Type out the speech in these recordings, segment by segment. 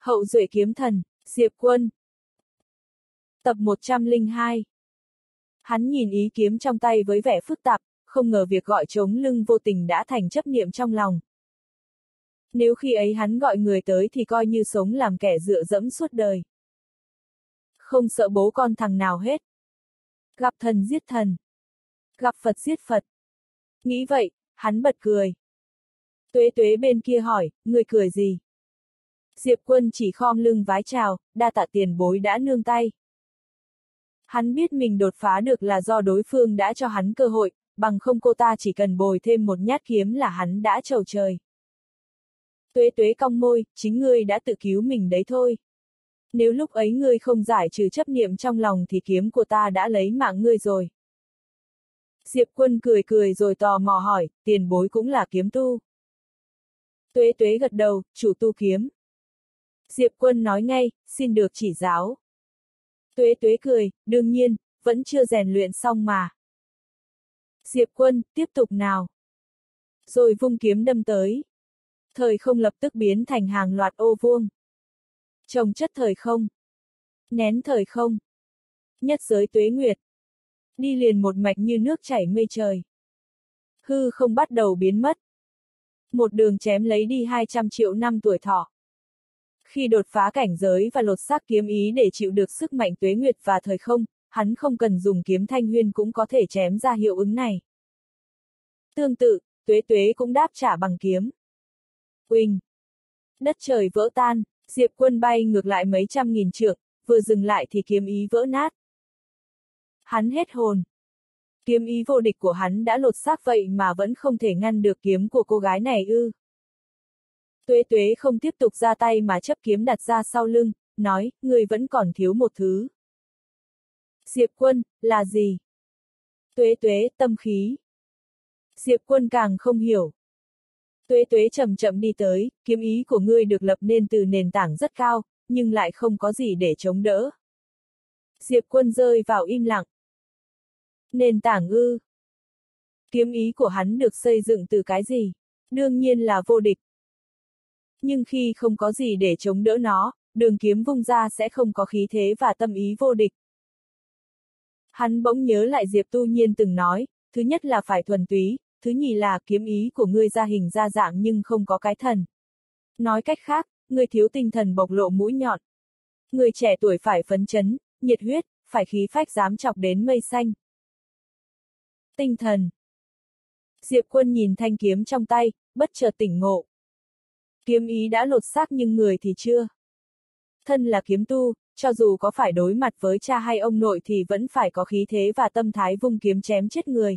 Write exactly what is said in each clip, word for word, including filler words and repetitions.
Hậu duệ kiếm thần, Diệp Quân. Tập một trăm lẻ hai. Hắn nhìn ý kiếm trong tay với vẻ phức tạp, không ngờ việc gọi trống lưng vô tình đã thành chấp niệm trong lòng. Nếu khi ấy hắn gọi người tới thì coi như sống làm kẻ dựa dẫm suốt đời. Không sợ bố con thằng nào hết. Gặp thần giết thần. Gặp Phật giết Phật. Nghĩ vậy, hắn bật cười. Tuế Tuế bên kia hỏi, người cười gì? Diệp Quân chỉ khom lưng vái chào, đa tạ tiền bối đã nương tay. Hắn biết mình đột phá được là do đối phương đã cho hắn cơ hội, bằng không cô ta chỉ cần bồi thêm một nhát kiếm là hắn đã trầu trời. Tuế Tuế cong môi, chính ngươi đã tự cứu mình đấy thôi. Nếu lúc ấy ngươi không giải trừ chấp niệm trong lòng thì kiếm của ta đã lấy mạng ngươi rồi. Diệp Quân cười cười rồi tò mò hỏi, tiền bối cũng là kiếm tu. Tuế Tuế gật đầu, chủ tu kiếm. Diệp Quân nói ngay, xin được chỉ giáo. Tuế Tuế cười, đương nhiên, vẫn chưa rèn luyện xong mà. Diệp Quân, tiếp tục nào. Rồi vung kiếm đâm tới. Thời không lập tức biến thành hàng loạt ô vuông. Trồng chất thời không. Nén thời không. Nhất giới tuế nguyệt. Đi liền một mạch như nước chảy mây trời. Hư không bắt đầu biến mất. Một đường chém lấy đi hai trăm triệu năm tuổi thọ. Khi đột phá cảnh giới và lột xác kiếm ý để chịu được sức mạnh tuế nguyệt và thời không, hắn không cần dùng kiếm thanh huyên cũng có thể chém ra hiệu ứng này. Tương tự, Tuế Tuế cũng đáp trả bằng kiếm. Uỳnh! Đất trời vỡ tan, Diệp Quân bay ngược lại mấy trăm nghìn trượng, vừa dừng lại thì kiếm ý vỡ nát. Hắn hết hồn. Kiếm ý vô địch của hắn đã lột xác vậy mà vẫn không thể ngăn được kiếm của cô gái này ư. Tuế Tuế không tiếp tục ra tay mà chấp kiếm đặt ra sau lưng, nói, người vẫn còn thiếu một thứ. Diệp Quân, là gì? Tuế Tuế, tâm khí. Diệp Quân càng không hiểu. Tuế Tuế chậm chậm đi tới, kiếm ý của ngươi được lập nên từ nền tảng rất cao, nhưng lại không có gì để chống đỡ. Diệp Quân rơi vào im lặng. Nền tảng ư? Kiếm ý của hắn được xây dựng từ cái gì? Đương nhiên là vô địch. Nhưng khi không có gì để chống đỡ nó, đường kiếm vung ra sẽ không có khí thế và tâm ý vô địch. Hắn bỗng nhớ lại Diệp Tu Nhiên từng nói, thứ nhất là phải thuần túy, thứ nhì là kiếm ý của ngươi ra hình ra dạng nhưng không có cái thần. Nói cách khác, ngươi thiếu tinh thần bộc lộ mũi nhọn. Người trẻ tuổi phải phấn chấn, nhiệt huyết, phải khí phách dám chọc đến mây xanh. Tinh thần. Diệp Quân nhìn thanh kiếm trong tay, bất chợt tỉnh ngộ. Kiếm ý đã lột xác nhưng người thì chưa. Thân là kiếm tu, cho dù có phải đối mặt với cha hay ông nội thì vẫn phải có khí thế và tâm thái vung kiếm chém chết người.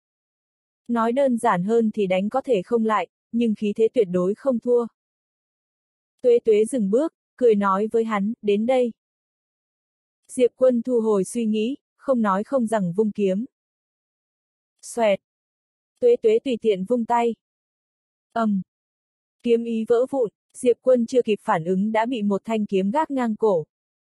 Nói đơn giản hơn thì đánh có thể không lại, nhưng khí thế tuyệt đối không thua. Tuế Tuế dừng bước, cười nói với hắn, đến đây. Diệp Quân thu hồi suy nghĩ, không nói không rằng vung kiếm. Xoẹt. Tuế Tuế tùy tiện vung tay. ầm. Um. Kiếm ý vỡ vụn, Diệp Quân chưa kịp phản ứng đã bị một thanh kiếm gác ngang cổ.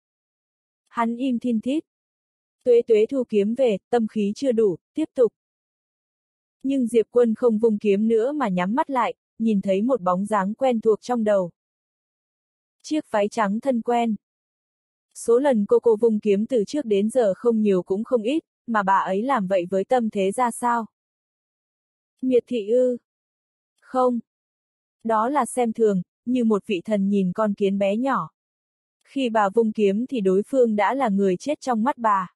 Hắn im thin thít. Tuế Tuế thu kiếm về, tâm khí chưa đủ, tiếp tục. Nhưng Diệp Quân không vung kiếm nữa mà nhắm mắt lại, nhìn thấy một bóng dáng quen thuộc trong đầu. Chiếc váy trắng thân quen. Số lần cô cô vung kiếm từ trước đến giờ không nhiều cũng không ít, mà bà ấy làm vậy với tâm thế ra sao? Miệt thị ư? Không. Đó là xem thường, như một vị thần nhìn con kiến bé nhỏ. Khi bà vung kiếm thì đối phương đã là người chết trong mắt bà.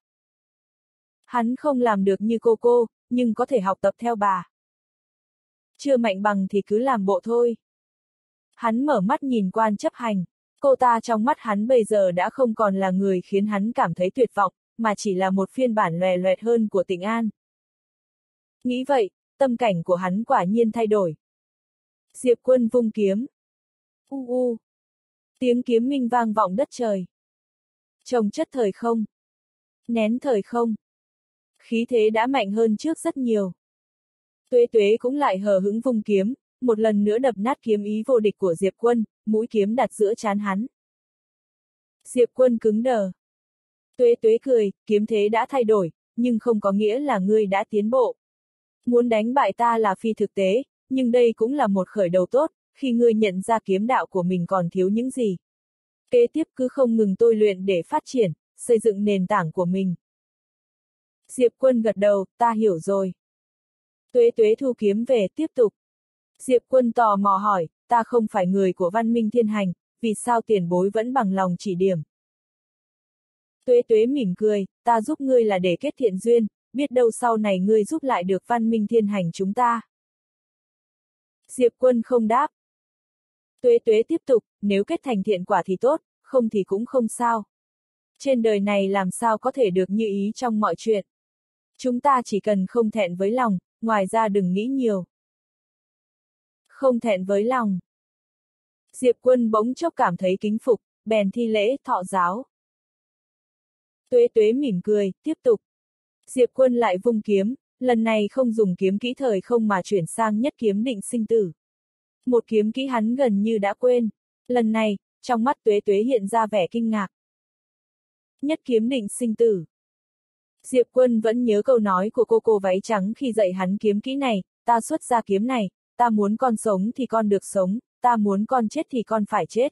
Hắn không làm được như cô cô, nhưng có thể học tập theo bà. Chưa mạnh bằng thì cứ làm bộ thôi. Hắn mở mắt nhìn quan chấp hành. Cô ta trong mắt hắn bây giờ đã không còn là người khiến hắn cảm thấy tuyệt vọng, mà chỉ là một phiên bản lòe loẹt hơn của Tịnh An. Nghĩ vậy, tâm cảnh của hắn quả nhiên thay đổi. Diệp Quân vung kiếm. U u. Tiếng kiếm minh vang vọng đất trời. Trồng chất thời không. Nén thời không. Khí thế đã mạnh hơn trước rất nhiều. Tuế Tuế cũng lại hờ hững vung kiếm, một lần nữa đập nát kiếm ý vô địch của Diệp Quân, mũi kiếm đặt giữa trán hắn. Diệp Quân cứng đờ. Tuế Tuế cười, kiếm thế đã thay đổi, nhưng không có nghĩa là ngươi đã tiến bộ. Muốn đánh bại ta là phi thực tế, nhưng đây cũng là một khởi đầu tốt, khi ngươi nhận ra kiếm đạo của mình còn thiếu những gì. Kế tiếp cứ không ngừng tôi luyện để phát triển, xây dựng nền tảng của mình. Diệp Quân gật đầu, ta hiểu rồi. Tuế Tuế thu kiếm về, tiếp tục. Diệp Quân tò mò hỏi, ta không phải người của Văn Minh Thiên Hành, vì sao tiền bối vẫn bằng lòng chỉ điểm? Tuế Tuế mỉm cười, ta giúp ngươi là để kết thiện duyên, biết đâu sau này ngươi giúp lại được Văn Minh Thiên Hành chúng ta. Diệp Quân không đáp. Tuế Tuế tiếp tục, nếu kết thành thiện quả thì tốt, không thì cũng không sao. Trên đời này làm sao có thể được như ý trong mọi chuyện. Chúng ta chỉ cần không thẹn với lòng, ngoài ra đừng nghĩ nhiều. Không thẹn với lòng. Diệp Quân bỗng chốc cảm thấy kính phục, bèn thi lễ, thọ giáo. Tuế Tuế mỉm cười, tiếp tục. Diệp Quân lại vung kiếm, lần này không dùng kiếm kỹ thời không mà chuyển sang nhất kiếm định sinh tử. Một kiếm kỹ hắn gần như đã quên. Lần này, trong mắt Tuế Tuế hiện ra vẻ kinh ngạc. Nhất kiếm định sinh tử. Diệp Quân vẫn nhớ câu nói của cô cô váy trắng khi dạy hắn kiếm kỹ này, ta xuất ra kiếm này, ta muốn con sống thì con được sống, ta muốn con chết thì con phải chết.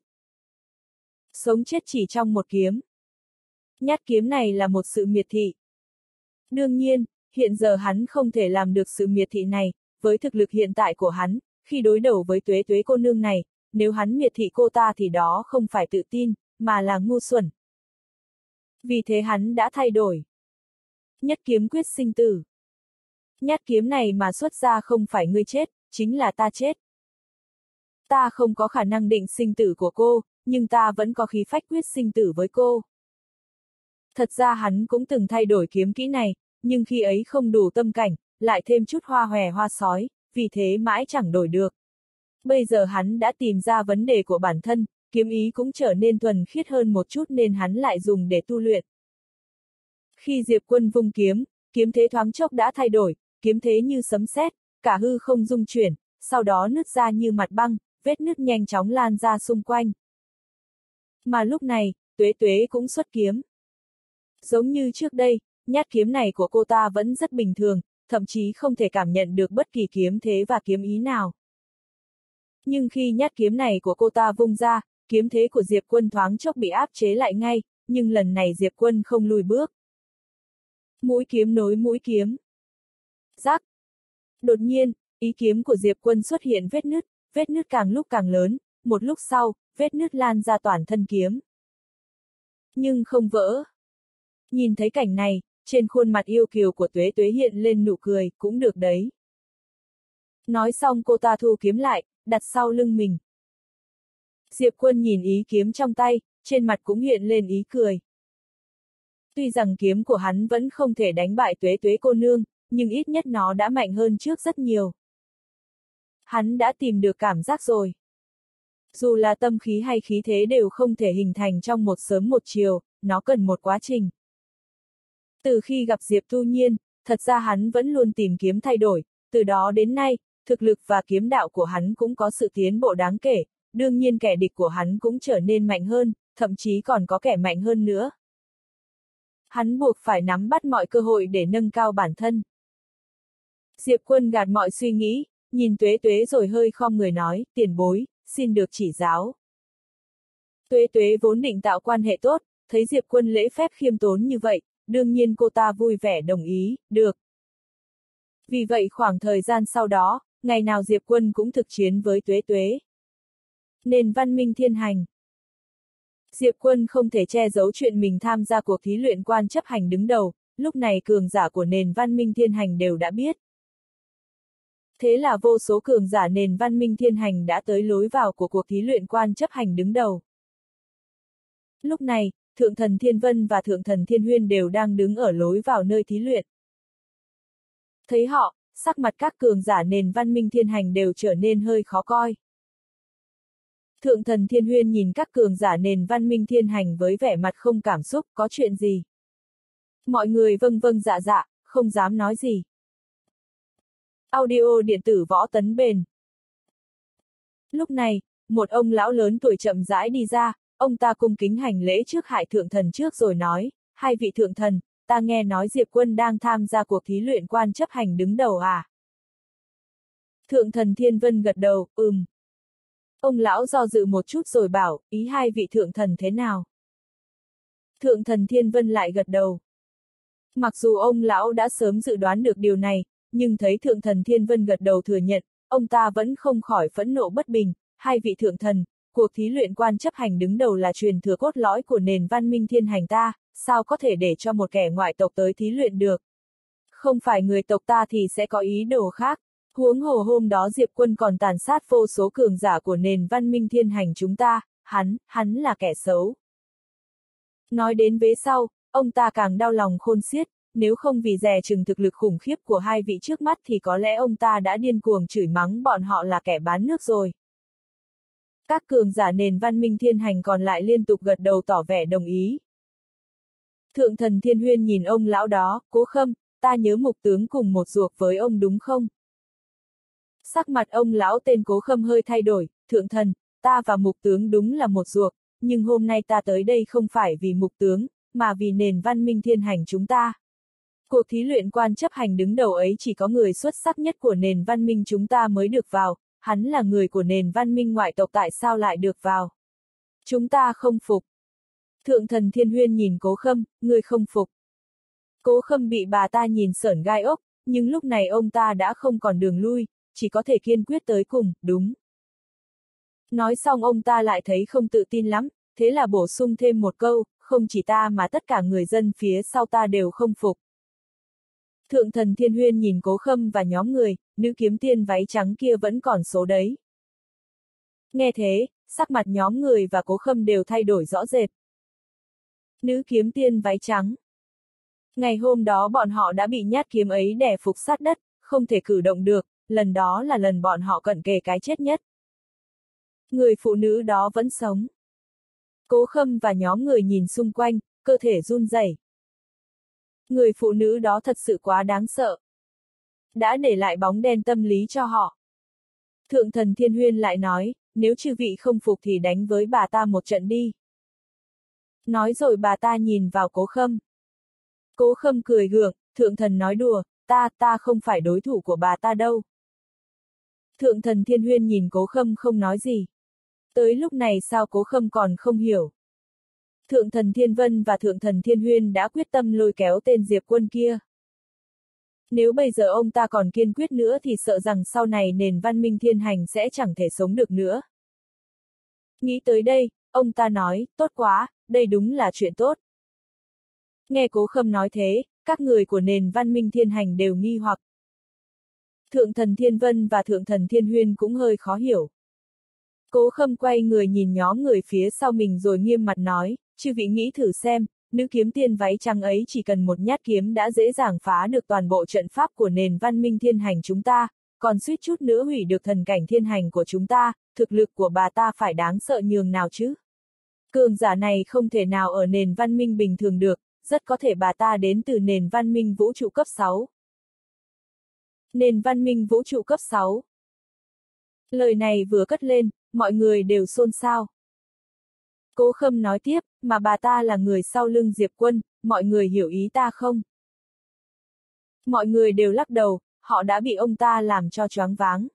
Sống chết chỉ trong một kiếm. Nhát kiếm này là một sự miệt thị. Đương nhiên, hiện giờ hắn không thể làm được sự miệt thị này, với thực lực hiện tại của hắn, khi đối đầu với Tuế Tuế cô nương này, nếu hắn miệt thị cô ta thì đó không phải tự tin, mà là ngu xuẩn. Vì thế hắn đã thay đổi. Nhất kiếm quyết sinh tử. Nhát kiếm này mà xuất ra không phải ngươi chết, chính là ta chết. Ta không có khả năng định sinh tử của cô, nhưng ta vẫn có khí phách quyết sinh tử với cô. Thật ra hắn cũng từng thay đổi kiếm kỹ này, nhưng khi ấy không đủ tâm cảnh, lại thêm chút hoa hòe hoa sói, vì thế mãi chẳng đổi được. Bây giờ hắn đã tìm ra vấn đề của bản thân, kiếm ý cũng trở nên thuần khiết hơn một chút nên hắn lại dùng để tu luyện. Khi Diệp Quân vung kiếm, kiếm thế thoáng chốc đã thay đổi, kiếm thế như sấm sét, cả hư không rung chuyển, sau đó nứt ra như mặt băng, vết nứt nhanh chóng lan ra xung quanh. Mà lúc này, Tuế Tuế cũng xuất kiếm. Giống như trước đây, nhát kiếm này của cô ta vẫn rất bình thường, thậm chí không thể cảm nhận được bất kỳ kiếm thế và kiếm ý nào. Nhưng khi nhát kiếm này của cô ta vung ra, kiếm thế của Diệp Quân thoáng chốc bị áp chế lại ngay, nhưng lần này Diệp Quân không lùi bước. Mũi kiếm nối mũi kiếm. Rắc. Đột nhiên, ý kiếm của Diệp Quân xuất hiện vết nứt, vết nứt càng lúc càng lớn, một lúc sau, vết nứt lan ra toàn thân kiếm. Nhưng không vỡ. Nhìn thấy cảnh này, trên khuôn mặt yêu kiều của Tuế Tuế hiện lên nụ cười, cũng được đấy. Nói xong cô ta thu kiếm lại, đặt sau lưng mình. Diệp Quân nhìn ý kiếm trong tay, trên mặt cũng hiện lên ý cười. Tuy rằng kiếm của hắn vẫn không thể đánh bại Tuế Tuế cô nương, nhưng ít nhất nó đã mạnh hơn trước rất nhiều. Hắn đã tìm được cảm giác rồi. Dù là tâm khí hay khí thế đều không thể hình thành trong một sớm một chiều, nó cần một quá trình. Từ khi gặp Diệp Tu Nhiên, thật ra hắn vẫn luôn tìm kiếm thay đổi, từ đó đến nay, thực lực và kiếm đạo của hắn cũng có sự tiến bộ đáng kể, đương nhiên kẻ địch của hắn cũng trở nên mạnh hơn, thậm chí còn có kẻ mạnh hơn nữa. Hắn buộc phải nắm bắt mọi cơ hội để nâng cao bản thân. Diệp Quân gạt mọi suy nghĩ, nhìn Tuế Tuế rồi hơi khom người nói, tiền bối, xin được chỉ giáo. Tuế Tuế vốn định tạo quan hệ tốt, thấy Diệp Quân lễ phép khiêm tốn như vậy, đương nhiên cô ta vui vẻ đồng ý, được. Vì vậy khoảng thời gian sau đó, ngày nào Diệp Quân cũng thực chiến với Tuế Tuế. Nền văn minh thiên hành. Diệp Quân không thể che giấu chuyện mình tham gia cuộc thí luyện quan chấp hành đứng đầu, lúc này cường giả của nền văn minh thiên hành đều đã biết. Thế là vô số cường giả nền văn minh thiên hành đã tới lối vào của cuộc thí luyện quan chấp hành đứng đầu. Lúc này, Thượng thần Thiên Vân và Thượng thần Thiên Huyên đều đang đứng ở lối vào nơi thí luyện. Thấy họ, sắc mặt các cường giả nền văn minh thiên hành đều trở nên hơi khó coi. Thượng thần Thiên Huyên nhìn các cường giả nền văn minh thiên hành với vẻ mặt không cảm xúc, có chuyện gì? Mọi người vâng vâng dạ dạ, không dám nói gì. Audio điện tử võ tấn bền. Lúc này, một ông lão lớn tuổi chậm rãi đi ra, ông ta cung kính hành lễ trước Hải Thượng thần trước rồi nói, hai vị thượng thần, ta nghe nói Diệp Quân đang tham gia cuộc thí luyện quan chấp hành đứng đầu à? Thượng thần Thiên Vân gật đầu, ừm. Ông lão do dự một chút rồi bảo, ý hai vị thượng thần thế nào? Thượng thần Thiên Vân lại gật đầu. Mặc dù ông lão đã sớm dự đoán được điều này, nhưng thấy thượng thần Thiên Vân gật đầu thừa nhận, ông ta vẫn không khỏi phẫn nộ bất bình. Hai vị thượng thần, cuộc thí luyện quan chấp hành đứng đầu là truyền thừa cốt lõi của nền văn minh thiên hành ta, sao có thể để cho một kẻ ngoại tộc tới thí luyện được? Không phải người tộc ta thì sẽ có ý đồ khác. Huống hồ hôm đó Diệp Quân còn tàn sát vô số cường giả của nền văn minh thiên hành chúng ta, hắn, hắn là kẻ xấu. Nói đến vế sau, ông ta càng đau lòng khôn xiết, nếu không vì dè chừng thực lực khủng khiếp của hai vị trước mắt thì có lẽ ông ta đã điên cuồng chửi mắng bọn họ là kẻ bán nước rồi. Các cường giả nền văn minh thiên hành còn lại liên tục gật đầu tỏ vẻ đồng ý. Thượng thần Thiên Huyên nhìn ông lão đó, Cố Khâm, ta nhớ Mục tướng cùng một ruột với ông đúng không? Sắc mặt ông lão tên Cố Khâm hơi thay đổi, thượng thần, ta và Mục tướng đúng là một ruột, nhưng hôm nay ta tới đây không phải vì Mục tướng, mà vì nền văn minh thiên hành chúng ta. Cuộc thí luyện quan chấp hành đứng đầu ấy chỉ có người xuất sắc nhất của nền văn minh chúng ta mới được vào, hắn là người của nền văn minh ngoại tộc tại sao lại được vào? Chúng ta không phục. Thượng thần Thiên Huyên nhìn Cố Khâm, ngươi không phục. Cố Khâm bị bà ta nhìn sởn gai ốc, nhưng lúc này ông ta đã không còn đường lui, chỉ có thể kiên quyết tới cùng, đúng. Nói xong ông ta lại thấy không tự tin lắm, thế là bổ sung thêm một câu, không chỉ ta mà tất cả người dân phía sau ta đều không phục. Thượng thần Thiên Huyên nhìn Cố Khâm và nhóm người, nữ kiếm tiên váy trắng kia vẫn còn số đấy. Nghe thế, sắc mặt nhóm người và Cố Khâm đều thay đổi rõ rệt. Nữ kiếm tiên váy trắng. Ngày hôm đó bọn họ đã bị nhát kiếm ấy đè phục sát đất, không thể cử động được, lần đó là lần bọn họ cận kề cái chết nhất. Người phụ nữ đó vẫn sống. Cố Khâm và nhóm người nhìn xung quanh, cơ thể run rẩy. Người phụ nữ đó thật sự quá đáng sợ. Đã để lại bóng đen tâm lý cho họ. Thượng thần Thiên Huyên lại nói, nếu chư vị không phục thì đánh với bà ta một trận đi. Nói rồi bà ta nhìn vào Cố Khâm. Cố Khâm cười gượng, thượng thần nói đùa, ta, ta không phải đối thủ của bà ta đâu. Thượng thần Thiên Huyên nhìn Cố Khâm không nói gì. Tới lúc này sao Cố Khâm còn không hiểu. Thượng thần Thiên Vân và Thượng thần Thiên Huyên đã quyết tâm lôi kéo tên Diệp Quân kia. Nếu bây giờ ông ta còn kiên quyết nữa thì sợ rằng sau này nền văn minh thiên hành sẽ chẳng thể sống được nữa. Nghĩ tới đây, ông ta nói, tốt quá, đây đúng là chuyện tốt. Nghe Cố Khâm nói thế, các người của nền văn minh thiên hành đều nghi hoặc. Thượng thần Thiên Vân và Thượng thần Thiên Huyên cũng hơi khó hiểu. Cố Khâm quay người nhìn nhóm người phía sau mình rồi nghiêm mặt nói, chư vị nghĩ thử xem, nữ kiếm tiên váy trắng ấy chỉ cần một nhát kiếm đã dễ dàng phá được toàn bộ trận pháp của nền văn minh thiên hành chúng ta, còn suýt chút nữa hủy được thần cảnh thiên hành của chúng ta, thực lực của bà ta phải đáng sợ nhường nào chứ? Cường giả này không thể nào ở nền văn minh bình thường được, rất có thể bà ta đến từ nền văn minh vũ trụ cấp sáu. Nền văn minh vũ trụ cấp sáu. Lời này vừa cất lên, mọi người đều xôn xao. Cố Khâm nói tiếp, mà bà ta là người sau lưng Diệp Quân, mọi người hiểu ý ta không? Mọi người đều lắc đầu, họ đã bị ông ta làm cho choáng váng.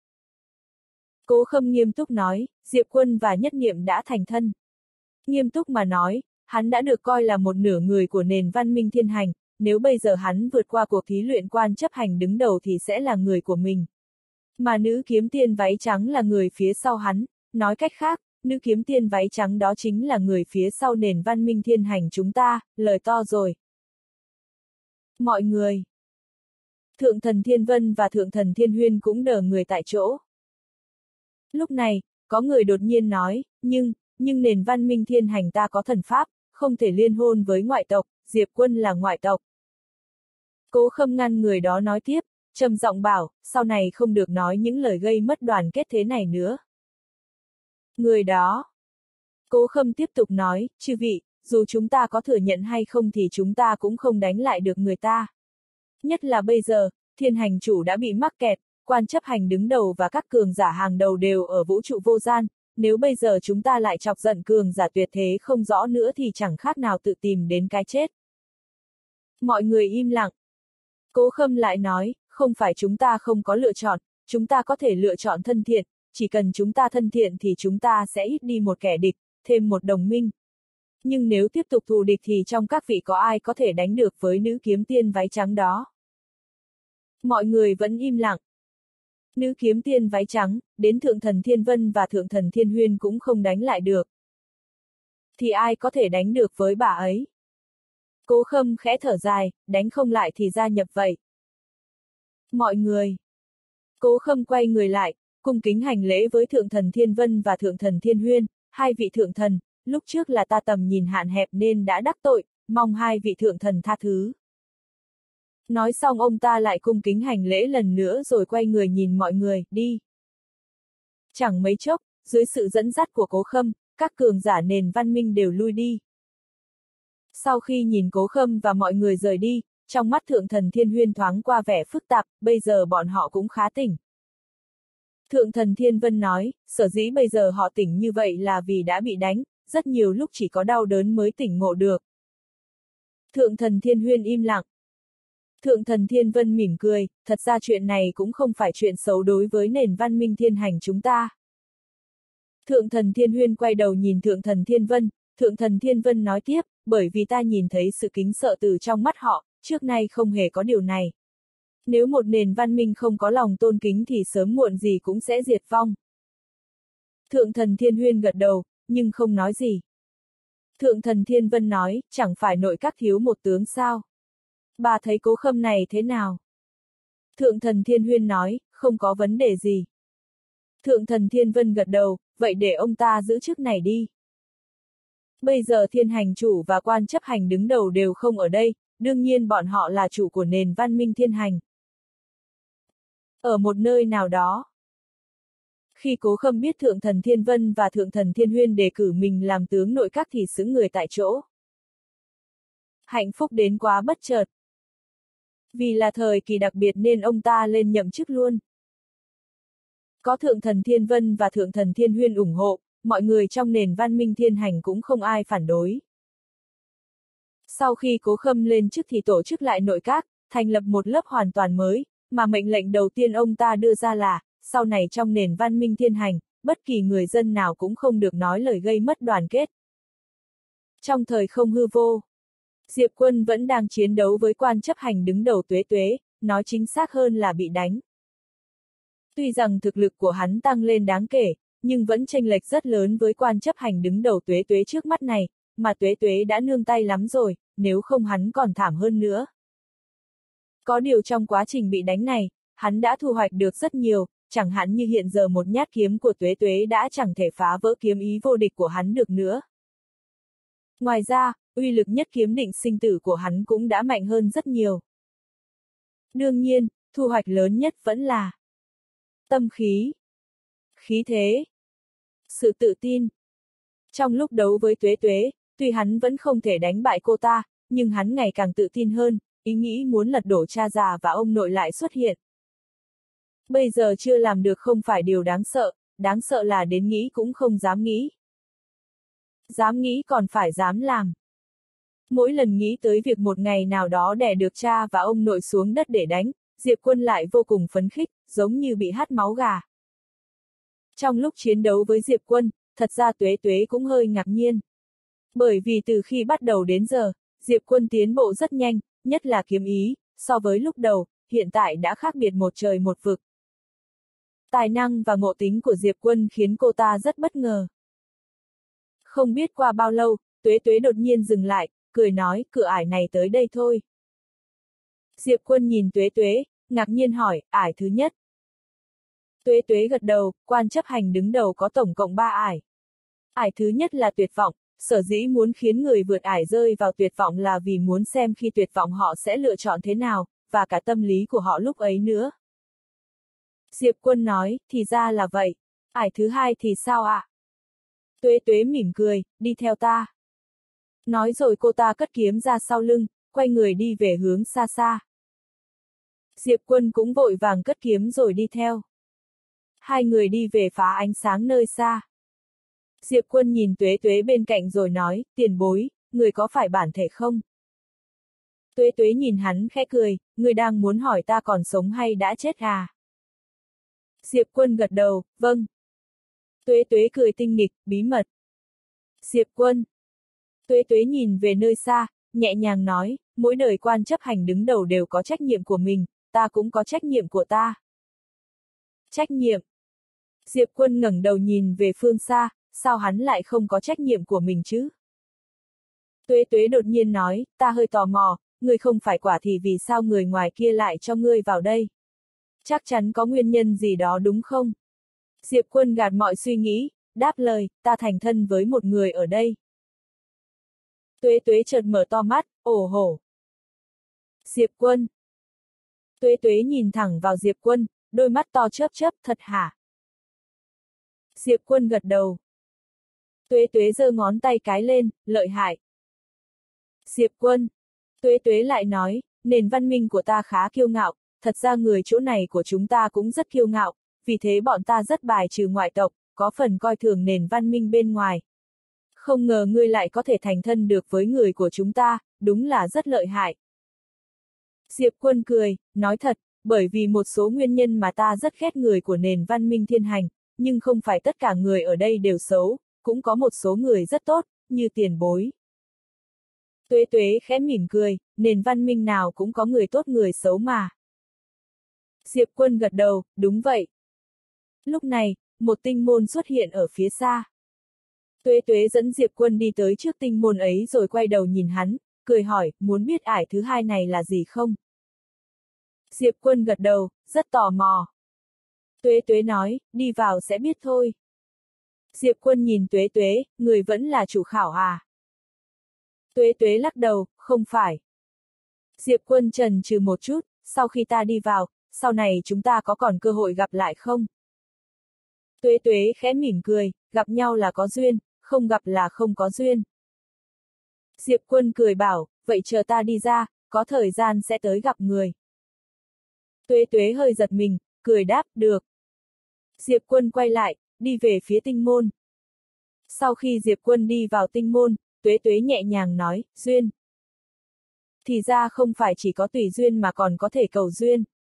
Cố Khâm nghiêm túc nói, Diệp Quân và Nhất Niệm đã thành thân. Nghiêm túc mà nói, hắn đã được coi là một nửa người của nền văn minh thiên hành, nếu bây giờ hắn vượt qua cuộc thí luyện quan chấp hành đứng đầu thì sẽ là người của mình. Mà nữ kiếm tiên váy trắng là người phía sau hắn, nói cách khác, nữ kiếm tiên váy trắng đó chính là người phía sau nền văn minh thiên hành chúng ta, lời to rồi. Mọi người. Thượng thần Thiên Vân và Thượng thần Thiên Huyên cũng đờ người tại chỗ. Lúc này, có người đột nhiên nói, nhưng, nhưng nền văn minh thiên hành ta có thần pháp, không thể liên hôn với ngoại tộc, Diệp Quân là ngoại tộc. Cố Khâm ngăn người đó nói tiếp, trầm giọng bảo, sau này không được nói những lời gây mất đoàn kết thế này nữa. Người đó. Cố Khâm tiếp tục nói, chư vị, dù chúng ta có thừa nhận hay không thì chúng ta cũng không đánh lại được người ta. Nhất là bây giờ, thiên hành chủ đã bị mắc kẹt, quan chấp hành đứng đầu và các cường giả hàng đầu đều ở vũ trụ vô gian, nếu bây giờ chúng ta lại chọc giận cường giả tuyệt thế không rõ nữa thì chẳng khác nào tự tìm đến cái chết. Mọi người im lặng. Cố Khâm lại nói, không phải chúng ta không có lựa chọn, chúng ta có thể lựa chọn thân thiện, chỉ cần chúng ta thân thiện thì chúng ta sẽ ít đi một kẻ địch, thêm một đồng minh. Nhưng nếu tiếp tục thù địch thì trong các vị có ai có thể đánh được với nữ kiếm tiên váy trắng đó? Mọi người vẫn im lặng. Nữ kiếm tiên váy trắng, đến Thượng Thần Thiên Vân và Thượng Thần Thiên Huyên cũng không đánh lại được. Thì ai có thể đánh được với bà ấy? Cố Khâm khẽ thở dài, đánh không lại thì gia nhập vậy. Mọi người. Cố Khâm quay người lại, cung kính hành lễ với Thượng Thần Thiên Vân và Thượng Thần Thiên Huyên, hai vị thượng thần, lúc trước là ta tầm nhìn hạn hẹp nên đã đắc tội, mong hai vị thượng thần tha thứ. Nói xong ông ta lại cung kính hành lễ lần nữa rồi quay người nhìn mọi người, đi. Chẳng mấy chốc, dưới sự dẫn dắt của Cố Khâm, các cường giả nền văn minh đều lui đi. Sau khi nhìn Cố Khâm và mọi người rời đi, trong mắt Thượng Thần Thiên Huyên thoáng qua vẻ phức tạp, bây giờ bọn họ cũng khá tỉnh. Thượng Thần Thiên Vân nói, sở dĩ bây giờ họ tỉnh như vậy là vì đã bị đánh, rất nhiều lúc chỉ có đau đớn mới tỉnh ngộ được. Thượng Thần Thiên Huyên im lặng. Thượng Thần Thiên Vân mỉm cười, thật ra chuyện này cũng không phải chuyện xấu đối với nền văn minh thiên hành chúng ta. Thượng Thần Thiên Huyên quay đầu nhìn Thượng Thần Thiên Vân, Thượng Thần Thiên Vân nói tiếp, bởi vì ta nhìn thấy sự kính sợ từ trong mắt họ, trước nay không hề có điều này. Nếu một nền văn minh không có lòng tôn kính thì sớm muộn gì cũng sẽ diệt vong. Thượng Thần Thiên Huyên gật đầu, nhưng không nói gì. Thượng Thần Thiên Vân nói, chẳng phải nội các thiếu một tướng sao? Bà thấy Cố Khâm này thế nào? Thượng Thần Thiên Huyên nói, không có vấn đề gì. Thượng Thần Thiên Vân gật đầu, vậy để ông ta giữ chức này đi. Bây giờ thiên hành chủ và quan chấp hành đứng đầu đều không ở đây, đương nhiên bọn họ là chủ của nền văn minh thiên hành. Ở một nơi nào đó. Khi Cố Khâm biết Thượng Thần Thiên Vân và Thượng Thần Thiên Huyên đề cử mình làm tướng nội các thì sững người tại chỗ. Hạnh phúc đến quá bất chợt. Vì là thời kỳ đặc biệt nên ông ta lên nhậm chức luôn. Có Thượng Thần Thiên Vân và Thượng Thần Thiên Huyên ủng hộ, mọi người trong nền văn minh thiên hành cũng không ai phản đối. Sau khi Cố Khâm lên chức thì tổ chức lại nội các, thành lập một lớp hoàn toàn mới, mà mệnh lệnh đầu tiên ông ta đưa ra là, sau này trong nền văn minh thiên hành, bất kỳ người dân nào cũng không được nói lời gây mất đoàn kết. Trong thời không hư vô, Diệp Quân vẫn đang chiến đấu với quan chấp hành đứng đầu Tuế Tuế, nói chính xác hơn là bị đánh. Tuy rằng thực lực của hắn tăng lên đáng kể, nhưng vẫn chênh lệch rất lớn với quan chấp hành đứng đầu Tuế Tuế trước mắt này, mà Tuế Tuế đã nương tay lắm rồi, nếu không hắn còn thảm hơn nữa. Có điều trong quá trình bị đánh này, hắn đã thu hoạch được rất nhiều, chẳng hạn như hiện giờ một nhát kiếm của Tuế Tuế đã chẳng thể phá vỡ kiếm ý vô địch của hắn được nữa. Ngoài ra, uy lực nhất kiếm định sinh tử của hắn cũng đã mạnh hơn rất nhiều. Đương nhiên, thu hoạch lớn nhất vẫn là tâm khí, khí thế, sự tự tin. Trong lúc đấu với Tuế Tuế, tuy hắn vẫn không thể đánh bại cô ta, nhưng hắn ngày càng tự tin hơn, ý nghĩ muốn lật đổ cha già và ông nội lại xuất hiện. Bây giờ chưa làm được không phải điều đáng sợ, đáng sợ là đến nghĩ cũng không dám nghĩ. Dám nghĩ còn phải dám làm. Mỗi lần nghĩ tới việc một ngày nào đó đè được cha và ông nội xuống đất để đánh, Diệp Quân lại vô cùng phấn khích, giống như bị hắt máu gà. Trong lúc chiến đấu với Diệp Quân, thật ra Tuế Tuế cũng hơi ngạc nhiên. Bởi vì từ khi bắt đầu đến giờ, Diệp Quân tiến bộ rất nhanh, nhất là kiếm ý, so với lúc đầu, hiện tại đã khác biệt một trời một vực. Tài năng và ngộ tính của Diệp Quân khiến cô ta rất bất ngờ. Không biết qua bao lâu, Tuế Tuế đột nhiên dừng lại, cười nói, cửa ải này tới đây thôi. Diệp Quân nhìn Tuế Tuế, ngạc nhiên hỏi, ải thứ nhất. Tuế Tuế gật đầu, quan chấp hành đứng đầu có tổng cộng ba ải. Ải thứ nhất là tuyệt vọng, sở dĩ muốn khiến người vượt ải rơi vào tuyệt vọng là vì muốn xem khi tuyệt vọng họ sẽ lựa chọn thế nào, và cả tâm lý của họ lúc ấy nữa. Diệp Quân nói, thì ra là vậy. Ải thứ hai thì sao ạ? À? Tuế Tuế mỉm cười, đi theo ta. Nói rồi cô ta cất kiếm ra sau lưng, quay người đi về hướng xa xa. Diệp Quân cũng vội vàng cất kiếm rồi đi theo. Hai người đi về phá ánh sáng nơi xa. Diệp Quân nhìn Tuế Tuế bên cạnh rồi nói, tiền bối, người có phải bản thể không? Tuế Tuế nhìn hắn khẽ cười, người đang muốn hỏi ta còn sống hay đã chết à? Diệp Quân gật đầu, vâng. Tuế Tuế cười tinh nghịch, bí mật. Diệp Quân. Tuế Tuế nhìn về nơi xa, nhẹ nhàng nói, mỗi đời quan chấp hành đứng đầu đều có trách nhiệm của mình, ta cũng có trách nhiệm của ta. Trách nhiệm. Diệp Quân ngẩng đầu nhìn về phương xa, sao hắn lại không có trách nhiệm của mình chứ? Tuế Tuế đột nhiên nói, ta hơi tò mò, ngươi không phải quả thì vì sao người ngoài kia lại cho ngươi vào đây? Chắc chắn có nguyên nhân gì đó đúng không? Diệp Quân gạt mọi suy nghĩ, đáp lời, ta thành thân với một người ở đây. Tuế Tuế chợt mở to mắt, ồ hổ. Diệp Quân. Tuế Tuế nhìn thẳng vào Diệp Quân, đôi mắt to chớp chớp, thật hả? Diệp Quân gật đầu. Tuế Tuế giơ ngón tay cái lên, lợi hại. Diệp Quân. Tuế Tuế lại nói, nền văn minh của ta khá kiêu ngạo, thật ra người chỗ này của chúng ta cũng rất kiêu ngạo, vì thế bọn ta rất bài trừ ngoại tộc, có phần coi thường nền văn minh bên ngoài. Không ngờ ngươi lại có thể thành thân được với người của chúng ta, đúng là rất lợi hại. Diệp Quân cười, nói thật, bởi vì một số nguyên nhân mà ta rất ghét người của nền văn minh thiên hành, nhưng không phải tất cả người ở đây đều xấu, cũng có một số người rất tốt, như tiền bối. Tuế Tuế khẽ mỉm cười, nền văn minh nào cũng có người tốt người xấu mà. Diệp Quân gật đầu, đúng vậy. Lúc này, một tinh môn xuất hiện ở phía xa. Tuế Tuế dẫn Diệp Quân đi tới trước tinh môn ấy rồi quay đầu nhìn hắn, cười hỏi, muốn biết ải thứ hai này là gì không? Diệp Quân gật đầu, rất tò mò. Tuế Tuế nói, đi vào sẽ biết thôi. Diệp Quân nhìn Tuế Tuế, người vẫn là chủ khảo à? Tuế Tuế lắc đầu, không phải. Diệp Quân chần chừ một chút, sau khi ta đi vào, sau này chúng ta có còn cơ hội gặp lại không? Tuế Tuế khẽ mỉm cười, gặp nhau là có duyên, không gặp là không có duyên. Diệp Quân cười bảo, vậy chờ ta đi ra, có thời gian sẽ tới gặp người. Tuế Tuế hơi giật mình, cười đáp, được. Diệp Quân quay lại, đi về phía tinh môn. Sau khi Diệp Quân đi vào tinh môn, Tuế Tuế nhẹ nhàng nói, duyên. Thì ra không phải chỉ có tùy duyên mà còn có thể cầu duyên.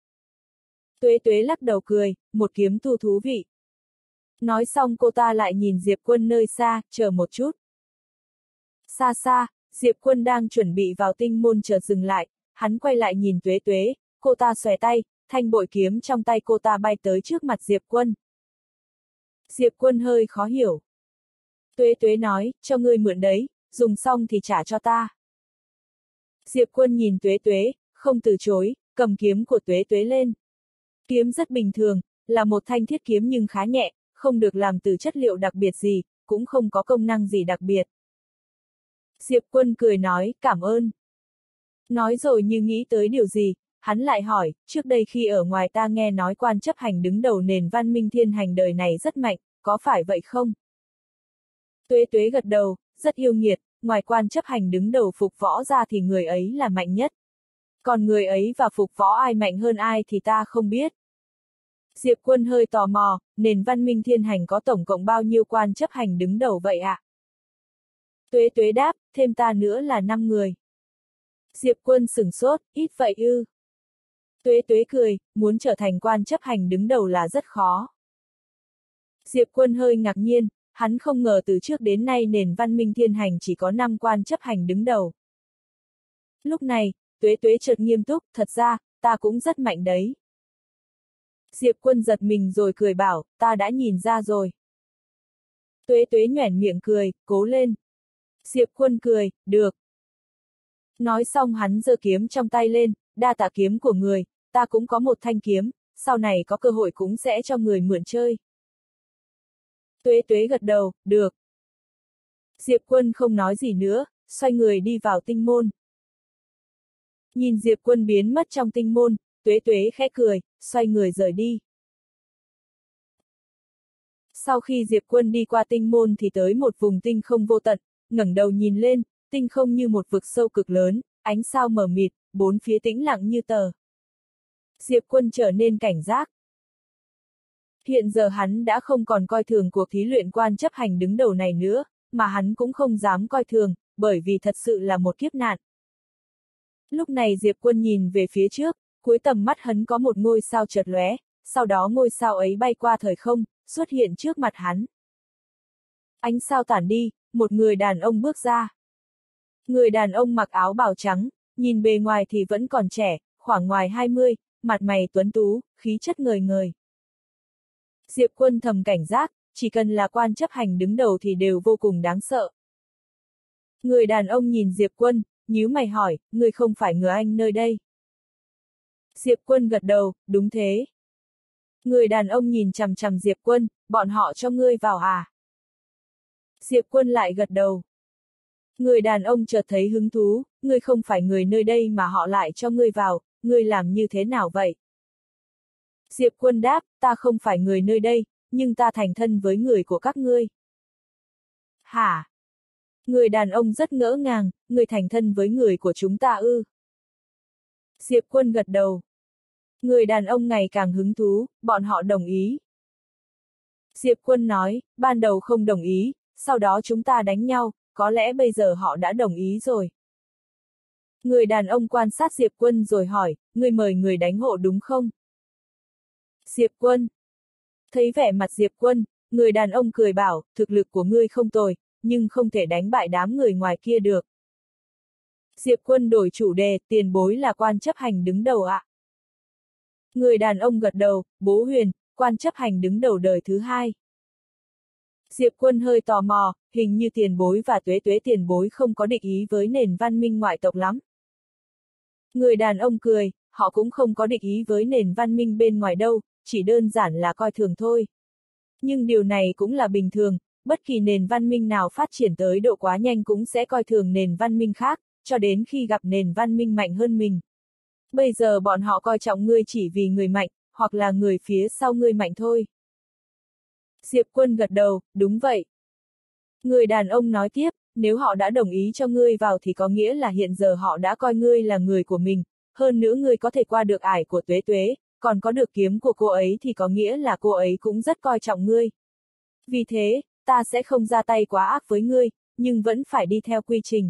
Tuế Tuế lắc đầu cười, một kiếm tu thú vị. Nói xong cô ta lại nhìn Diệp Quân nơi xa, chờ một chút. Xa xa, Diệp Quân đang chuẩn bị vào tinh môn chợt dừng lại, hắn quay lại nhìn Tuế Tuế, cô ta xòe tay, thanh bội kiếm trong tay cô ta bay tới trước mặt Diệp Quân. Diệp Quân hơi khó hiểu. Tuế Tuế nói, cho ngươi mượn đấy, dùng xong thì trả cho ta. Diệp Quân nhìn Tuế Tuế, không từ chối, cầm kiếm của Tuế Tuế lên. Kiếm rất bình thường, là một thanh thiết kiếm nhưng khá nhẹ, không được làm từ chất liệu đặc biệt gì, cũng không có công năng gì đặc biệt. Diệp Quân cười nói, cảm ơn. Nói rồi như nghĩ tới điều gì, hắn lại hỏi, trước đây khi ở ngoài ta nghe nói quan chấp hành đứng đầu nền văn minh thiên hành đời này rất mạnh, có phải vậy không? Tuế Tuế gật đầu, rất yêu nghiệt, ngoài quan chấp hành đứng đầu phục võ ra thì người ấy là mạnh nhất. Còn người ấy và phục võ ai mạnh hơn ai thì ta không biết. Diệp Quân hơi tò mò, nền văn minh thiên hành có tổng cộng bao nhiêu quan chấp hành đứng đầu vậy ạ? À? Tuế Tuế đáp, thêm ta nữa là năm người. Diệp Quân sửng sốt, ít vậy ư? Tuế Tuế cười, muốn trở thành quan chấp hành đứng đầu là rất khó. Diệp Quân hơi ngạc nhiên, hắn không ngờ từ trước đến nay nền văn minh thiên hành chỉ có năm quan chấp hành đứng đầu. Lúc này, Tuế Tuế chợt nghiêm túc, thật ra, ta cũng rất mạnh đấy. Diệp Quân giật mình rồi cười bảo, ta đã nhìn ra rồi. Tuế Tuế nhoẻn miệng cười, cố lên. Diệp Quân cười, được. Nói xong hắn giơ kiếm trong tay lên, đa tạ kiếm của người, ta cũng có một thanh kiếm, sau này có cơ hội cũng sẽ cho người mượn chơi. Tuế Tuế gật đầu, được. Diệp Quân không nói gì nữa, xoay người đi vào tinh môn. Nhìn Diệp Quân biến mất trong tinh môn, Tuế Tuế khẽ cười, xoay người rời đi. Sau khi Diệp Quân đi qua tinh môn thì tới một vùng tinh không vô tận, ngẩng đầu nhìn lên, tinh không như một vực sâu cực lớn, ánh sao mờ mịt, bốn phía tĩnh lặng như tờ. Diệp Quân trở nên cảnh giác. Hiện giờ hắn đã không còn coi thường cuộc thí luyện quan chấp hành đứng đầu này nữa, mà hắn cũng không dám coi thường, bởi vì thật sự là một kiếp nạn. Lúc này Diệp Quân nhìn về phía trước, cuối tầm mắt hắn có một ngôi sao chợt lóe, sau đó ngôi sao ấy bay qua thời không, xuất hiện trước mặt hắn. Ánh sao tản đi, một người đàn ông bước ra. Người đàn ông mặc áo bào trắng, nhìn bề ngoài thì vẫn còn trẻ, khoảng ngoài hai mươi, mặt mày tuấn tú, khí chất ngời ngời. Diệp Quân thầm cảnh giác, chỉ cần là quan chấp hành đứng đầu thì đều vô cùng đáng sợ. Người đàn ông nhìn Diệp Quân, nhíu mày hỏi, ngươi không phải người Anh nơi đây. Diệp Quân gật đầu, đúng thế. Người đàn ông nhìn chằm chằm Diệp Quân, bọn họ cho ngươi vào à? Diệp Quân lại gật đầu. Người đàn ông chợt thấy hứng thú, ngươi không phải người nơi đây mà họ lại cho ngươi vào, ngươi làm như thế nào vậy? Diệp Quân đáp, ta không phải người nơi đây, nhưng ta thành thân với người của các ngươi. Hả? Người đàn ông rất ngỡ ngàng, ngươi thành thân với người của chúng ta ư? Diệp Quân gật đầu. Người đàn ông ngày càng hứng thú, bọn họ đồng ý. Diệp Quân nói, ban đầu không đồng ý, sau đó chúng ta đánh nhau, có lẽ bây giờ họ đã đồng ý rồi. Người đàn ông quan sát Diệp Quân rồi hỏi, ngươi mời người đánh hộ đúng không? Diệp Quân. Thấy vẻ mặt Diệp Quân, người đàn ông cười bảo, thực lực của ngươi không tồi, nhưng không thể đánh bại đám người ngoài kia được. Diệp Quân đổi chủ đề, tiền bối là quan chấp hành đứng đầu ạ. Người đàn ông gật đầu, bố Huyền, quan chấp hành đứng đầu đời thứ hai. Diệp Quân hơi tò mò, hình như tiền bối và tuế tuế tiền bối không có địch ý với nền văn minh ngoại tộc lắm. Người đàn ông cười, họ cũng không có địch ý với nền văn minh bên ngoài đâu, chỉ đơn giản là coi thường thôi. Nhưng điều này cũng là bình thường, bất kỳ nền văn minh nào phát triển tới độ quá nhanh cũng sẽ coi thường nền văn minh khác, cho đến khi gặp nền văn minh mạnh hơn mình. Bây giờ bọn họ coi trọng ngươi chỉ vì người mạnh, hoặc là người phía sau ngươi mạnh thôi. Diệp Quân gật đầu, đúng vậy. Người đàn ông nói tiếp, nếu họ đã đồng ý cho ngươi vào thì có nghĩa là hiện giờ họ đã coi ngươi là người của mình, hơn nữa ngươi có thể qua được ải của tuế tuế, còn có được kiếm của cô ấy thì có nghĩa là cô ấy cũng rất coi trọng ngươi. Vì thế, ta sẽ không ra tay quá ác với ngươi, nhưng vẫn phải đi theo quy trình.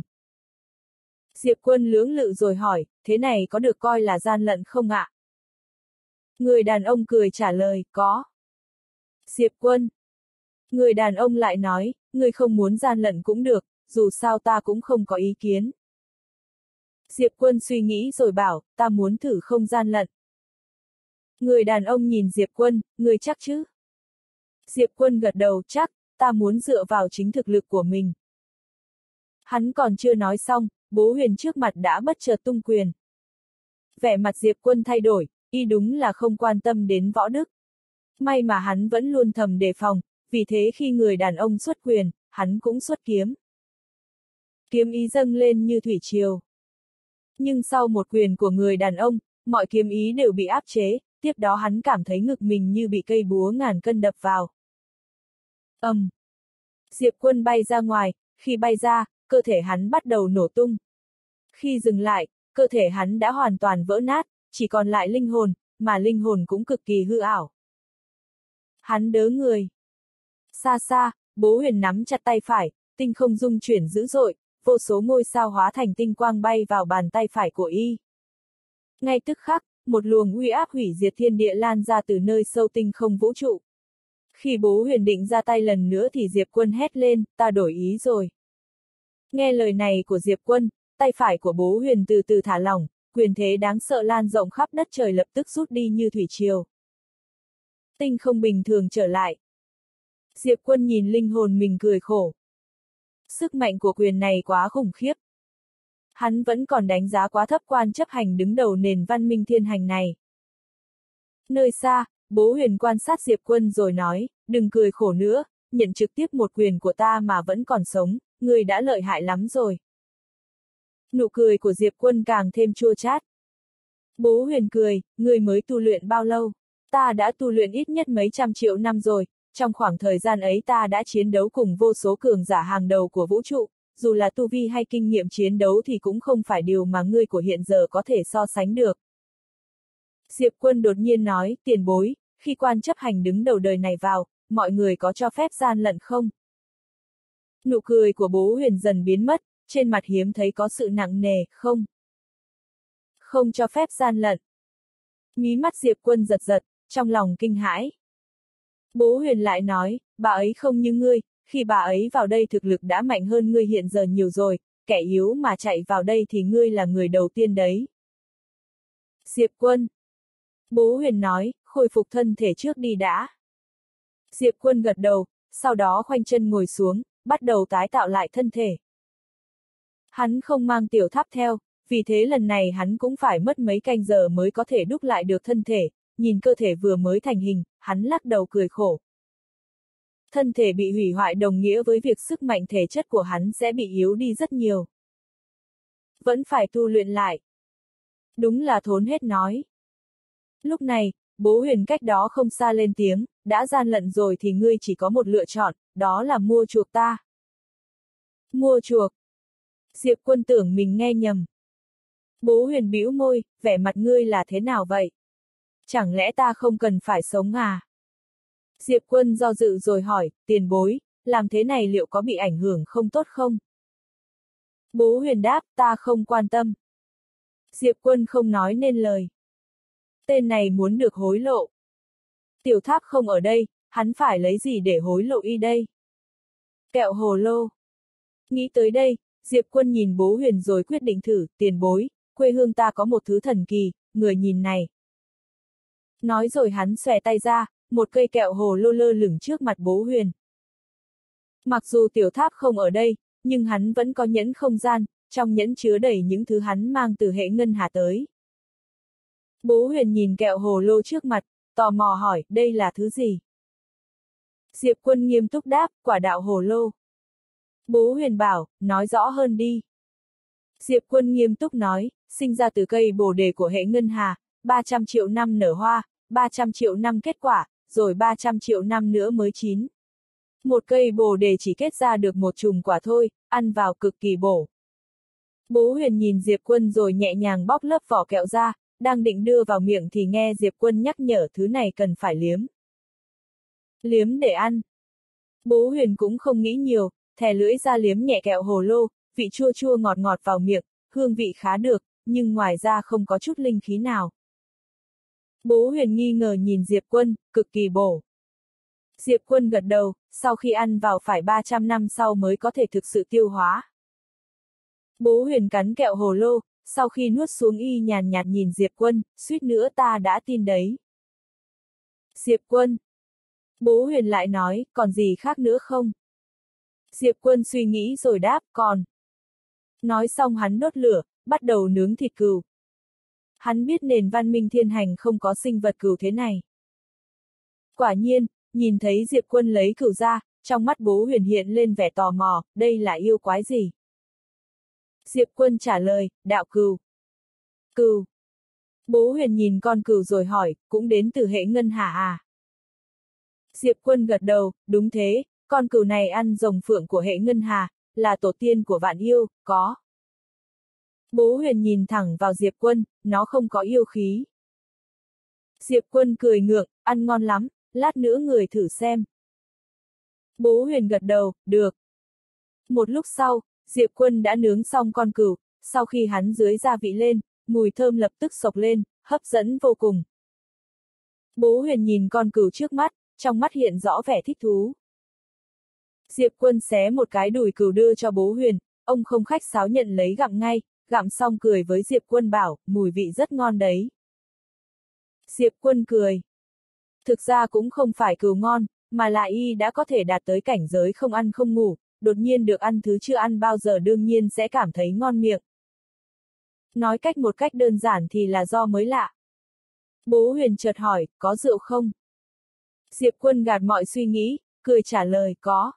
Diệp Quân lưỡng lự rồi hỏi, thế này có được coi là gian lận không ạ? Người đàn ông cười trả lời, có. Diệp Quân. Người đàn ông lại nói, ngươi không muốn gian lận cũng được, dù sao ta cũng không có ý kiến. Diệp Quân suy nghĩ rồi bảo, ta muốn thử không gian lận. Người đàn ông nhìn Diệp Quân, ngươi chắc chứ? Diệp Quân gật đầu, chắc, ta muốn dựa vào chính thực lực của mình. Hắn còn chưa nói xong, bố Huyền trước mặt đã bất chợt tung quyền. Vẻ mặt Diệp Quân thay đổi, y đúng là không quan tâm đến võ đức. May mà hắn vẫn luôn thầm đề phòng, vì thế khi người đàn ông xuất quyền, hắn cũng xuất kiếm. Kiếm ý dâng lên như thủy triều. Nhưng sau một quyền của người đàn ông, mọi kiếm ý đều bị áp chế, tiếp đó hắn cảm thấy ngực mình như bị cây búa ngàn cân đập vào. Ầm. Um. Diệp Quân bay ra ngoài, khi bay ra, cơ thể hắn bắt đầu nổ tung. Khi dừng lại, cơ thể hắn đã hoàn toàn vỡ nát, chỉ còn lại linh hồn, mà linh hồn cũng cực kỳ hư ảo. Hắn đớ người. Xa xa, bố Huyền nắm chặt tay phải, tinh không rung chuyển dữ dội, vô số ngôi sao hóa thành tinh quang bay vào bàn tay phải của y. Ngay tức khắc, một luồng uy áp hủy diệt thiên địa lan ra từ nơi sâu tinh không vũ trụ. Khi bố Huyền định ra tay lần nữa thì Diệp Quân hét lên, ta đổi ý rồi. Nghe lời này của Diệp Quân, tay phải của bố Huyền từ từ thả lỏng, quyền thế đáng sợ lan rộng khắp đất trời lập tức rút đi như thủy triều. Tinh không bình thường trở lại. Diệp Quân nhìn linh hồn mình cười khổ. Sức mạnh của quyền này quá khủng khiếp. Hắn vẫn còn đánh giá quá thấp quan chấp hành đứng đầu nền văn minh thiên hành này. Nơi xa, bố Huyền quan sát Diệp Quân rồi nói, đừng cười khổ nữa, nhận trực tiếp một quyền của ta mà vẫn còn sống, ngươi đã lợi hại lắm rồi. Nụ cười của Diệp Quân càng thêm chua chát. Bố Huyền cười, ngươi mới tu luyện bao lâu? Ta đã tu luyện ít nhất mấy trăm triệu năm rồi, trong khoảng thời gian ấy ta đã chiến đấu cùng vô số cường giả hàng đầu của vũ trụ, dù là tu vi hay kinh nghiệm chiến đấu thì cũng không phải điều mà ngươi của hiện giờ có thể so sánh được. Diệp Quân đột nhiên nói, tiền bối, khi quan chấp hành đứng đầu đời này vào, mọi người có cho phép gian lận không? Nụ cười của bố Huyền dần biến mất, trên mặt hiếm thấy có sự nặng nề, không. Không cho phép gian lận. Mí mắt Diệp Quân giật giật, trong lòng kinh hãi. Bố Huyền lại nói, bà ấy không như ngươi, khi bà ấy vào đây thực lực đã mạnh hơn ngươi hiện giờ nhiều rồi, kẻ yếu mà chạy vào đây thì ngươi là người đầu tiên đấy. Diệp Quân. Bố Huyền nói, khôi phục thân thể trước đi đã. Diệp Quân gật đầu, sau đó khoanh chân ngồi xuống, bắt đầu tái tạo lại thân thể. Hắn không mang tiểu tháp theo, vì thế lần này hắn cũng phải mất mấy canh giờ mới có thể đúc lại được thân thể, nhìn cơ thể vừa mới thành hình, hắn lắc đầu cười khổ. Thân thể bị hủy hoại đồng nghĩa với việc sức mạnh thể chất của hắn sẽ bị yếu đi rất nhiều. Vẫn phải tu luyện lại. Đúng là thốn hết nói. Lúc này, Bố Huyền cách đó không xa lên tiếng, đã gian lận rồi thì ngươi chỉ có một lựa chọn, đó là mua chuộc ta. Mua chuộc. Diệp Quân tưởng mình nghe nhầm. Bố Huyền bĩu môi, vẻ mặt ngươi là thế nào vậy? Chẳng lẽ ta không cần phải sống à? Diệp Quân do dự rồi hỏi, tiền bối, làm thế này liệu có bị ảnh hưởng không tốt không? Bố Huyền đáp, ta không quan tâm. Diệp Quân không nói nên lời. Tên này muốn được hối lộ. Tiểu Tháp không ở đây, hắn phải lấy gì để hối lộ y đây? Kẹo hồ lô. Nghĩ tới đây, Diệp Quân nhìn Bố Huyền rồi quyết định thử, tiền bối, quê hương ta có một thứ thần kỳ, người nhìn này. Nói rồi hắn xòe tay ra, một cây kẹo hồ lô lơ lửng trước mặt Bố Huyền. Mặc dù Tiểu Tháp không ở đây, nhưng hắn vẫn có nhẫn không gian, trong nhẫn chứa đầy những thứ hắn mang từ hệ ngân hà tới. Bố Huyền nhìn kẹo hồ lô trước mặt, tò mò hỏi, đây là thứ gì? Diệp Quân nghiêm túc đáp, quả đạo hồ lô. Bố Huyền bảo, nói rõ hơn đi. Diệp Quân nghiêm túc nói, sinh ra từ cây bồ đề của hệ ngân hà, ba trăm triệu năm nở hoa, ba trăm triệu năm kết quả, rồi ba trăm triệu năm nữa mới chín. Một cây bồ đề chỉ kết ra được một chùm quả thôi, ăn vào cực kỳ bổ. Bố Huyền nhìn Diệp Quân rồi nhẹ nhàng bóc lớp vỏ kẹo ra, đang định đưa vào miệng thì nghe Diệp Quân nhắc nhở thứ này cần phải liếm. Liếm để ăn. Bố Huyền cũng không nghĩ nhiều, thè lưỡi ra liếm nhẹ kẹo hồ lô, vị chua chua ngọt ngọt vào miệng, hương vị khá được, nhưng ngoài ra không có chút linh khí nào. Bố Huyền nghi ngờ nhìn Diệp Quân, cực kỳ bổ. Diệp Quân gật đầu, sau khi ăn vào phải ba trăm năm sau mới có thể thực sự tiêu hóa. Bố Huyền cắn kẹo hồ lô, sau khi nuốt xuống y nhàn nhạt nhìn Diệp Quân, suýt nữa ta đã tin đấy. Diệp Quân. Bố Huyền lại nói, còn gì khác nữa không? Diệp Quân suy nghĩ rồi đáp, còn. Nói xong hắn đốt lửa, bắt đầu nướng thịt cừu. Hắn biết nền văn minh thiên hành không có sinh vật cừu thế này. Quả nhiên, nhìn thấy Diệp Quân lấy cừu ra, trong mắt Bố Huyền hiện lên vẻ tò mò, đây là yêu quái gì? Diệp Quân trả lời, đạo cừu. Cừu. Bố Huyền nhìn con cừu rồi hỏi, cũng đến từ hệ ngân hà à? Diệp Quân gật đầu, đúng thế, con cừu này ăn rồng phượng của hệ ngân hà, là tổ tiên của vạn yêu, có. Bố Huyền nhìn thẳng vào Diệp Quân, nó không có yêu khí. Diệp Quân cười ngượng, ăn ngon lắm, lát nữa người thử xem. Bố Huyền gật đầu, được. Một lúc sau, Diệp Quân đã nướng xong con cừu, sau khi hắn dưới gia vị lên, mùi thơm lập tức xộc lên, hấp dẫn vô cùng. Bố Huyền nhìn con cừu trước mắt, trong mắt hiện rõ vẻ thích thú. Diệp Quân xé một cái đùi cừu đưa cho Bố Huyền, ông không khách sáo nhận lấy gặm ngay, gặm xong cười với Diệp Quân bảo, mùi vị rất ngon đấy. Diệp Quân cười. Thực ra cũng không phải cừu ngon, mà là y đã có thể đạt tới cảnh giới không ăn không ngủ, đột nhiên được ăn thứ chưa ăn bao giờ đương nhiên sẽ cảm thấy ngon miệng. Nói cách một cách đơn giản thì là do mới lạ. Bố Huyền chợt hỏi, có rượu không? Diệp Quân gạt mọi suy nghĩ, cười trả lời, có.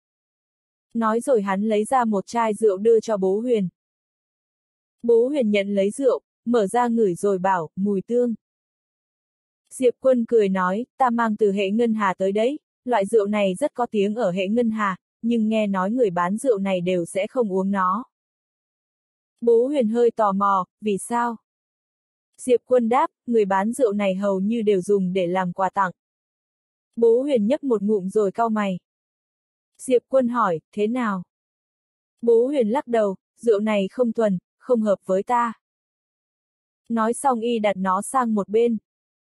Nói rồi hắn lấy ra một chai rượu đưa cho Bố Huyền. Bố Huyền nhận lấy rượu, mở ra ngửi rồi bảo, mùi tương. Diệp Quân cười nói, ta mang từ hệ ngân hà tới đấy, loại rượu này rất có tiếng ở hệ ngân hà, nhưng nghe nói người bán rượu này đều sẽ không uống nó. Bố Huyền hơi tò mò, vì sao? Diệp Quân đáp, người bán rượu này hầu như đều dùng để làm quà tặng. Bố Huyền nhấp một ngụm rồi cau mày. Diệp Quân hỏi, thế nào? Bố Huyền lắc đầu, rượu này không thuần, không hợp với ta. Nói xong y đặt nó sang một bên.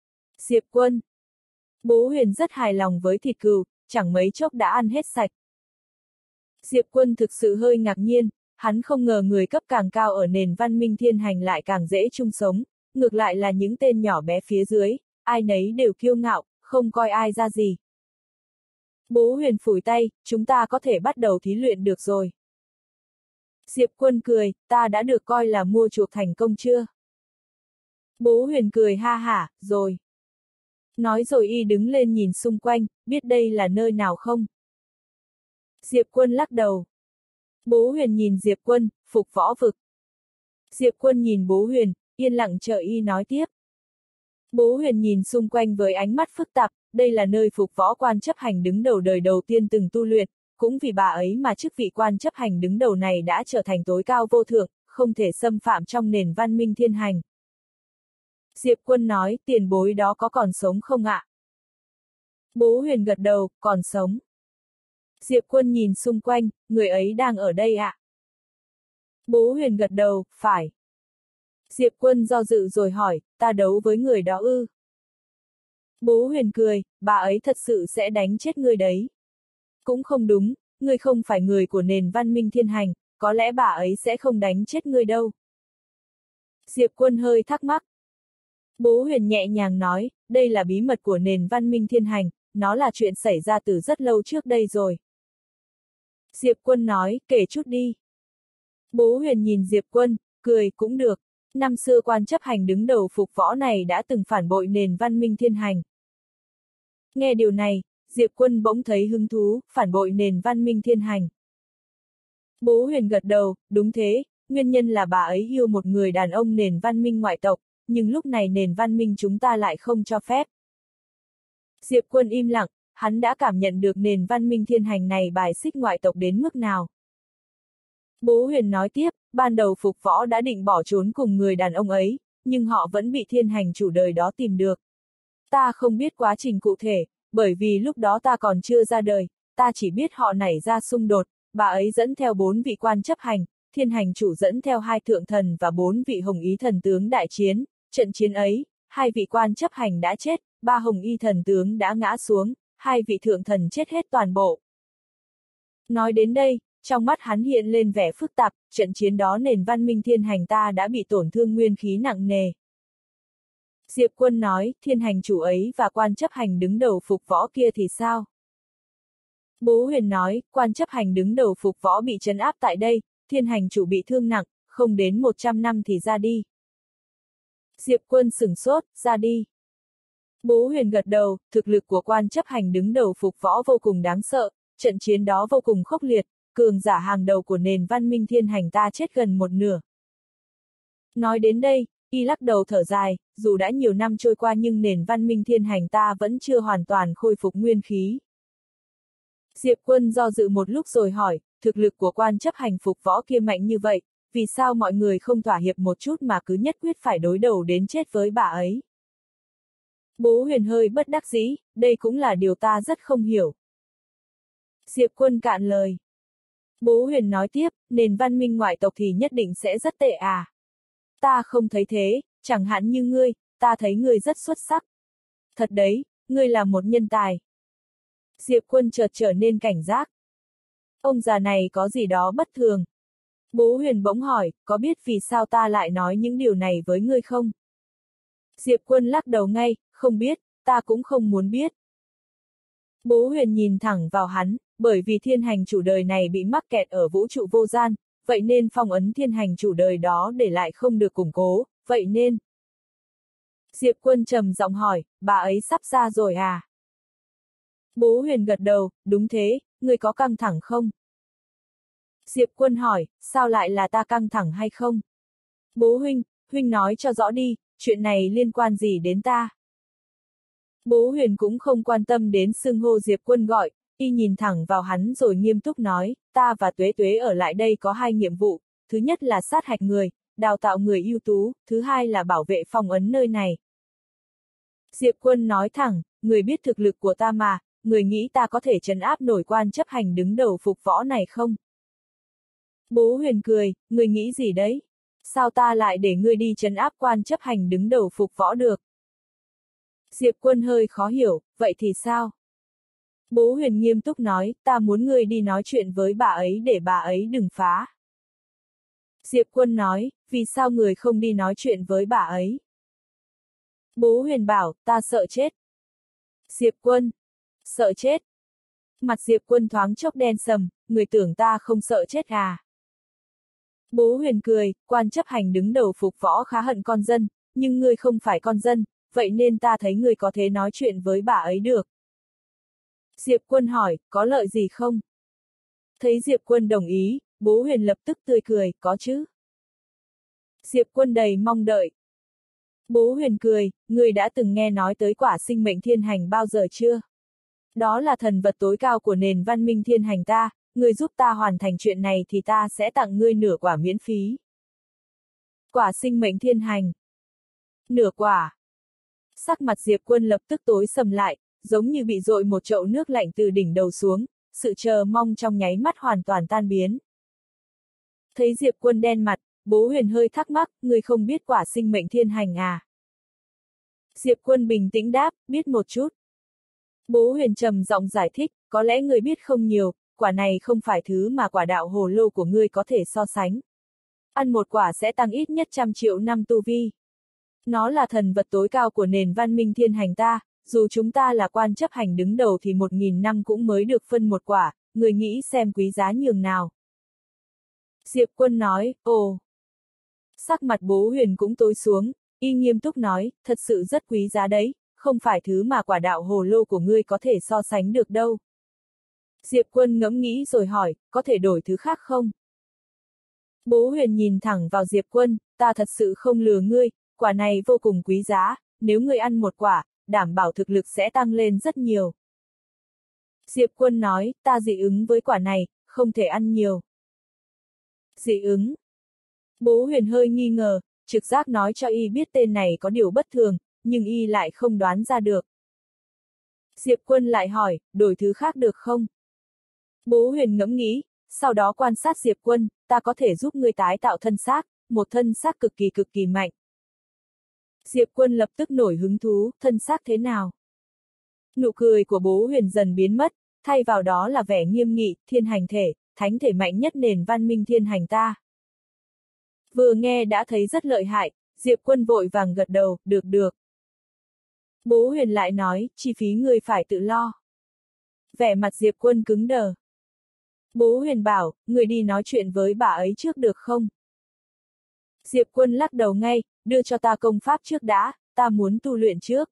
Diệp Quân. Bố Huyền rất hài lòng với thịt cừu, chẳng mấy chốc đã ăn hết sạch. Diệp Quân thực sự hơi ngạc nhiên, hắn không ngờ người cấp càng cao ở nền văn minh thiên hành lại càng dễ chung sống, ngược lại là những tên nhỏ bé phía dưới, ai nấy đều kiêu ngạo, không coi ai ra gì. Bố Huyền phủi tay, chúng ta có thể bắt đầu thí luyện được rồi. Diệp Quân cười, ta đã được coi là mua chuộc thành công chưa? Bố Huyền cười ha hả, rồi. Nói rồi y đứng lên nhìn xung quanh, biết đây là nơi nào không? Diệp Quân lắc đầu. Bố Huyền nhìn Diệp Quân, phục võ vực. Diệp Quân nhìn bố Huyền, yên lặng chờ y nói tiếp. Bố Huyền nhìn xung quanh với ánh mắt phức tạp, đây là nơi phục võ quan chấp hành đứng đầu đời đầu tiên từng tu luyện, cũng vì bà ấy mà chức vị quan chấp hành đứng đầu này đã trở thành tối cao vô thượng, không thể xâm phạm trong nền văn minh thiên hành. Diệp Quân nói, tiền bối đó có còn sống không ạ? Bố Huyền gật đầu, còn sống. Diệp Quân nhìn xung quanh, người ấy đang ở đây ạ? Bố Huyền gật đầu, phải. Diệp Quân do dự rồi hỏi, ta đấu với người đó ư? Bố Huyền cười, bà ấy thật sự sẽ đánh chết ngươi đấy. Cũng không đúng, ngươi không phải người của nền văn minh thiên hành, có lẽ bà ấy sẽ không đánh chết ngươi đâu. Diệp Quân hơi thắc mắc. Bố Huyền nhẹ nhàng nói, đây là bí mật của nền văn minh thiên hành, nó là chuyện xảy ra từ rất lâu trước đây rồi. Diệp Quân nói, kể chút đi. Bố Huyền nhìn Diệp Quân, cười, cũng được. Năm xưa quan chấp hành đứng đầu phục võ này đã từng phản bội nền văn minh thiên hành. Nghe điều này, Diệp Quân bỗng thấy hứng thú, phản bội nền văn minh thiên hành. Bố Huyền gật đầu, đúng thế, nguyên nhân là bà ấy yêu một người đàn ông nền văn minh ngoại tộc, nhưng lúc này nền văn minh chúng ta lại không cho phép. Diệp Quân im lặng, hắn đã cảm nhận được nền văn minh thiên hành này bài xích ngoại tộc đến mức nào. Bố Huyền nói tiếp, ban đầu phục võ đã định bỏ trốn cùng người đàn ông ấy, nhưng họ vẫn bị thiên hành chủ đời đó tìm được. Ta không biết quá trình cụ thể, bởi vì lúc đó ta còn chưa ra đời, ta chỉ biết họ nảy ra xung đột, bà ấy dẫn theo bốn vị quan chấp hành, thiên hành chủ dẫn theo hai thượng thần và bốn vị hồng ý thần tướng đại chiến, trận chiến ấy, hai vị quan chấp hành đã chết, ba hồng y thần tướng đã ngã xuống, hai vị thượng thần chết hết toàn bộ. Nói đến đây, trong mắt hắn hiện lên vẻ phức tạp, trận chiến đó nền văn minh thiên hành ta đã bị tổn thương nguyên khí nặng nề. Diệp Quân nói, thiên hành chủ ấy và quan chấp hành đứng đầu phục võ kia thì sao? Bố Huyền nói, quan chấp hành đứng đầu phục võ bị trấn áp tại đây, thiên hành chủ bị thương nặng, không đến một trăm năm thì ra đi. Diệp Quân sửng sốt, ra đi. Bố Huyền gật đầu, thực lực của quan chấp hành đứng đầu phục võ vô cùng đáng sợ, trận chiến đó vô cùng khốc liệt, cường giả hàng đầu của nền văn minh thiên hành ta chết gần một nửa. Nói đến đây, y lắc đầu thở dài, dù đã nhiều năm trôi qua nhưng nền văn minh thiên hành ta vẫn chưa hoàn toàn khôi phục nguyên khí. Diệp Quân do dự một lúc rồi hỏi, thực lực của quan chấp hành phục võ kia mạnh như vậy, vì sao mọi người không thỏa hiệp một chút mà cứ nhất quyết phải đối đầu đến chết với bà ấy? Bố Huyền hơi bất đắc dĩ, đây cũng là điều ta rất không hiểu. Diệp Quân cạn lời. Bố Huyền nói tiếp, nền văn minh ngoại tộc thì nhất định sẽ rất tệ à? Ta không thấy thế, chẳng hạn như ngươi, ta thấy ngươi rất xuất sắc. Thật đấy, ngươi là một nhân tài. Diệp Quân chợt trở nên cảnh giác. Ông già này có gì đó bất thường. Bố Huyền bỗng hỏi, có biết vì sao ta lại nói những điều này với ngươi không? Diệp Quân lắc đầu ngay, không biết, ta cũng không muốn biết. Bố Huyền nhìn thẳng vào hắn, bởi vì thiên hành chủ đời này bị mắc kẹt ở vũ trụ vô gian, vậy nên phong ấn thiên hành chủ đời đó để lại không được củng cố, vậy nên. Diệp Quân trầm giọng hỏi, bà ấy sắp ra rồi à? Bố Huyền gật đầu, đúng thế, ngươi có căng thẳng không? Diệp Quân hỏi, sao lại là ta căng thẳng hay không? Bố Huynh, Huynh nói cho rõ đi, chuyện này liên quan gì đến ta? Bố Huyền cũng không quan tâm đến xưng hô Diệp Quân gọi, y nhìn thẳng vào hắn rồi nghiêm túc nói, ta và Tuế Tuế ở lại đây có hai nhiệm vụ, thứ nhất là sát hạch người, đào tạo người ưu tú, thứ hai là bảo vệ phong ấn nơi này. Diệp Quân nói thẳng, người biết thực lực của ta mà, người nghĩ ta có thể trấn áp nổi quan chấp hành đứng đầu phục võ này không? Bố Huyền cười, người nghĩ gì đấy? Sao ta lại để ngươi đi trấn áp quan chấp hành đứng đầu phục võ được? Diệp Quân hơi khó hiểu, vậy thì sao? Bố Huyền nghiêm túc nói, ta muốn ngươi đi nói chuyện với bà ấy để bà ấy đừng phá. Diệp Quân nói, vì sao người không đi nói chuyện với bà ấy? Bố Huyền bảo, ta sợ chết. Diệp Quân, sợ chết. Mặt Diệp Quân thoáng chốc đen sầm, người tưởng ta không sợ chết à? Bố Huyền cười, quan chấp hành đứng đầu phục võ khá hận con dân, nhưng ngươi không phải con dân, vậy nên ta thấy ngươi có thể nói chuyện với bà ấy được. Diệp Quân hỏi, có lợi gì không? Thấy Diệp Quân đồng ý, bố Huyền lập tức tươi cười, có chứ. Diệp Quân đầy mong đợi. Bố Huyền cười, ngươi đã từng nghe nói tới quả sinh mệnh thiên hành bao giờ chưa? Đó là thần vật tối cao của nền văn minh thiên hành ta, ngươi giúp ta hoàn thành chuyện này thì ta sẽ tặng ngươi nửa quả miễn phí. Quả sinh mệnh thiên hành. Nửa quả. Sắc mặt Diệp Quân lập tức tối sầm lại, giống như bị dội một chậu nước lạnh từ đỉnh đầu xuống, sự chờ mong trong nháy mắt hoàn toàn tan biến. Thấy Diệp Quân đen mặt, bố Huyền hơi thắc mắc, ngươi không biết quả sinh mệnh thiên hành à? Diệp Quân bình tĩnh đáp, biết một chút. Bố Huyền trầm giọng giải thích, có lẽ ngươi biết không nhiều, quả này không phải thứ mà quả đạo hồ lô của ngươi có thể so sánh. Ăn một quả sẽ tăng ít nhất trăm triệu năm tu vi. Nó là thần vật tối cao của nền văn minh thiên hành ta, dù chúng ta là quan chấp hành đứng đầu thì một nghìn năm cũng mới được phân một quả, người nghĩ xem quý giá nhường nào. Diệp Quân nói, ồ. Sắc mặt bố Huyền cũng tối xuống, y nghiêm túc nói, thật sự rất quý giá đấy, không phải thứ mà quả đạo hồ lô của ngươi có thể so sánh được đâu. Diệp Quân ngẫm nghĩ rồi hỏi, có thể đổi thứ khác không? Bố Huyền nhìn thẳng vào Diệp Quân, ta thật sự không lừa ngươi, quả này vô cùng quý giá, nếu ngươi ăn một quả, đảm bảo thực lực sẽ tăng lên rất nhiều. Diệp Quân nói, ta dị ứng với quả này, không thể ăn nhiều. Dị ứng. Bố Huyền hơi nghi ngờ, trực giác nói cho y biết tên này có điều bất thường, nhưng y lại không đoán ra được. Diệp Quân lại hỏi, đổi thứ khác được không? Bố Huyền ngẫm nghĩ, sau đó quan sát Diệp Quân, ta có thể giúp ngươi tái tạo thân xác, một thân xác cực kỳ cực kỳ mạnh. Diệp Quân lập tức nổi hứng thú, thân xác thế nào? Nụ cười của bố Huyền dần biến mất, thay vào đó là vẻ nghiêm nghị, thiên hành thể, thánh thể mạnh nhất nền văn minh thiên hành ta. Vừa nghe đã thấy rất lợi hại, Diệp Quân vội vàng gật đầu, được được. Bố Huyền lại nói, chi phí ngươi phải tự lo. Vẻ mặt Diệp Quân cứng đờ. Bố Huyền bảo, người đi nói chuyện với bà ấy trước được không? Diệp Quân lắc đầu ngay, đưa cho ta công pháp trước đã, ta muốn tu luyện trước.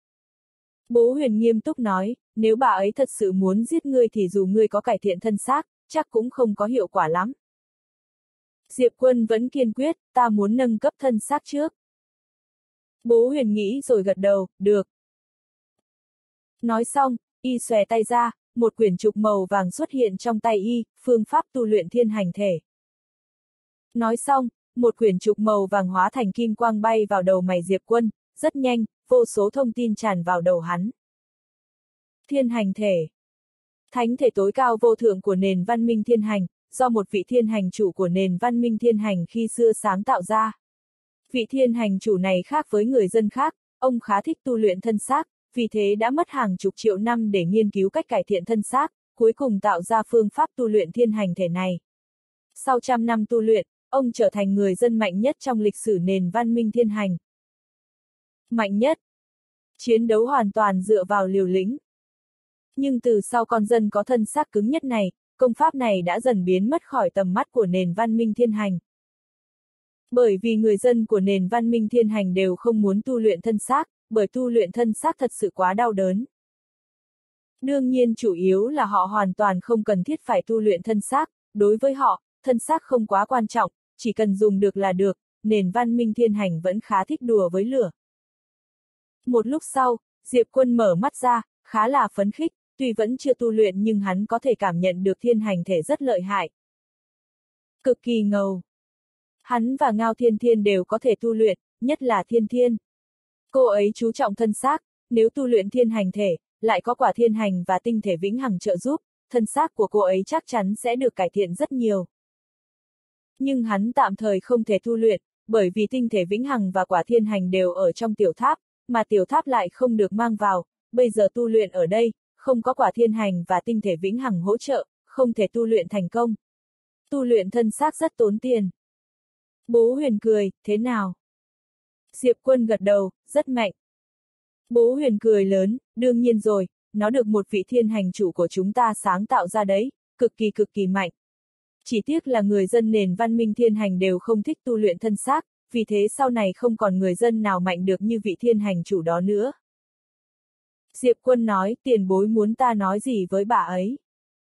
Bố Huyền nghiêm túc nói, nếu bà ấy thật sự muốn giết ngươi thì dù ngươi có cải thiện thân xác, chắc cũng không có hiệu quả lắm. Diệp Quân vẫn kiên quyết, ta muốn nâng cấp thân xác trước. Bố Huyền nghĩ rồi gật đầu, được. Nói xong, y xòe tay ra, một quyển trục màu vàng xuất hiện trong tay y, phương pháp tu luyện thiên hành thể. Nói xong, một quyển trục màu vàng hóa thành kim quang bay vào đầu mày Diệp Quân, rất nhanh, vô số thông tin tràn vào đầu hắn. Thiên hành thể. Thánh thể tối cao vô thượng của nền văn minh thiên hành, do một vị thiên hành chủ của nền văn minh thiên hành khi xưa sáng tạo ra. Vị thiên hành chủ này khác với người dân khác, ông khá thích tu luyện thân xác, vì thế đã mất hàng chục triệu năm để nghiên cứu cách cải thiện thân xác, cuối cùng tạo ra phương pháp tu luyện thiên hành thể này. Sau trăm năm tu luyện, ông trở thành người dân mạnh nhất trong lịch sử nền văn minh thiên hành. Mạnh nhất. Chiến đấu hoàn toàn dựa vào liều lĩnh. Nhưng từ sau con dân có thân xác cứng nhất này, công pháp này đã dần biến mất khỏi tầm mắt của nền văn minh thiên hành. Bởi vì người dân của nền văn minh thiên hành đều không muốn tu luyện thân xác, bởi tu luyện thân xác thật sự quá đau đớn. Đương nhiên chủ yếu là họ hoàn toàn không cần thiết phải tu luyện thân xác, đối với họ, thân xác không quá quan trọng, chỉ cần dùng được là được, nền văn minh thiên hành vẫn khá thích đùa với lửa. Một lúc sau, Diệp Quân mở mắt ra, khá là phấn khích, tuy vẫn chưa tu luyện nhưng hắn có thể cảm nhận được thiên hành thể rất lợi hại. Cực kỳ ngầu. Hắn và Ngao Thiên Thiên đều có thể tu luyện, nhất là Thiên Thiên. Cô ấy chú trọng thân xác, nếu tu luyện thiên hành thể, lại có quả thiên hành và tinh thể vĩnh hằng trợ giúp, thân xác của cô ấy chắc chắn sẽ được cải thiện rất nhiều. Nhưng hắn tạm thời không thể tu luyện, bởi vì tinh thể vĩnh hằng và quả thiên hành đều ở trong tiểu tháp, mà tiểu tháp lại không được mang vào, bây giờ tu luyện ở đây, không có quả thiên hành và tinh thể vĩnh hằng hỗ trợ, không thể tu luyện thành công. Tu luyện thân xác rất tốn tiền. Bố Huyền cười, thế nào? Diệp Quân gật đầu, rất mạnh. Bố Huyền cười lớn, đương nhiên rồi, nó được một vị thiên hành chủ của chúng ta sáng tạo ra đấy, cực kỳ cực kỳ mạnh. Chỉ tiếc là người dân nền văn minh thiên hành đều không thích tu luyện thân xác, vì thế sau này không còn người dân nào mạnh được như vị thiên hành chủ đó nữa. Diệp Quân nói, tiền bối muốn ta nói gì với bà ấy?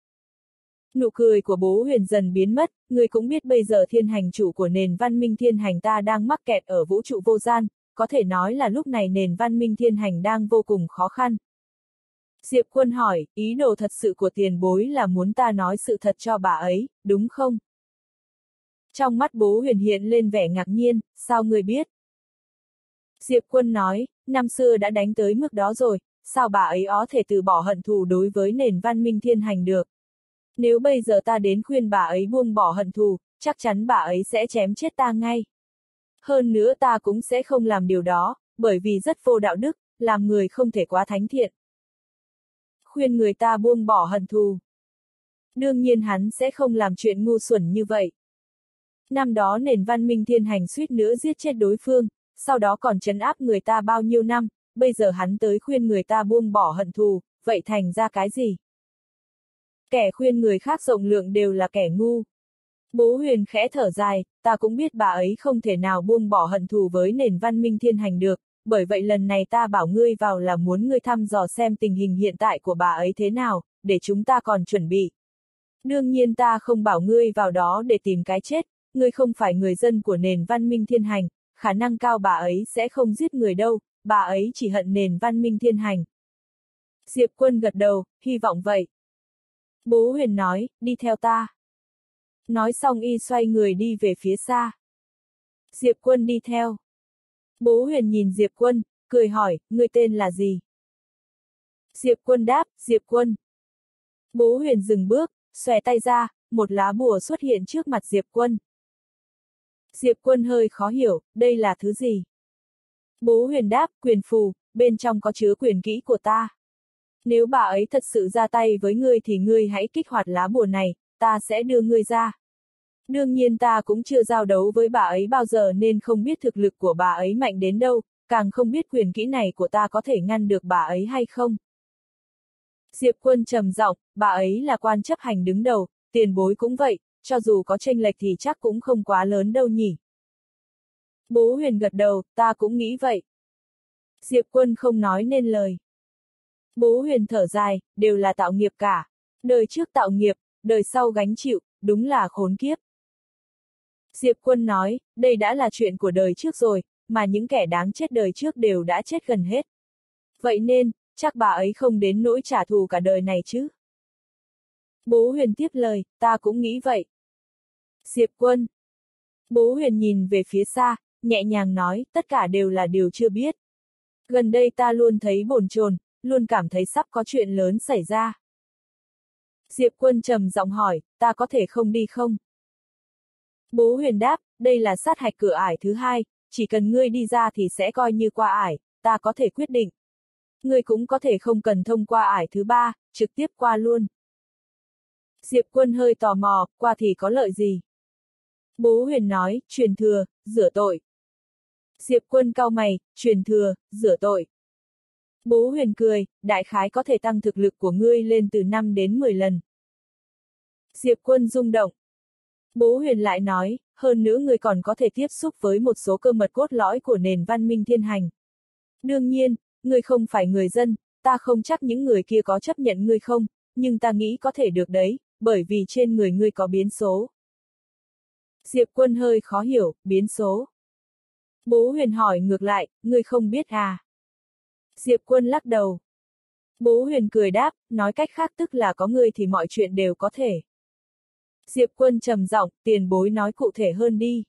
Nụ cười của Bố Huyền dần biến mất, người cũng biết bây giờ thiên hành chủ của nền văn minh thiên hành ta đang mắc kẹt ở vũ trụ vô gian, có thể nói là lúc này nền văn minh thiên hành đang vô cùng khó khăn. Diệp Quân hỏi, ý đồ thật sự của tiền bối là muốn ta nói sự thật cho bà ấy, đúng không? Trong mắt Bố Huyền hiện lên vẻ ngạc nhiên, sao ngươi biết? Diệp Quân nói, năm xưa đã đánh tới mức đó rồi, sao bà ấy có thể từ bỏ hận thù đối với nền văn minh thiên hành được? Nếu bây giờ ta đến khuyên bà ấy buông bỏ hận thù, chắc chắn bà ấy sẽ chém chết ta ngay. Hơn nữa ta cũng sẽ không làm điều đó, bởi vì rất vô đạo đức, làm người không thể quá thánh thiện. Khuyên người ta buông bỏ hận thù. Đương nhiên hắn sẽ không làm chuyện ngu xuẩn như vậy. Năm đó nền văn minh thiên hành suýt nữa giết chết đối phương, sau đó còn trấn áp người ta bao nhiêu năm, bây giờ hắn tới khuyên người ta buông bỏ hận thù, vậy thành ra cái gì? Kẻ khuyên người khác rộng lượng đều là kẻ ngu. Bố Huyền khẽ thở dài, ta cũng biết bà ấy không thể nào buông bỏ hận thù với nền văn minh thiên hành được, bởi vậy lần này ta bảo ngươi vào là muốn ngươi thăm dò xem tình hình hiện tại của bà ấy thế nào, để chúng ta còn chuẩn bị. Đương nhiên ta không bảo ngươi vào đó để tìm cái chết, ngươi không phải người dân của nền văn minh thiên hành, khả năng cao bà ấy sẽ không giết người đâu, bà ấy chỉ hận nền văn minh thiên hành. Diệp Quân gật đầu, hy vọng vậy. Bố Huyền nói, đi theo ta. Nói xong y xoay người đi về phía xa. Diệp Quân đi theo. Bố Huyền nhìn Diệp Quân, cười hỏi, ngươi tên là gì? Diệp Quân đáp, Diệp Quân. Bố Huyền dừng bước, xòe tay ra, một lá bùa xuất hiện trước mặt Diệp Quân. Diệp Quân hơi khó hiểu, đây là thứ gì? Bố Huyền đáp, quyền phù, bên trong có chứa quyền kỹ của ta. Nếu bà ấy thật sự ra tay với ngươi thì ngươi hãy kích hoạt lá bùa này, ta sẽ đưa ngươi ra. Đương nhiên ta cũng chưa giao đấu với bà ấy bao giờ nên không biết thực lực của bà ấy mạnh đến đâu, càng không biết quyền kỹ này của ta có thể ngăn được bà ấy hay không. Diệp Quân trầm giọng, bà ấy là quan chấp hành đứng đầu, tiền bối cũng vậy, cho dù có chênh lệch thì chắc cũng không quá lớn đâu nhỉ. Bố Huyền gật đầu, ta cũng nghĩ vậy. Diệp Quân không nói nên lời. Bố Huyền thở dài, đều là tạo nghiệp cả. Đời trước tạo nghiệp, đời sau gánh chịu, đúng là khốn kiếp. Diệp Quân nói, đây đã là chuyện của đời trước rồi, mà những kẻ đáng chết đời trước đều đã chết gần hết. Vậy nên, chắc bà ấy không đến nỗi trả thù cả đời này chứ. Bố Huyền tiếp lời, ta cũng nghĩ vậy. Diệp Quân. Bố Huyền nhìn về phía xa, nhẹ nhàng nói, tất cả đều là điều chưa biết. Gần đây ta luôn thấy bồn chồn, luôn cảm thấy sắp có chuyện lớn xảy ra. Diệp Quân trầm giọng hỏi, ta có thể không đi không? Bố Huyền đáp, đây là sát hạch cửa ải thứ hai, chỉ cần ngươi đi ra thì sẽ coi như qua ải, ta có thể quyết định. Ngươi cũng có thể không cần thông qua ải thứ ba, trực tiếp qua luôn. Diệp Quân hơi tò mò, qua thì có lợi gì? Bố Huyền nói, truyền thừa, rửa tội. Diệp Quân cau mày, truyền thừa, rửa tội. Bố Huyền cười, đại khái có thể tăng thực lực của ngươi lên từ năm đến mười lần. Diệp Quân rung động. Bố Huyền lại nói, hơn nữa ngươi còn có thể tiếp xúc với một số cơ mật cốt lõi của nền văn minh thiên hành. Đương nhiên, ngươi không phải người dân, ta không chắc những người kia có chấp nhận ngươi không, nhưng ta nghĩ có thể được đấy, bởi vì trên người ngươi có biến số. Diệp Quân hơi khó hiểu, biến số. Bố Huyền hỏi ngược lại, ngươi không biết à? Diệp Quân lắc đầu. Bố Huyền cười đáp, nói cách khác tức là có ngươi thì mọi chuyện đều có thể. Diệp Quân trầm giọng, tiền bối nói cụ thể hơn đi.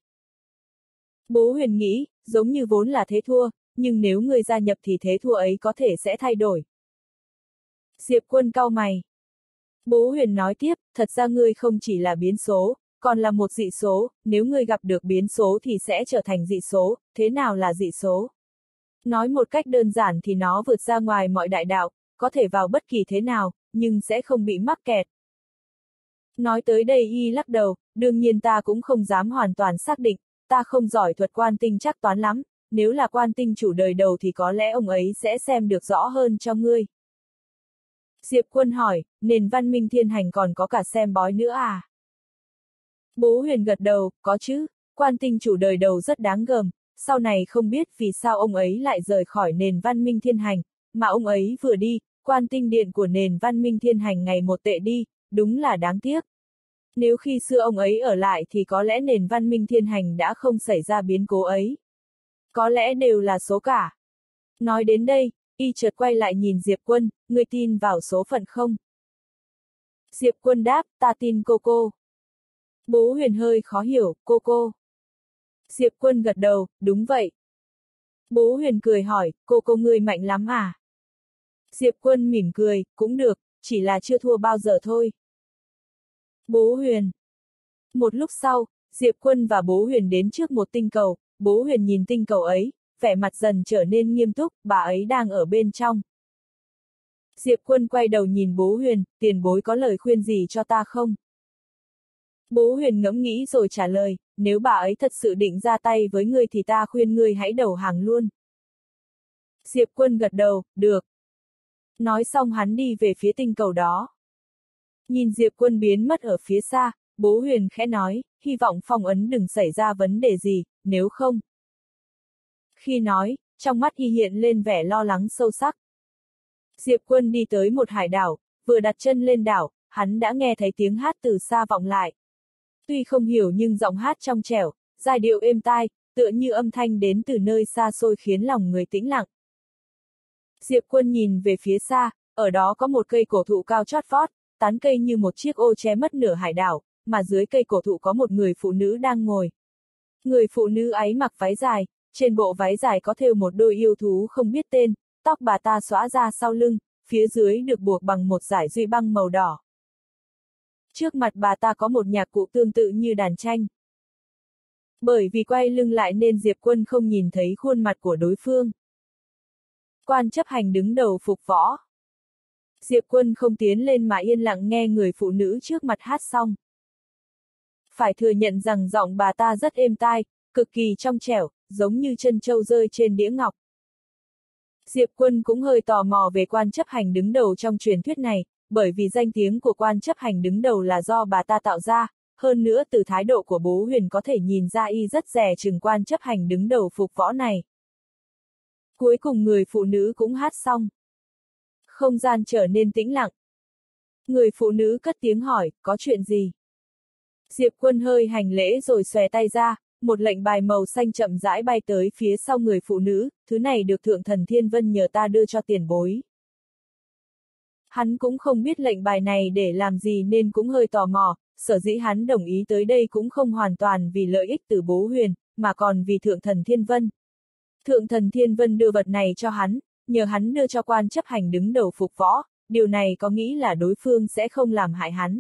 Bố Huyền nghĩ, giống như vốn là thế thua, nhưng nếu ngươi gia nhập thì thế thua ấy có thể sẽ thay đổi. Diệp Quân cau mày. Bố Huyền nói tiếp, thật ra ngươi không chỉ là biến số, còn là một dị số, nếu ngươi gặp được biến số thì sẽ trở thành dị số, thế nào là dị số? Nói một cách đơn giản thì nó vượt ra ngoài mọi đại đạo, có thể vào bất kỳ thế nào, nhưng sẽ không bị mắc kẹt. Nói tới đây y lắc đầu, đương nhiên ta cũng không dám hoàn toàn xác định, ta không giỏi thuật quan tinh chắc toán lắm, nếu là quan tinh chủ đời đầu thì có lẽ ông ấy sẽ xem được rõ hơn cho ngươi. Diệp Quân hỏi, nền văn minh thiên hành còn có cả xem bói nữa à? Bố Huyền gật đầu, có chứ, quan tinh chủ đời đầu rất đáng gờm, sau này không biết vì sao ông ấy lại rời khỏi nền văn minh thiên hành, mà ông ấy vừa đi, quan tinh điện của nền văn minh thiên hành ngày một tệ đi, đúng là đáng tiếc. Nếu khi xưa ông ấy ở lại thì có lẽ nền văn minh thiên hành đã không xảy ra biến cố ấy. Có lẽ đều là số cả. Nói đến đây, y chợt quay lại nhìn Diệp Quân, ngươi tin vào số phận không? Diệp Quân đáp, ta tin cô cô. Bố Huyền hơi khó hiểu, cô cô. Diệp Quân gật đầu, đúng vậy. Bố Huyền cười hỏi, cô cô ngươi mạnh lắm à? Diệp Quân mỉm cười, cũng được, chỉ là chưa thua bao giờ thôi. Bố Huyền. Một lúc sau, Diệp Quân và bố Huyền đến trước một tinh cầu, bố Huyền nhìn tinh cầu ấy, vẻ mặt dần trở nên nghiêm túc, bà ấy đang ở bên trong. Diệp Quân quay đầu nhìn bố Huyền, tiền bối có lời khuyên gì cho ta không? Bố Huyền ngẫm nghĩ rồi trả lời, nếu bà ấy thật sự định ra tay với ngươi thì ta khuyên ngươi hãy đầu hàng luôn. Diệp Quân gật đầu, được. Nói xong hắn đi về phía tinh cầu đó. Nhìn Diệp Quân biến mất ở phía xa, bố Huyền khẽ nói, hy vọng phong ấn đừng xảy ra vấn đề gì, nếu không. Khi nói, trong mắt y hiện lên vẻ lo lắng sâu sắc. Diệp Quân đi tới một hải đảo, vừa đặt chân lên đảo, hắn đã nghe thấy tiếng hát từ xa vọng lại. Tuy không hiểu nhưng giọng hát trong trẻo, giai điệu êm tai, tựa như âm thanh đến từ nơi xa xôi khiến lòng người tĩnh lặng. Diệp Quân nhìn về phía xa, ở đó có một cây cổ thụ cao chót vót, tán cây như một chiếc ô che mất nửa hải đảo, mà dưới cây cổ thụ có một người phụ nữ đang ngồi. Người phụ nữ ấy mặc váy dài, trên bộ váy dài có thêu một đôi yêu thú không biết tên, tóc bà ta xõa ra sau lưng, phía dưới được buộc bằng một dải duy băng màu đỏ. Trước mặt bà ta có một nhạc cụ tương tự như đàn tranh. Bởi vì quay lưng lại nên Diệp Quân không nhìn thấy khuôn mặt của đối phương. Quan chấp hành đứng đầu phục võ. Diệp Quân không tiến lên mà yên lặng nghe người phụ nữ trước mặt hát xong. Phải thừa nhận rằng giọng bà ta rất êm tai, cực kỳ trong trẻo, giống như chân châu rơi trên đĩa ngọc. Diệp Quân cũng hơi tò mò về quan chấp hành đứng đầu trong truyền thuyết này, bởi vì danh tiếng của quan chấp hành đứng đầu là do bà ta tạo ra, hơn nữa từ thái độ của bố Huyền có thể nhìn ra y rất dè chừng quan chấp hành đứng đầu phục võ này. Cuối cùng người phụ nữ cũng hát xong. Không gian trở nên tĩnh lặng. Người phụ nữ cất tiếng hỏi, có chuyện gì? Diệp Quân hơi hành lễ rồi xòe tay ra, một lệnh bài màu xanh chậm rãi bay tới phía sau người phụ nữ, thứ này được Thượng Thần Thiên Vân nhờ ta đưa cho tiền bối. Hắn cũng không biết lệnh bài này để làm gì nên cũng hơi tò mò, sở dĩ hắn đồng ý tới đây cũng không hoàn toàn vì lợi ích từ bố Huyền, mà còn vì Thượng Thần Thiên Vân. Thượng Thần Thiên Vân đưa vật này cho hắn, nhờ hắn đưa cho quan chấp hành đứng đầu phục võ, điều này có nghĩ là đối phương sẽ không làm hại hắn.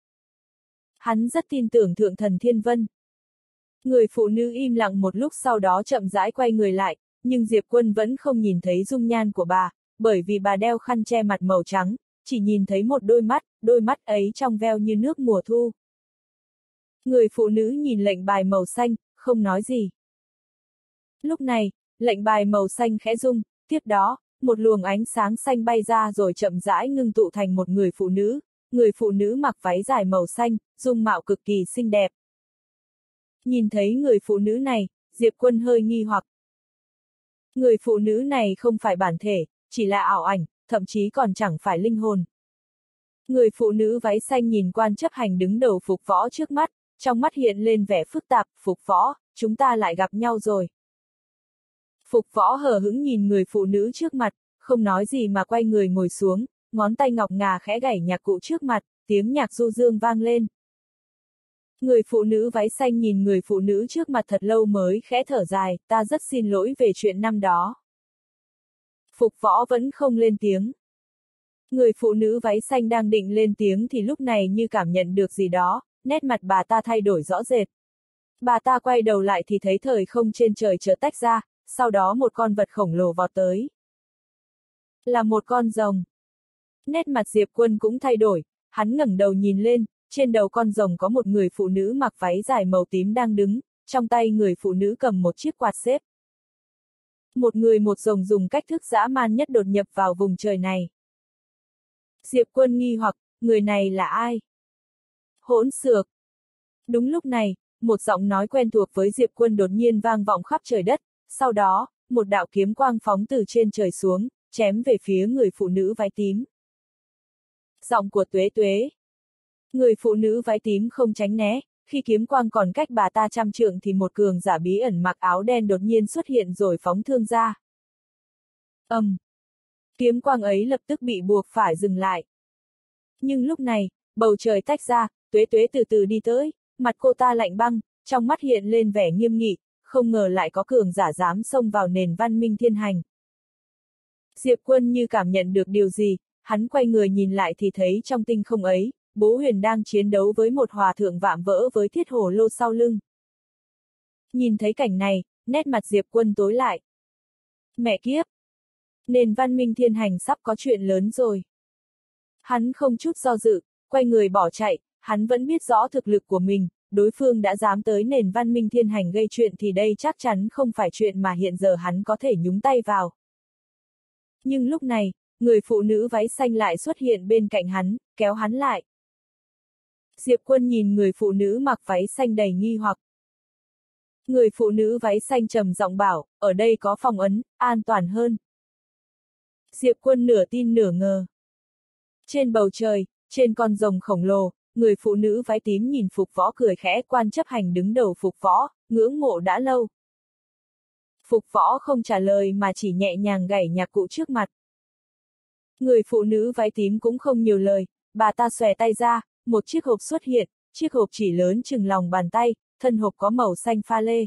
Hắn rất tin tưởng Thượng Thần Thiên Vân. Người phụ nữ im lặng một lúc sau đó chậm rãi quay người lại, nhưng Diệp Quân vẫn không nhìn thấy dung nhan của bà, bởi vì bà đeo khăn che mặt màu trắng, chỉ nhìn thấy một đôi mắt, đôi mắt ấy trong veo như nước mùa thu. Người phụ nữ nhìn lệnh bài màu xanh, không nói gì. Lúc này, lệnh bài màu xanh khẽ rung, tiếp đó, một luồng ánh sáng xanh bay ra rồi chậm rãi ngưng tụ thành một người phụ nữ, người phụ nữ mặc váy dài màu xanh, dung mạo cực kỳ xinh đẹp. Nhìn thấy người phụ nữ này, Diệp Quân hơi nghi hoặc. Người phụ nữ này không phải bản thể, chỉ là ảo ảnh, thậm chí còn chẳng phải linh hồn. Người phụ nữ váy xanh nhìn quan chấp hành đứng đầu phục võ trước mắt, trong mắt hiện lên vẻ phức tạp, phục võ, chúng ta lại gặp nhau rồi. Phục võ hờ hững nhìn người phụ nữ trước mặt, không nói gì mà quay người ngồi xuống, ngón tay ngọc ngà khẽ gảy nhạc cụ trước mặt, tiếng nhạc du dương vang lên. Người phụ nữ váy xanh nhìn người phụ nữ trước mặt thật lâu mới khẽ thở dài, ta rất xin lỗi về chuyện năm đó. Phục võ vẫn không lên tiếng. Người phụ nữ váy xanh đang định lên tiếng thì lúc này như cảm nhận được gì đó, nét mặt bà ta thay đổi rõ rệt. Bà ta quay đầu lại thì thấy thời không trên trời chợt tách ra, sau đó một con vật khổng lồ vọt tới. Là một con rồng. Nét mặt Diệp Quân cũng thay đổi, hắn ngẩng đầu nhìn lên, trên đầu con rồng có một người phụ nữ mặc váy dài màu tím đang đứng, trong tay người phụ nữ cầm một chiếc quạt xếp. Một người một rồng dùng cách thức dã man nhất đột nhập vào vùng trời này. Diệp Quân nghi hoặc, người này là ai? Hỗn xược. Đúng lúc này, một giọng nói quen thuộc với Diệp Quân đột nhiên vang vọng khắp trời đất, sau đó, một đạo kiếm quang phóng từ trên trời xuống, chém về phía người phụ nữ váy tím. Giọng của Tuế Tuế. Người phụ nữ váy tím không tránh né, khi kiếm quang còn cách bà ta trăm trượng thì một cường giả bí ẩn mặc áo đen đột nhiên xuất hiện rồi phóng thương ra. Ầm. Um. Kiếm quang ấy lập tức bị buộc phải dừng lại. Nhưng lúc này, bầu trời tách ra, Tuế Tuế từ từ đi tới, mặt cô ta lạnh băng, trong mắt hiện lên vẻ nghiêm nghị, không ngờ lại có cường giả dám xông vào nền văn minh thiên hành. Diệp Quân như cảm nhận được điều gì, hắn quay người nhìn lại thì thấy trong tinh không ấy, Bố Huyền đang chiến đấu với một hòa thượng vạm vỡ với thiết hổ lô sau lưng. Nhìn thấy cảnh này, nét mặt Diệp Quân tối lại. Mẹ kiếp! Nền văn minh thiên hành sắp có chuyện lớn rồi. Hắn không chút do dự, quay người bỏ chạy, hắn vẫn biết rõ thực lực của mình, đối phương đã dám tới nền văn minh thiên hành gây chuyện thì đây chắc chắn không phải chuyện mà hiện giờ hắn có thể nhúng tay vào. Nhưng lúc này, người phụ nữ váy xanh lại xuất hiện bên cạnh hắn, kéo hắn lại. Diệp Quân nhìn người phụ nữ mặc váy xanh đầy nghi hoặc. Người phụ nữ váy xanh trầm giọng bảo, ở đây có phong ấn, an toàn hơn. Diệp Quân nửa tin nửa ngờ. Trên bầu trời, trên con rồng khổng lồ, người phụ nữ váy tím nhìn Phục Võ cười khẽ, quan chấp hành đứng đầu Phục Võ, ngưỡng mộ đã lâu. Phục Võ không trả lời mà chỉ nhẹ nhàng gảy nhạc cụ trước mặt. Người phụ nữ váy tím cũng không nhiều lời, bà ta xòe tay ra, một chiếc hộp xuất hiện, chiếc hộp chỉ lớn chừng lòng bàn tay, thân hộp có màu xanh pha lê.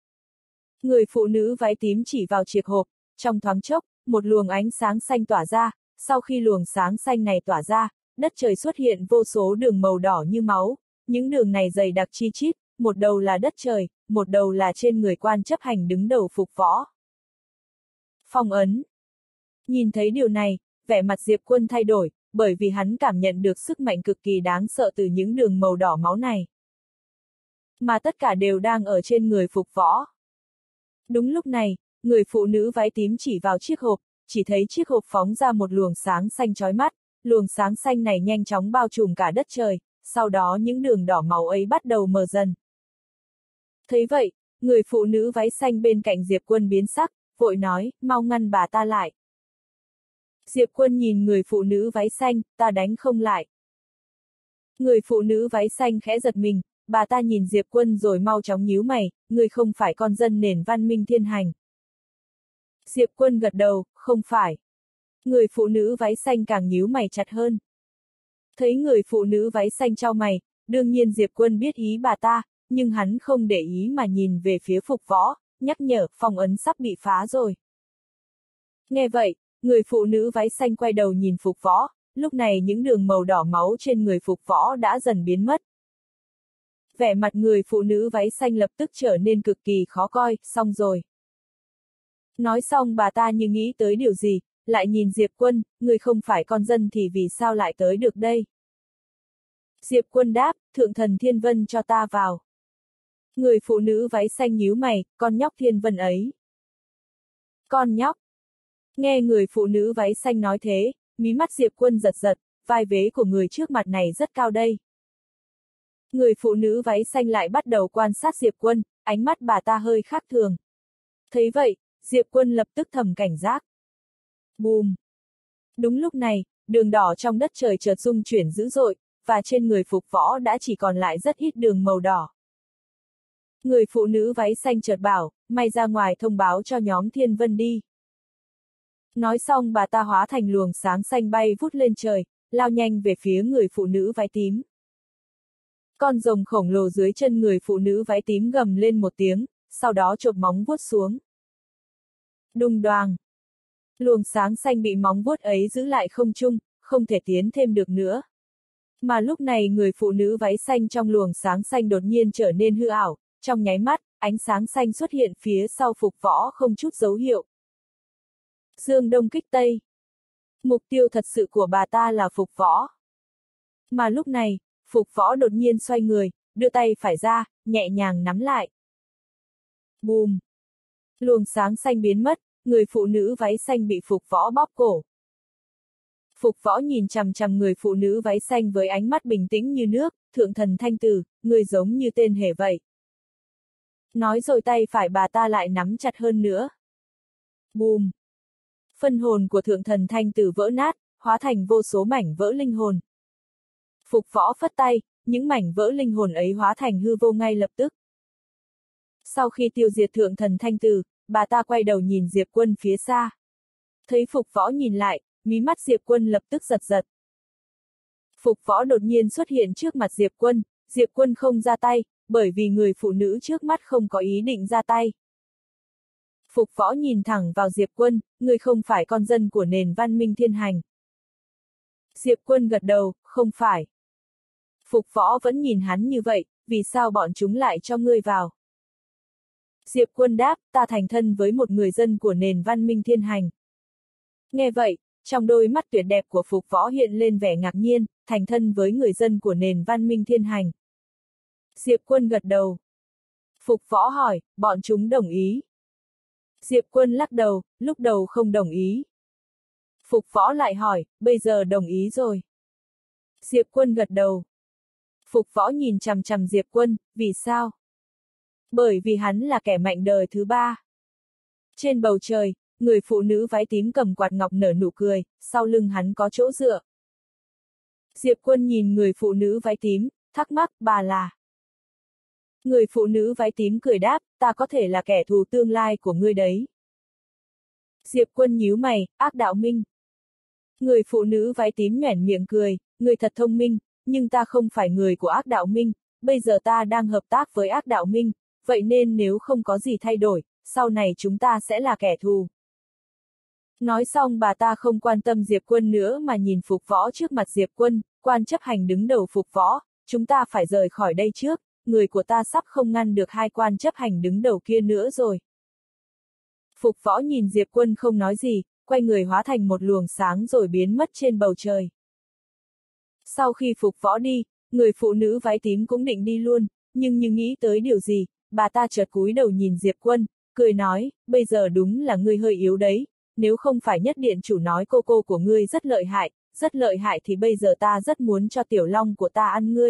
Người phụ nữ váy tím chỉ vào chiếc hộp, trong thoáng chốc, một luồng ánh sáng xanh tỏa ra, sau khi luồng sáng xanh này tỏa ra, đất trời xuất hiện vô số đường màu đỏ như máu, những đường này dày đặc chi chít, một đầu là đất trời, một đầu là trên người quan chấp hành đứng đầu Phục Võ. Phong ấn. Nhìn thấy điều này, vẻ mặt Diệp Quân thay đổi, bởi vì hắn cảm nhận được sức mạnh cực kỳ đáng sợ từ những đường màu đỏ máu này. Mà tất cả đều đang ở trên người Phục Võ. Đúng lúc này, người phụ nữ váy tím chỉ vào chiếc hộp, chỉ thấy chiếc hộp phóng ra một luồng sáng xanh chói mắt, luồng sáng xanh này nhanh chóng bao trùm cả đất trời, sau đó những đường đỏ máu ấy bắt đầu mờ dần. Thấy vậy, người phụ nữ váy xanh bên cạnh Diệp Quân biến sắc, vội nói, mau ngăn bà ta lại. Diệp Quân nhìn người phụ nữ váy xanh, ta đánh không lại. Người phụ nữ váy xanh khẽ giật mình, bà ta nhìn Diệp Quân rồi mau chóng nhíu mày, người không phải con dân nền văn minh thiên hành. Diệp Quân gật đầu, không phải. Người phụ nữ váy xanh càng nhíu mày chặt hơn. Thấy người phụ nữ váy xanh chau mày, đương nhiên Diệp Quân biết ý bà ta, nhưng hắn không để ý mà nhìn về phía Phục Võ, nhắc nhở, phong ấn sắp bị phá rồi. Nghe vậy, người phụ nữ váy xanh quay đầu nhìn Phục Võ, lúc này những đường màu đỏ máu trên người Phục Võ đã dần biến mất. Vẻ mặt người phụ nữ váy xanh lập tức trở nên cực kỳ khó coi, xong rồi. Nói xong bà ta như nghĩ tới điều gì, lại nhìn Diệp Quân, người không phải con dân thì vì sao lại tới được đây? Diệp Quân đáp, Thượng thần Thiên Vân cho ta vào. Người phụ nữ váy xanh nhíu mày, con nhóc Thiên Vân ấy. Con nhóc. Nghe người phụ nữ váy xanh nói thế, mí mắt Diệp Quân giật giật, vai vế của người trước mặt này rất cao đây. Người phụ nữ váy xanh lại bắt đầu quan sát Diệp Quân, ánh mắt bà ta hơi khác thường. Thấy vậy, Diệp Quân lập tức thầm cảnh giác. Bùm! Đúng lúc này, đường đỏ trong đất trời chợt rung chuyển dữ dội, và trên người Phục Võ đã chỉ còn lại rất ít đường màu đỏ. Người phụ nữ váy xanh chợt bảo, mày ra ngoài thông báo cho nhóm Thiên Vân đi. Nói xong bà ta hóa thành luồng sáng xanh bay vút lên trời, lao nhanh về phía người phụ nữ váy tím. Con rồng khổng lồ dưới chân người phụ nữ váy tím gầm lên một tiếng, sau đó chộp móng vuốt xuống. Đùng đoàng. Luồng sáng xanh bị móng vuốt ấy giữ lại không trung, không thể tiến thêm được nữa. Mà lúc này người phụ nữ váy xanh trong luồng sáng xanh đột nhiên trở nên hư ảo, trong nháy mắt, ánh sáng xanh xuất hiện phía sau Phục Võ không chút dấu hiệu. Dương Đông kích Tây. Mục tiêu thật sự của bà ta là Phục Võ. Mà lúc này, Phục Võ đột nhiên xoay người, đưa tay phải ra, nhẹ nhàng nắm lại. Bùm! Luồng sáng xanh biến mất, người phụ nữ váy xanh bị Phục Võ bóp cổ. Phục Võ nhìn chằm chằm người phụ nữ váy xanh với ánh mắt bình tĩnh như nước, thượng thần Thanh Tử, người giống như tên hề vậy. Nói rồi tay phải bà ta lại nắm chặt hơn nữa. Bùm! Phân hồn của thượng thần Thanh Tử vỡ nát, hóa thành vô số mảnh vỡ linh hồn. Phục Võ phất tay, những mảnh vỡ linh hồn ấy hóa thành hư vô ngay lập tức. Sau khi tiêu diệt thượng thần Thanh Tử, bà ta quay đầu nhìn Diệp Quân phía xa. Thấy Phục Võ nhìn lại, mí mắt Diệp Quân lập tức giật giật. Phục Võ đột nhiên xuất hiện trước mặt Diệp Quân, Diệp Quân không ra tay, bởi vì người phụ nữ trước mắt không có ý định ra tay. Phục Võ nhìn thẳng vào Diệp Quân, người không phải con dân của nền văn minh thiên hành. Diệp Quân gật đầu, không phải. Phục Võ vẫn nhìn hắn như vậy, vì sao bọn chúng lại cho ngươi vào? Diệp Quân đáp, ta thành thân với một người dân của nền văn minh thiên hành. Nghe vậy, trong đôi mắt tuyệt đẹp của Phục Võ hiện lên vẻ ngạc nhiên, thành thân với người dân của nền văn minh thiên hành. Diệp Quân gật đầu. Phục Võ hỏi, bọn chúng đồng ý. Diệp Quân lắc đầu, lúc đầu không đồng ý. Phục Võ lại hỏi, bây giờ đồng ý rồi. Diệp Quân gật đầu. Phục Võ nhìn chằm chằm Diệp Quân, vì sao? Bởi vì hắn là kẻ mạnh đời thứ ba. Trên bầu trời, người phụ nữ váy tím cầm quạt ngọc nở nụ cười, sau lưng hắn có chỗ dựa. Diệp Quân nhìn người phụ nữ váy tím, thắc mắc, bà là. Người phụ nữ váy tím cười đáp, ta có thể là kẻ thù tương lai của ngươi đấy. Diệp Quân nhíu mày, ác đạo minh. Người phụ nữ váy tím nhoẻn miệng cười, ngươi thật thông minh, nhưng ta không phải người của ác đạo minh, bây giờ ta đang hợp tác với ác đạo minh, vậy nên nếu không có gì thay đổi, sau này chúng ta sẽ là kẻ thù. Nói xong bà ta không quan tâm Diệp Quân nữa mà nhìn Phục Võ trước mặt Diệp Quân, quan chấp hành đứng đầu Phục Võ, chúng ta phải rời khỏi đây trước, người của ta sắp không ngăn được hai quan chấp hành đứng đầu kia nữa rồi. Phục Võ nhìn Diệp Quân không nói gì, quay người hóa thành một luồng sáng rồi biến mất trên bầu trời. Sau khi Phục Võ đi, người phụ nữ váy tím cũng định đi luôn, nhưng như nghĩ tới điều gì, bà ta chợt cúi đầu nhìn Diệp Quân, cười nói, bây giờ đúng là ngươi hơi yếu đấy, nếu không phải nhất điện chủ nói cô cô của ngươi rất lợi hại, rất lợi hại thì bây giờ ta rất muốn cho tiểu long của ta ăn ngươi.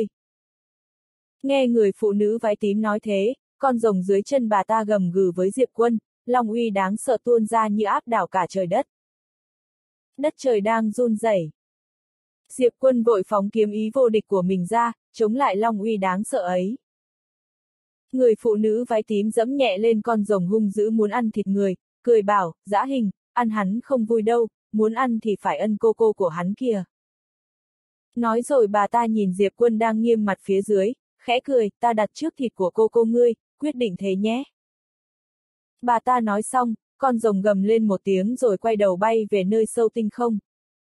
Nghe người phụ nữ váy tím nói thế, con rồng dưới chân bà ta gầm gừ với Diệp Quân, long uy đáng sợ tuôn ra như áp đảo cả trời đất. Đất trời đang run rẩy. Diệp Quân vội phóng kiếm ý vô địch của mình ra, chống lại long uy đáng sợ ấy. Người phụ nữ váy tím giẫm nhẹ lên con rồng hung dữ muốn ăn thịt người, cười bảo, dã hình, ăn hắn không vui đâu, muốn ăn thì phải ân cô cô của hắn kìa. Nói rồi bà ta nhìn Diệp Quân đang nghiêm mặt phía dưới, khẽ cười, ta đặt trước thịt của cô cô ngươi, quyết định thế nhé. Bà ta nói xong, con rồng gầm lên một tiếng rồi quay đầu bay về nơi sâu tinh không.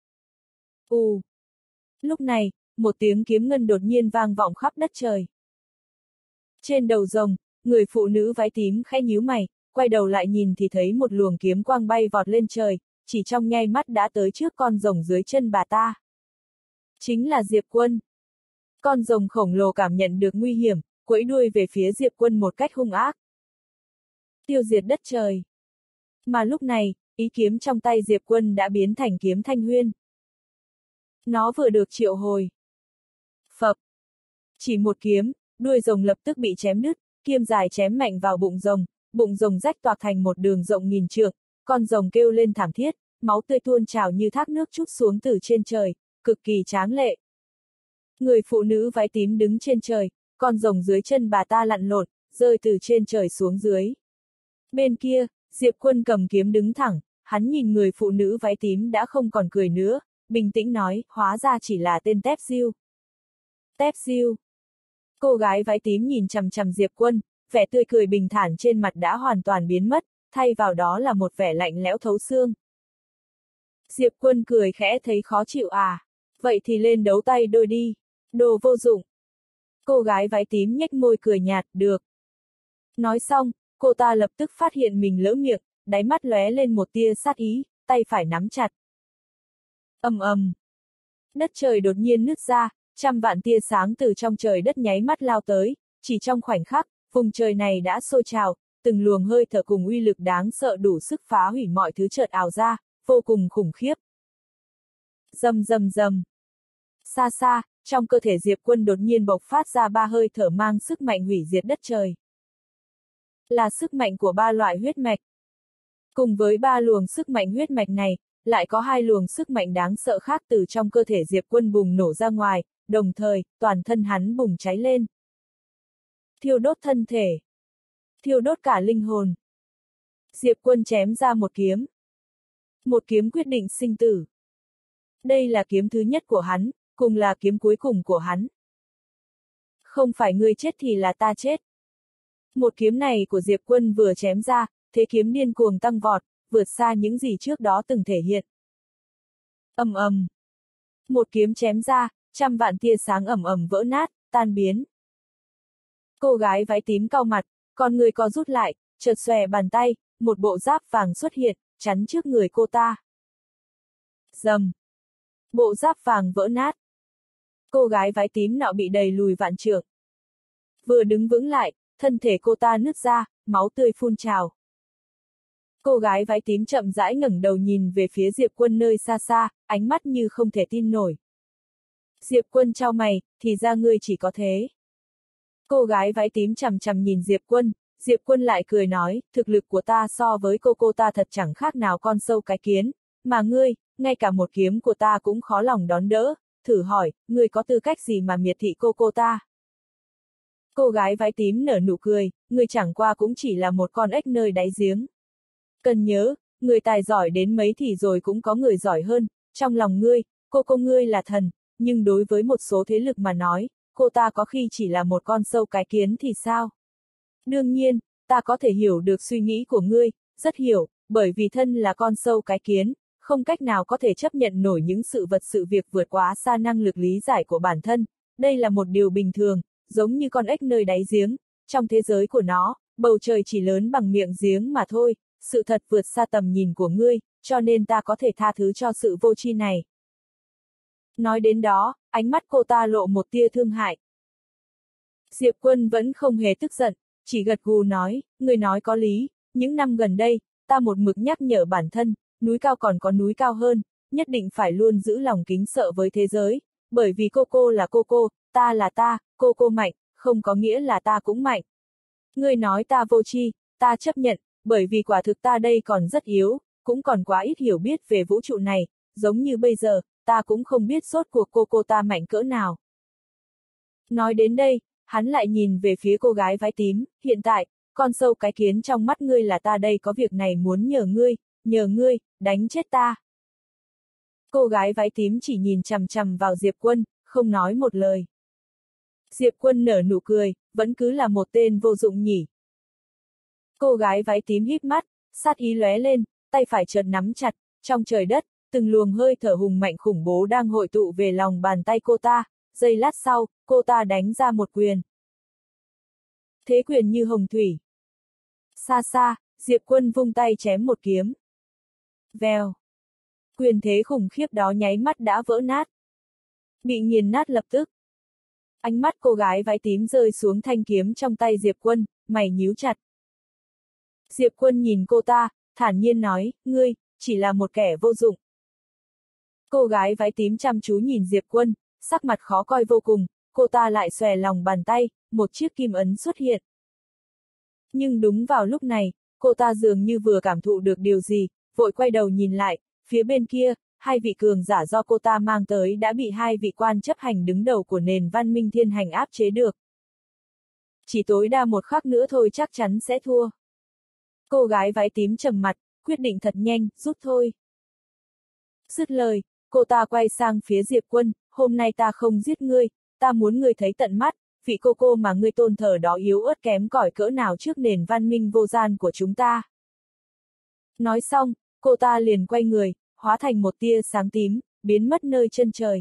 Ù! Lúc này, một tiếng kiếm ngân đột nhiên vang vọng khắp đất trời. Trên đầu rồng, người phụ nữ váy tím khẽ nhíu mày, quay đầu lại nhìn thì thấy một luồng kiếm quang bay vọt lên trời, chỉ trong nháy mắt đã tới trước con rồng dưới chân bà ta. Chính là Diệp Quân. Con rồng khổng lồ cảm nhận được nguy hiểm, quẫy đuôi về phía Diệp Quân một cách hung ác. Tiêu diệt đất trời. Mà lúc này, ý kiếm trong tay Diệp Quân đã biến thành kiếm Thanh Huyên. Nó vừa được triệu hồi. Phập. Chỉ một kiếm, đuôi rồng lập tức bị chém đứt, kiếm dài chém mạnh vào bụng rồng, bụng rồng rách toạc thành một đường rộng nghìn trượng, con rồng kêu lên thảm thiết, máu tươi tuôn trào như thác nước trút xuống từ trên trời, cực kỳ tráng lệ. Người phụ nữ váy tím đứng trên trời, con rồng dưới chân bà ta lặn lộn, rơi từ trên trời xuống dưới. Bên kia, Diệp Quân cầm kiếm đứng thẳng, hắn nhìn người phụ nữ váy tím đã không còn cười nữa, bình tĩnh nói, hóa ra chỉ là tên Tép Diêu. Tép Diêu. Cô gái váy tím nhìn chằm chằm Diệp Quân, vẻ tươi cười bình thản trên mặt đã hoàn toàn biến mất, thay vào đó là một vẻ lạnh lẽo thấu xương. Diệp Quân cười khẽ thấy khó chịu à, vậy thì lên đấu tay đôi đi, đồ vô dụng. Cô gái váy tím nhếch môi cười nhạt, được. Nói xong, cô ta lập tức phát hiện mình lỡ miệng, đáy mắt lóe lên một tia sát ý, tay phải nắm chặt. Ầm ầm. Đất trời đột nhiên nứt ra, trăm vạn tia sáng từ trong trời đất nháy mắt lao tới, chỉ trong khoảnh khắc, vùng trời này đã sôi trào, từng luồng hơi thở cùng uy lực đáng sợ đủ sức phá hủy mọi thứ chợt ào ra, vô cùng khủng khiếp. Rầm rầm rầm. Xa xa, trong cơ thể Diệp Quân đột nhiên bộc phát ra ba hơi thở mang sức mạnh hủy diệt đất trời. Là sức mạnh của ba loại huyết mạch. Cùng với ba luồng sức mạnh huyết mạch này, lại có hai luồng sức mạnh đáng sợ khác từ trong cơ thể Diệp Quân bùng nổ ra ngoài, đồng thời, toàn thân hắn bùng cháy lên. Thiêu đốt thân thể. Thiêu đốt cả linh hồn. Diệp Quân chém ra một kiếm. Một kiếm quyết định sinh tử. Đây là kiếm thứ nhất của hắn, cùng là kiếm cuối cùng của hắn. Không phải ngươi chết thì là ta chết. Một kiếm này của Diệp Quân vừa chém ra, thế kiếm điên cuồng tăng vọt, vượt xa những gì trước đó từng thể hiện. Ầm ầm. Một kiếm chém ra, trăm vạn tia sáng ầm ầm vỡ nát, tan biến. Cô gái váy tím cau mặt, con người co rút lại, chợt xòe bàn tay, một bộ giáp vàng xuất hiện, chắn trước người cô ta. Rầm. Bộ giáp vàng vỡ nát. Cô gái váy tím nọ bị đẩy lùi vạn trượng. Vừa đứng vững lại, thân thể cô ta nứt ra, máu tươi phun trào. Cô gái váy tím chậm rãi ngẩng đầu nhìn về phía Diệp Quân nơi xa xa, ánh mắt như không thể tin nổi. Diệp Quân chau mày, thì ra ngươi chỉ có thế. Cô gái váy tím chằm chằm nhìn Diệp Quân, Diệp Quân lại cười nói, thực lực của ta so với cô cô ta thật chẳng khác nào con sâu cái kiến, mà ngươi, ngay cả một kiếm của ta cũng khó lòng đón đỡ, thử hỏi, ngươi có tư cách gì mà miệt thị cô cô ta? Cô gái váy tím nở nụ cười, ngươi chẳng qua cũng chỉ là một con ếch nơi đáy giếng. Cần nhớ, người tài giỏi đến mấy thì rồi cũng có người giỏi hơn, trong lòng ngươi, cô cô ngươi là thần, nhưng đối với một số thế lực mà nói, cô ta có khi chỉ là một con sâu cái kiến thì sao? Đương nhiên, ta có thể hiểu được suy nghĩ của ngươi, rất hiểu, bởi vì thân là con sâu cái kiến, không cách nào có thể chấp nhận nổi những sự vật sự việc vượt quá xa năng lực lý giải của bản thân, đây là một điều bình thường, giống như con ếch nơi đáy giếng, trong thế giới của nó, bầu trời chỉ lớn bằng miệng giếng mà thôi, sự thật vượt xa tầm nhìn của ngươi, cho nên ta có thể tha thứ cho sự vô tri này. Nói đến đó, ánh mắt cô ta lộ một tia thương hại. Diệp Quân vẫn không hề tức giận, chỉ gật gù nói, ngươi nói có lý, những năm gần đây, ta một mực nhắc nhở bản thân, núi cao còn có núi cao hơn, nhất định phải luôn giữ lòng kính sợ với thế giới, bởi vì cô cô là cô cô, ta là ta, cô cô mạnh, không có nghĩa là ta cũng mạnh. Ngươi nói ta vô tri, ta chấp nhận, bởi vì quả thực ta đây còn rất yếu, cũng còn quá ít hiểu biết về vũ trụ này, giống như bây giờ, ta cũng không biết rốt cuộc cô cô ta mạnh cỡ nào. Nói đến đây, hắn lại nhìn về phía cô gái váy tím, hiện tại, con sâu cái kiến trong mắt ngươi là ta đây có việc này muốn nhờ ngươi, nhờ ngươi, đánh chết ta. Cô gái váy tím chỉ nhìn chằm chằm vào Diệp Quân, không nói một lời. Diệp Quân nở nụ cười, vẫn cứ là một tên vô dụng nhỉ. Cô gái váy tím híp mắt, sát ý lóe lên, tay phải chợt nắm chặt, trong trời đất, từng luồng hơi thở hùng mạnh khủng bố đang hội tụ về lòng bàn tay cô ta, giây lát sau, cô ta đánh ra một quyền. Thế quyền như hồng thủy. Xa xa, Diệp Quân vung tay chém một kiếm. Vèo. Quyền thế khủng khiếp đó nháy mắt đã vỡ nát. Bị nghiền nát lập tức. Ánh mắt cô gái váy tím rơi xuống thanh kiếm trong tay Diệp Quân, mày nhíu chặt. Diệp Quân nhìn cô ta, thản nhiên nói, ngươi, chỉ là một kẻ vô dụng. Cô gái váy tím chăm chú nhìn Diệp Quân, sắc mặt khó coi vô cùng, cô ta lại xòe lòng bàn tay, một chiếc kim ấn xuất hiện. Nhưng đúng vào lúc này, cô ta dường như vừa cảm thụ được điều gì, vội quay đầu nhìn lại, phía bên kia, hai vị cường giả do cô ta mang tới đã bị hai vị quan chấp hành đứng đầu của nền văn minh thiên hành áp chế được. Chỉ tối đa một khắc nữa thôi chắc chắn sẽ thua. Cô gái váy tím trầm mặt, quyết định thật nhanh, rút thôi. Dứt lời, cô ta quay sang phía Diệp Quân, hôm nay ta không giết ngươi, ta muốn ngươi thấy tận mắt, vị cô cô mà ngươi tôn thờ đó yếu ớt kém cỏi cỡ nào trước nền văn minh vô gian của chúng ta. Nói xong, cô ta liền quay người, hóa thành một tia sáng tím, biến mất nơi chân trời.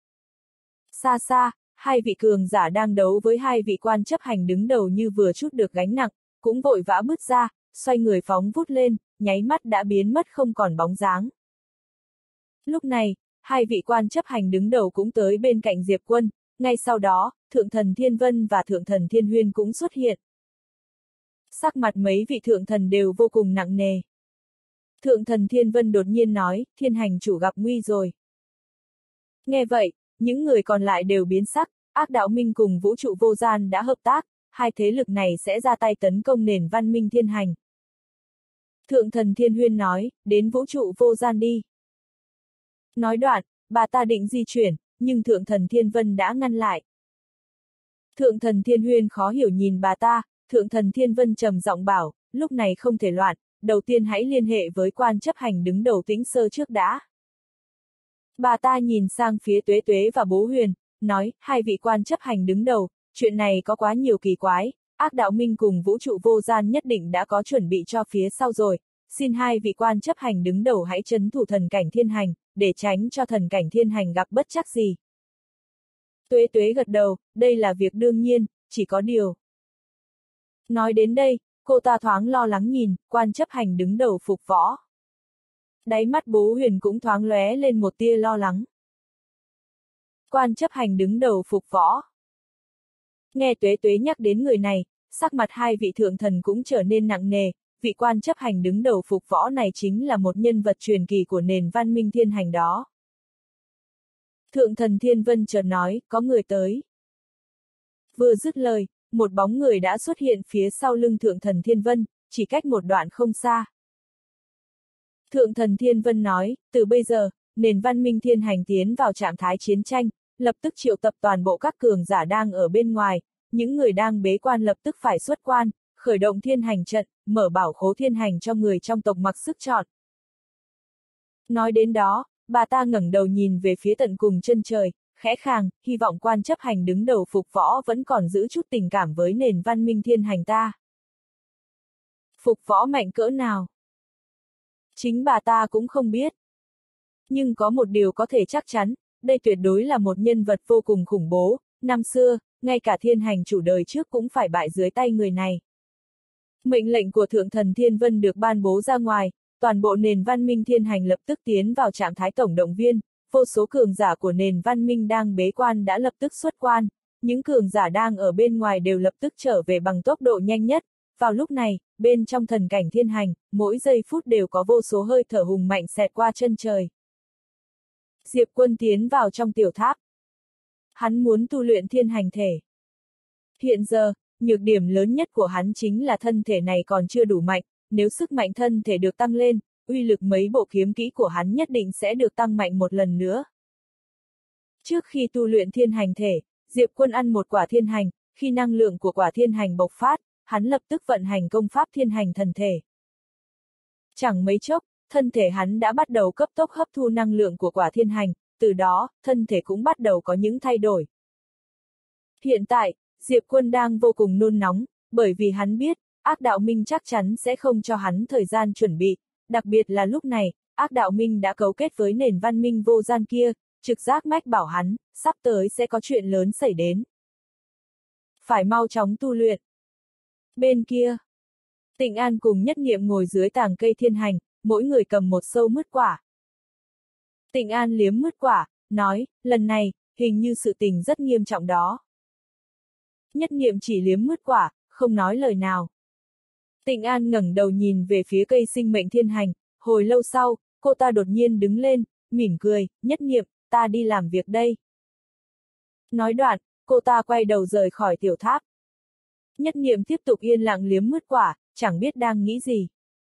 Xa xa, hai vị cường giả đang đấu với hai vị quan chấp hành đứng đầu như vừa chút được gánh nặng, cũng vội vã bứt ra, xoay người phóng vút lên, nháy mắt đã biến mất không còn bóng dáng. Lúc này, hai vị quan chấp hành đứng đầu cũng tới bên cạnh Diệp Quân, ngay sau đó, Thượng thần Thiên Vân và Thượng thần Thiên Huyên cũng xuất hiện. Sắc mặt mấy vị thượng thần đều vô cùng nặng nề. Thượng thần Thiên Vân đột nhiên nói, Thiên hành chủ gặp nguy rồi. Nghe vậy, những người còn lại đều biến sắc, Ác Đạo Minh cùng Vũ trụ Vô Gian đã hợp tác, hai thế lực này sẽ ra tay tấn công nền văn minh thiên hành. Thượng thần Thiên Huyên nói, đến Vũ trụ Vô Gian đi. Nói đoạn, bà ta định di chuyển, nhưng Thượng thần Thiên Vân đã ngăn lại. Thượng thần Thiên Huyên khó hiểu nhìn bà ta, Thượng thần Thiên Vân trầm giọng bảo, lúc này không thể loạn, đầu tiên hãy liên hệ với quan chấp hành đứng đầu Tĩnh Sơ trước đã. Bà ta nhìn sang phía Tuế Tuế và Bố Huyền, nói, hai vị quan chấp hành đứng đầu, chuyện này có quá nhiều kỳ quái, Ác Đạo Minh cùng Vũ trụ Vô Gian nhất định đã có chuẩn bị cho phía sau rồi, xin hai vị quan chấp hành đứng đầu hãy trấn thủ thần cảnh thiên hành, để tránh cho thần cảnh thiên hành gặp bất trắc gì. Tuế Tuế gật đầu, đây là việc đương nhiên, chỉ có điều. Nói đến đây, cô ta thoáng lo lắng nhìn, quan chấp hành đứng đầu Phục Võ. Đáy mắt Bố Huyền cũng thoáng lóe lên một tia lo lắng. Quan chấp hành đứng đầu Phục Võ. Nghe Tuế Tuế nhắc đến người này, sắc mặt hai vị thượng thần cũng trở nên nặng nề, vị quan chấp hành đứng đầu Phục Võ này chính là một nhân vật truyền kỳ của nền văn minh thiên hành đó. Thượng thần Thiên Vân chợt nói, có người tới. Vừa dứt lời, một bóng người đã xuất hiện phía sau lưng Thượng thần Thiên Vân, chỉ cách một đoạn không xa. Thượng thần Thiên Vân nói, từ bây giờ, nền văn minh thiên hành tiến vào trạng thái chiến tranh, lập tức triệu tập toàn bộ các cường giả đang ở bên ngoài, những người đang bế quan lập tức phải xuất quan, khởi động thiên hành trận, mở bảo khố thiên hành cho người trong tộc mặc sức chọn. Nói đến đó, bà ta ngẩng đầu nhìn về phía tận cùng chân trời, khẽ khàng, hy vọng quan chấp hành đứng đầu Phục Võ vẫn còn giữ chút tình cảm với nền văn minh thiên hành ta. Phục Võ mạnh cỡ nào? Chính bà ta cũng không biết. Nhưng có một điều có thể chắc chắn, đây tuyệt đối là một nhân vật vô cùng khủng bố, năm xưa, ngay cả thiên hành chủ đời trước cũng phải bại dưới tay người này. Mệnh lệnh của Thượng thần Thiên Vân được ban bố ra ngoài, toàn bộ nền văn minh thiên hành lập tức tiến vào trạng thái tổng động viên, vô số cường giả của nền văn minh đang bế quan đã lập tức xuất quan, những cường giả đang ở bên ngoài đều lập tức trở về bằng tốc độ nhanh nhất. Vào lúc này, bên trong thần cảnh thiên hành, mỗi giây phút đều có vô số hơi thở hùng mạnh xẹt qua chân trời. Diệp Quân tiến vào trong tiểu tháp. Hắn muốn tu luyện thiên hành thể. Hiện giờ, nhược điểm lớn nhất của hắn chính là thân thể này còn chưa đủ mạnh, nếu sức mạnh thân thể được tăng lên, uy lực mấy bộ kiếm kỹ của hắn nhất định sẽ được tăng mạnh một lần nữa. Trước khi tu luyện thiên hành thể, Diệp Quân ăn một quả thiên hành, khi năng lượng của quả thiên hành bộc phát, hắn lập tức vận hành công pháp thiên hành thần thể. Chẳng mấy chốc, thân thể hắn đã bắt đầu cấp tốc hấp thu năng lượng của quả thiên hành, từ đó, thân thể cũng bắt đầu có những thay đổi. Hiện tại, Diệp Quân đang vô cùng nôn nóng, bởi vì hắn biết, Ác Đạo Minh chắc chắn sẽ không cho hắn thời gian chuẩn bị, đặc biệt là lúc này, Ác Đạo Minh đã cấu kết với nền văn minh vô gian kia, trực giác mách bảo hắn, sắp tới sẽ có chuyện lớn xảy đến. Phải mau chóng tu luyện. Bên kia, Tịnh An cùng Nhất Niệm ngồi dưới tàng cây thiên hành, mỗi người cầm một sâu mứt quả. Tịnh An liếm mứt quả, nói, lần này, hình như sự tình rất nghiêm trọng đó. Nhất Niệm chỉ liếm mứt quả, không nói lời nào. Tịnh An ngẩng đầu nhìn về phía cây sinh mệnh thiên hành, hồi lâu sau, cô ta đột nhiên đứng lên, mỉm cười, Nhất Niệm, ta đi làm việc đây. Nói đoạn, cô ta quay đầu rời khỏi tiểu tháp. Nhất Niệm tiếp tục yên lặng liếm mứt quả, chẳng biết đang nghĩ gì.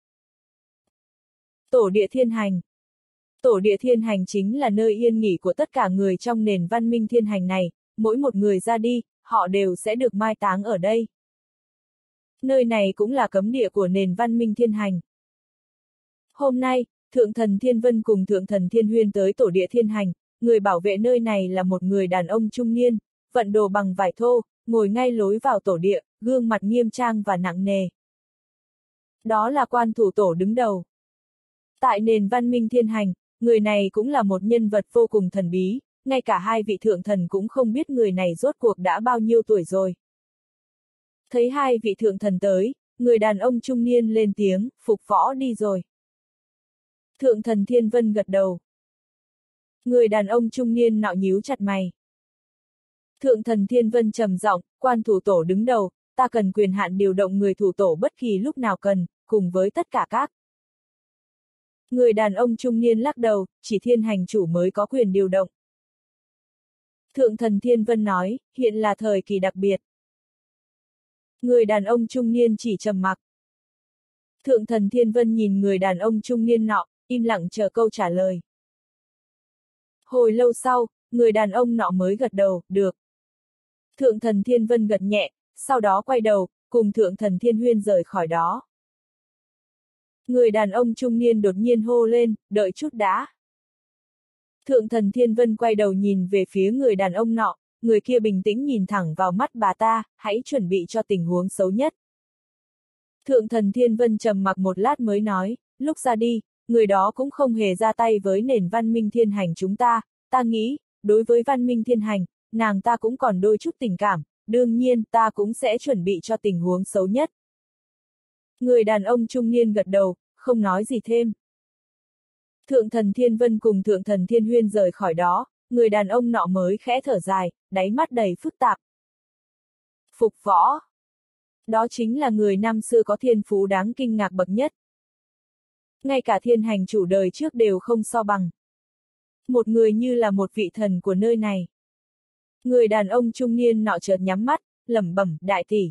Tổ địa thiên hành. Tổ địa thiên hành chính là nơi yên nghỉ của tất cả người trong nền văn minh thiên hành này, mỗi một người ra đi, họ đều sẽ được mai táng ở đây. Nơi này cũng là cấm địa của nền văn minh thiên hành. Hôm nay, Thượng thần Thiên Vân cùng Thượng thần Thiên Huyên tới tổ địa thiên hành, người bảo vệ nơi này là một người đàn ông trung niên, vận đồ bằng vải thô, ngồi ngay lối vào tổ địa, gương mặt nghiêm trang và nặng nề. Đó là quan thủ tổ đứng đầu. Tại nền văn minh thiên hành, người này cũng là một nhân vật vô cùng thần bí, ngay cả hai vị thượng thần cũng không biết người này rốt cuộc đã bao nhiêu tuổi rồi. Thấy hai vị thượng thần tới, người đàn ông trung niên lên tiếng, Phục Võ đi rồi. Thượng thần Thiên Vân gật đầu. Người đàn ông trung niên nọ nhíu chặt mày. Thượng thần Thiên Vân trầm giọng, quan thủ tổ đứng đầu, ta cần quyền hạn điều động người thủ tổ bất kỳ lúc nào cần, cùng với tất cả các. Người đàn ông trung niên lắc đầu, chỉ thiên hành chủ mới có quyền điều động. Thượng thần Thiên Vân nói, hiện là thời kỳ đặc biệt. Người đàn ông trung niên chỉ trầm mặc. Thượng thần Thiên Vân nhìn người đàn ông trung niên nọ, im lặng chờ câu trả lời. Hồi lâu sau, người đàn ông nọ mới gật đầu, được. Thượng thần Thiên Vân gật nhẹ, sau đó quay đầu, cùng thượng thần Thiên Huyên rời khỏi đó. Người đàn ông trung niên đột nhiên hô lên, đợi chút đã. Thượng thần Thiên Vân quay đầu nhìn về phía người đàn ông nọ, người kia bình tĩnh nhìn thẳng vào mắt bà ta, hãy chuẩn bị cho tình huống xấu nhất. Thượng thần Thiên Vân trầm mặc một lát mới nói, lúc ra đi, người đó cũng không hề ra tay với nền văn minh thiên hành chúng ta, ta nghĩ, đối với văn minh thiên hành, nàng ta cũng còn đôi chút tình cảm, đương nhiên ta cũng sẽ chuẩn bị cho tình huống xấu nhất. Người đàn ông trung niên gật đầu, không nói gì thêm. Thượng thần Thiên Vân cùng thượng thần Thiên Huyên rời khỏi đó, người đàn ông nọ mới khẽ thở dài, đáy mắt đầy phức tạp. Phục Võ. Đó chính là người năm xưa có thiên phú đáng kinh ngạc bậc nhất. Ngay cả thiên hành chủ đời trước đều không so bằng. Một người như là một vị thần của nơi này. Người đàn ông trung niên nọ chợt nhắm mắt, lẩm bẩm, đại tỷ.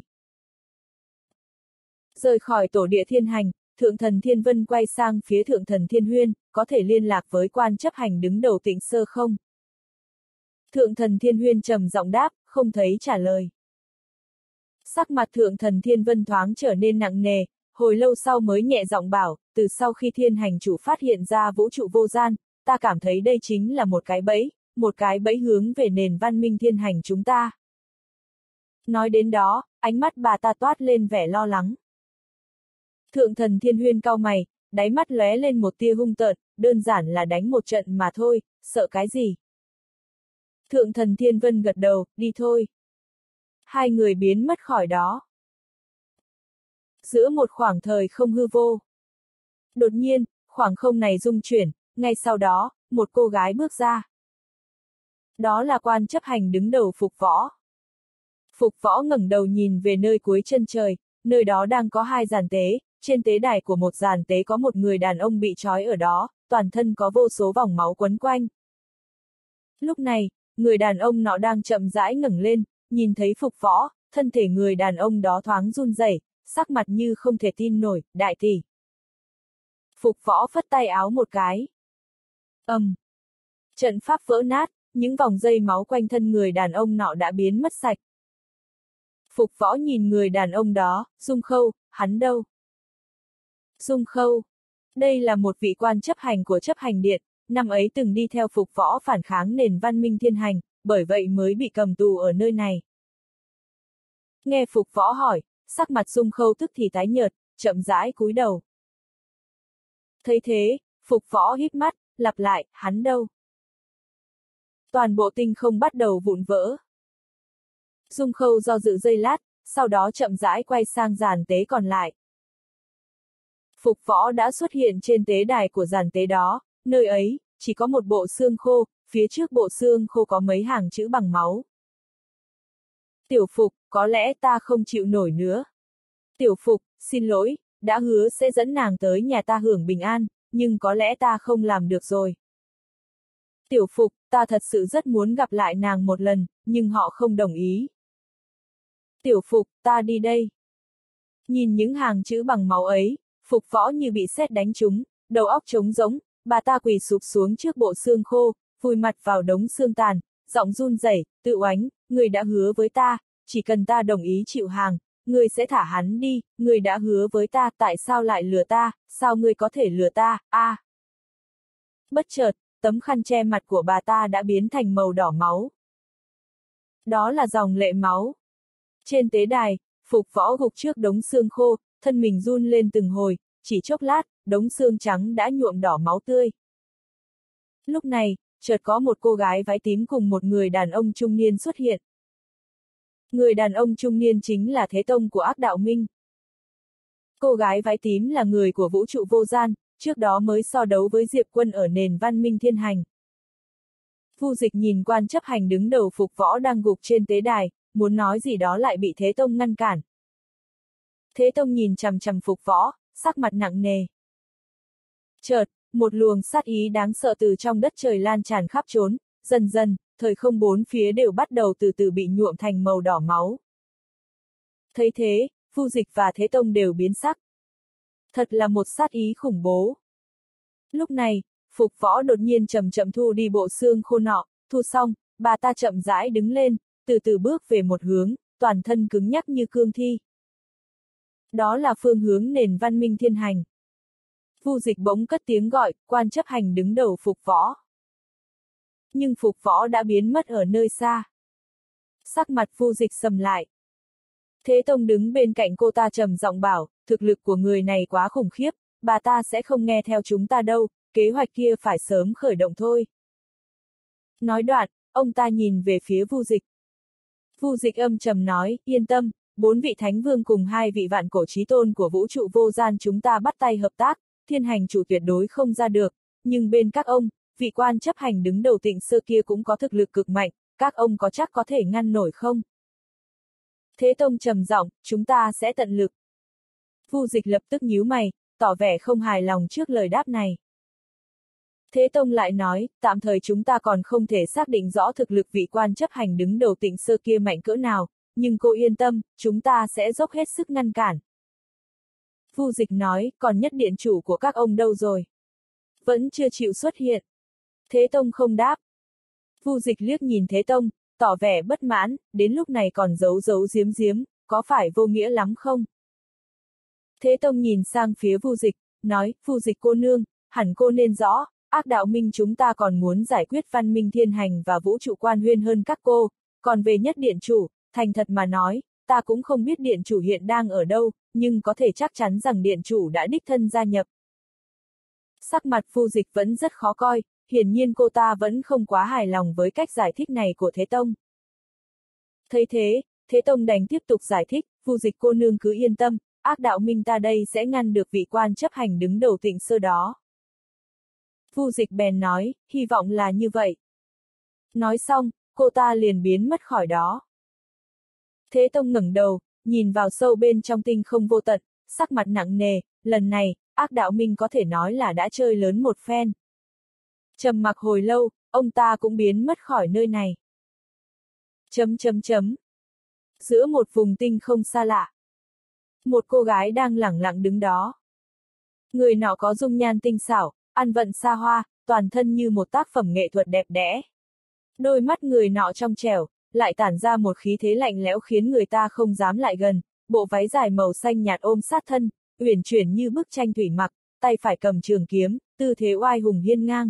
Rời khỏi tổ địa thiên hành, thượng thần Thiên Vân quay sang phía thượng thần Thiên Huyên, có thể liên lạc với quan chấp hành đứng đầu Tịnh Sơ không? Thượng thần Thiên Huyên trầm giọng đáp, không thấy trả lời. Sắc mặt thượng thần Thiên Vân thoáng trở nên nặng nề, hồi lâu sau mới nhẹ giọng bảo, từ sau khi thiên hành chủ phát hiện ra vũ trụ vô gian, ta cảm thấy đây chính là một cái bẫy, một cái bẫy hướng về nền văn minh thiên hành chúng ta. Nói đến đó, ánh mắt bà ta toát lên vẻ lo lắng. Thượng thần Thiên Huyên cau mày, đáy mắt lóe lên một tia hung tợn, đơn giản là đánh một trận mà thôi, sợ cái gì? Thượng thần Thiên Vân gật đầu, đi thôi. Hai người biến mất khỏi đó. Giữa một khoảng thời không hư vô. Đột nhiên, khoảng không này rung chuyển, ngay sau đó, một cô gái bước ra. Đó là quan chấp hành đứng đầu Phục Võ. Phục Võ ngẩng đầu nhìn về nơi cuối chân trời, nơi đó đang có hai giàn tế, trên tế đài của một giàn tế có một người đàn ông bị trói ở đó, toàn thân có vô số vòng máu quấn quanh. Lúc này, người đàn ông nọ đang chậm rãi ngẩng lên, nhìn thấy Phục Võ, thân thể người đàn ông đó thoáng run rẩy, sắc mặt như không thể tin nổi, đại tỷ. Phục Võ phất tay áo một cái. Ầm. Um. Trận pháp vỡ nát, những vòng dây máu quanh thân người đàn ông nọ đã biến mất sạch. Phục Võ nhìn người đàn ông đó, Dung Khâu, hắn đâu? Dung Khâu. Đây là một vị quan chấp hành của chấp hành điện, năm ấy từng đi theo Phục Võ phản kháng nền văn minh thiên hành, bởi vậy mới bị cầm tù ở nơi này. Nghe Phục Võ hỏi, sắc mặt Dung Khâu tức thì tái nhợt, chậm rãi cúi đầu. Thấy thế, Phục Võ híp mắt, lặp lại, hắn đâu? Toàn bộ tinh không bắt đầu vụn vỡ. Dung Khâu do dự giây lát, sau đó chậm rãi quay sang giàn tế còn lại. Phục Võ đã xuất hiện trên tế đài của giàn tế đó, nơi ấy, chỉ có một bộ xương khô, phía trước bộ xương khô có mấy hàng chữ bằng máu. Tiểu Phục, có lẽ ta không chịu nổi nữa. Tiểu Phục, xin lỗi, đã hứa sẽ dẫn nàng tới nhà ta hưởng bình an, nhưng có lẽ ta không làm được rồi. Tiểu Phục, ta thật sự rất muốn gặp lại nàng một lần, nhưng họ không đồng ý. Tiểu Phục, ta đi đây. Nhìn những hàng chữ bằng máu ấy, Phục Võ như bị sét đánh trúng, đầu óc trống rỗng, bà ta quỳ sụp xuống trước bộ xương khô, vùi mặt vào đống xương tàn, giọng run rẩy, tự oánh, người đã hứa với ta, chỉ cần ta đồng ý chịu hàng, người sẽ thả hắn đi, người đã hứa với ta, tại sao lại lừa ta, sao người có thể lừa ta, a. À. Bất chợt, tấm khăn che mặt của bà ta đã biến thành màu đỏ máu. Đó là dòng lệ máu. Trên tế đài, Phục Võ gục trước đống xương khô, thân mình run lên từng hồi, chỉ chốc lát, đống xương trắng đã nhuộm đỏ máu tươi. Lúc này, chợt có một cô gái váy tím cùng một người đàn ông trung niên xuất hiện. Người đàn ông trung niên chính là Thế Tông của Ác Đạo Minh. Cô gái váy tím là người của vũ trụ vô gian, trước đó mới so đấu với Diệp Quân ở nền văn minh thiên hành. Vu Dịch nhìn quan chấp hành đứng đầu Phục Võ đang gục trên tế đài, muốn nói gì đó lại bị Thế Tông ngăn cản. Thế Tông nhìn chằm chằm Phục Võ, sắc mặt nặng nề. Chợt, một luồng sát ý đáng sợ từ trong đất trời lan tràn khắp trốn, dần dần, thời không bốn phía đều bắt đầu từ từ bị nhuộm thành màu đỏ máu. Thấy thế, Vu Dịch và Thế Tông đều biến sắc. Thật là một sát ý khủng bố. Lúc này, Phục Võ đột nhiên chậm chậm thu đi bộ xương khô nọ, thu xong, bà ta chậm rãi đứng lên, từ từ bước về một hướng, toàn thân cứng nhắc như cương thi. Đó là phương hướng nền văn minh thiên hành. Vu Dịch bỗng cất tiếng gọi, quan chấp hành đứng đầu Phục Võ. Nhưng Phục Võ đã biến mất ở nơi xa. Sắc mặt Vu Dịch sầm lại. Thế Tông đứng bên cạnh cô ta trầm giọng bảo, thực lực của người này quá khủng khiếp, bà ta sẽ không nghe theo chúng ta đâu, kế hoạch kia phải sớm khởi động thôi. Nói đoạn, ông ta nhìn về phía Vu Dịch. Vu Dịch âm trầm nói, yên tâm, bốn vị thánh vương cùng hai vị vạn cổ chí tôn của vũ trụ vô gian chúng ta bắt tay hợp tác, thiên hành chủ tuyệt đối không ra được, nhưng bên các ông, vị quan chấp hành đứng đầu Tịnh Sơ kia cũng có thực lực cực mạnh, các ông có chắc có thể ngăn nổi không? Thế Tông trầm giọng, chúng ta sẽ tận lực. Vu Dịch lập tức nhíu mày, tỏ vẻ không hài lòng trước lời đáp này. Thế Tông lại nói, tạm thời chúng ta còn không thể xác định rõ thực lực vị quan chấp hành đứng đầu Tịnh Sơ kia mạnh cỡ nào, nhưng cô yên tâm, chúng ta sẽ dốc hết sức ngăn cản. Vu Dịch nói, còn nhất điện chủ của các ông đâu rồi? Vẫn chưa chịu xuất hiện. Thế Tông không đáp. Vu Dịch liếc nhìn Thế Tông, tỏ vẻ bất mãn, đến lúc này còn giấu giấu giếm giếm, có phải vô nghĩa lắm không? Thế Tông nhìn sang phía Vu Dịch, nói, Vu Dịch cô nương, hẳn cô nên rõ, ác đạo minh chúng ta còn muốn giải quyết văn minh thiên hành và vũ trụ quan huyên hơn các cô, còn về nhất điện chủ, thành thật mà nói, ta cũng không biết điện chủ hiện đang ở đâu, nhưng có thể chắc chắn rằng điện chủ đã đích thân gia nhập. Sắc mặt Vu Dịch vẫn rất khó coi, hiển nhiên cô ta vẫn không quá hài lòng với cách giải thích này của Thế Tông. Thấy thế, Thế Tông đành tiếp tục giải thích, Vu Dịch cô nương cứ yên tâm, ác đạo minh ta đây sẽ ngăn được vị quan chấp hành đứng đầu Tịnh Sơ đó. Vu Dịch bèn nói, hy vọng là như vậy. Nói xong, cô ta liền biến mất khỏi đó. Thế Tông ngẩng đầu, nhìn vào sâu bên trong tinh không vô tận, sắc mặt nặng nề, lần này, ác đạo minh có thể nói là đã chơi lớn một phen. Trầm mặc hồi lâu, ông ta cũng biến mất khỏi nơi này. Chấm chấm chấm. Giữa một vùng tinh không xa lạ. Một cô gái đang lẳng lặng đứng đó. Người nọ có dung nhan tinh xảo, ăn vận xa hoa, toàn thân như một tác phẩm nghệ thuật đẹp đẽ. Đôi mắt người nọ trong trẻo, lại tản ra một khí thế lạnh lẽo khiến người ta không dám lại gần, bộ váy dài màu xanh nhạt ôm sát thân, uyển chuyển như bức tranh thủy mặc, tay phải cầm trường kiếm, tư thế oai hùng hiên ngang.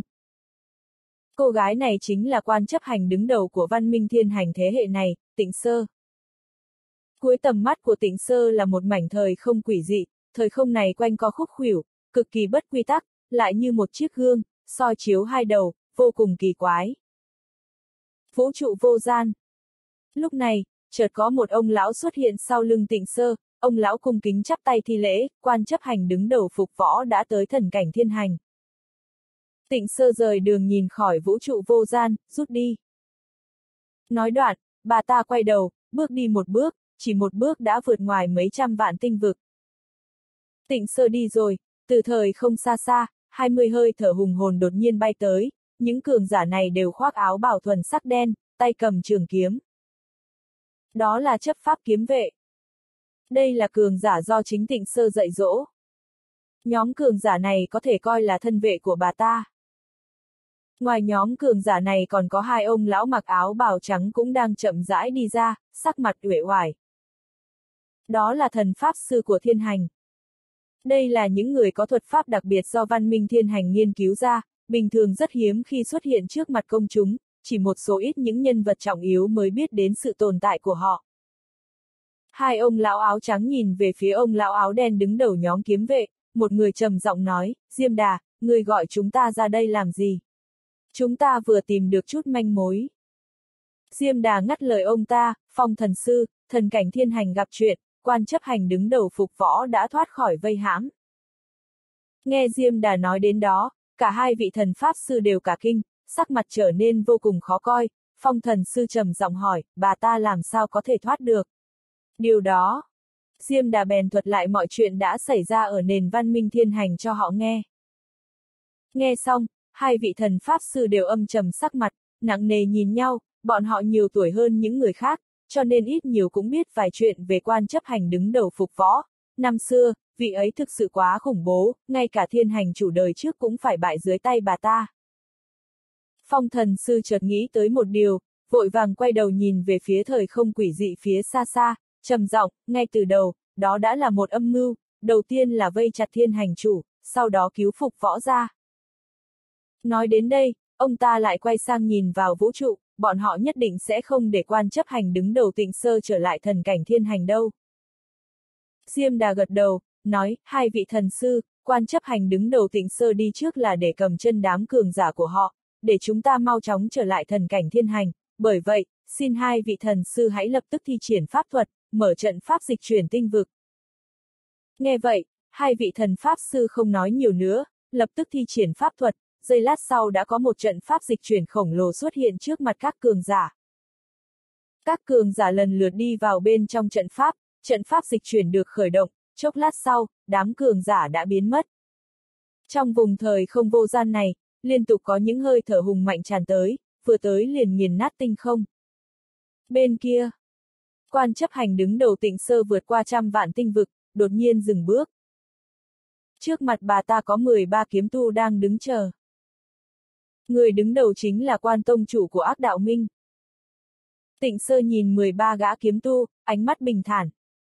Cô gái này chính là quan chấp hành đứng đầu của văn minh thiên hành thế hệ này, Tịnh Sơ. Cuối tầm mắt của Tịnh Sơ là một mảnh thời không quỷ dị, thời không này quanh co khúc khuỷu, cực kỳ bất quy tắc, lại như một chiếc gương, soi chiếu hai đầu, vô cùng kỳ quái. Vũ trụ vô gian. Lúc này, chợt có một ông lão xuất hiện sau lưng Tịnh Sơ, ông lão cung kính chắp tay thi lễ, quan chấp hành đứng đầu Phục Võ đã tới thần cảnh thiên hành. Tịnh Sơ rời đường nhìn khỏi vũ trụ vô gian, rút đi. Nói đoạn, bà ta quay đầu, bước đi một bước, chỉ một bước đã vượt ngoài mấy trăm vạn tinh vực. Tịnh Sơ đi rồi, từ thời không xa xa, hai mươi hơi thở hùng hồn đột nhiên bay tới, những cường giả này đều khoác áo bào thuần sắc đen, tay cầm trường kiếm. Đó là chấp pháp kiếm vệ. Đây là cường giả do chính Tịnh Sơ dạy dỗ. Nhóm cường giả này có thể coi là thân vệ của bà ta. Ngoài nhóm cường giả này còn có hai ông lão mặc áo bào trắng cũng đang chậm rãi đi ra, sắc mặt uể oải. Đó là thần pháp sư của thiên hành. Đây là những người có thuật pháp đặc biệt do văn minh thiên hành nghiên cứu ra, bình thường rất hiếm khi xuất hiện trước mặt công chúng, chỉ một số ít những nhân vật trọng yếu mới biết đến sự tồn tại của họ. Hai ông lão áo trắng nhìn về phía ông lão áo đen đứng đầu nhóm kiếm vệ, một người trầm giọng nói, Diêm Đà, người gọi chúng ta ra đây làm gì? Chúng ta vừa tìm được chút manh mối. Diêm Đà ngắt lời ông ta, Phong thần sư, thần cảnh thiên hành gặp chuyện, quan chấp hành đứng đầu Phục Võ đã thoát khỏi vây hãm. Nghe Diêm Đà nói đến đó, cả hai vị thần pháp sư đều cả kinh, sắc mặt trở nên vô cùng khó coi, Phong thần sư trầm giọng hỏi, bà ta làm sao có thể thoát được? Điều đó, Diêm Đà bèn thuật lại mọi chuyện đã xảy ra ở nền văn minh thiên hành cho họ nghe. Nghe xong, hai vị thần pháp sư đều âm trầm sắc mặt, nặng nề nhìn nhau, bọn họ nhiều tuổi hơn những người khác, cho nên ít nhiều cũng biết vài chuyện về quan chấp hành đứng đầu phục võ. Năm xưa, vị ấy thực sự quá khủng bố, ngay cả thiên hành chủ đời trước cũng phải bại dưới tay bà ta. Phong thần sư chợt nghĩ tới một điều, vội vàng quay đầu nhìn về phía thời không quỷ dị phía xa xa, trầm giọng, ngay từ đầu, đó đã là một âm mưu, đầu tiên là vây chặt thiên hành chủ, sau đó cứu phục võ gia. Nói đến đây, ông ta lại quay sang nhìn vào vũ trụ, bọn họ nhất định sẽ không để quan chấp hành đứng đầu Tịnh Sơ trở lại thần cảnh thiên hành đâu. Diêm Đà gật đầu, nói, hai vị thần sư, quan chấp hành đứng đầu Tịnh Sơ đi trước là để cầm chân đám cường giả của họ, để chúng ta mau chóng trở lại thần cảnh thiên hành, bởi vậy, xin hai vị thần sư hãy lập tức thi triển pháp thuật, mở trận pháp dịch chuyển tinh vực. Nghe vậy, hai vị thần pháp sư không nói nhiều nữa, lập tức thi triển pháp thuật, giây lát sau đã có một trận pháp dịch chuyển khổng lồ xuất hiện trước mặt các cường giả. Các cường giả lần lượt đi vào bên trong trận pháp, trận pháp dịch chuyển được khởi động, chốc lát sau, đám cường giả đã biến mất. Trong vùng thời không vô gian này, liên tục có những hơi thở hùng mạnh tràn tới, vừa tới liền nghiền nát tinh không. Bên kia, quan chấp hành đứng đầu Tịnh Sơ vượt qua trăm vạn tinh vực, đột nhiên dừng bước. Trước mặt bà ta có mười ba kiếm tu đang đứng chờ. Người đứng đầu chính là quan tông chủ của Ác Đạo Minh. Tịnh Sơ nhìn mười ba gã kiếm tu, ánh mắt bình thản.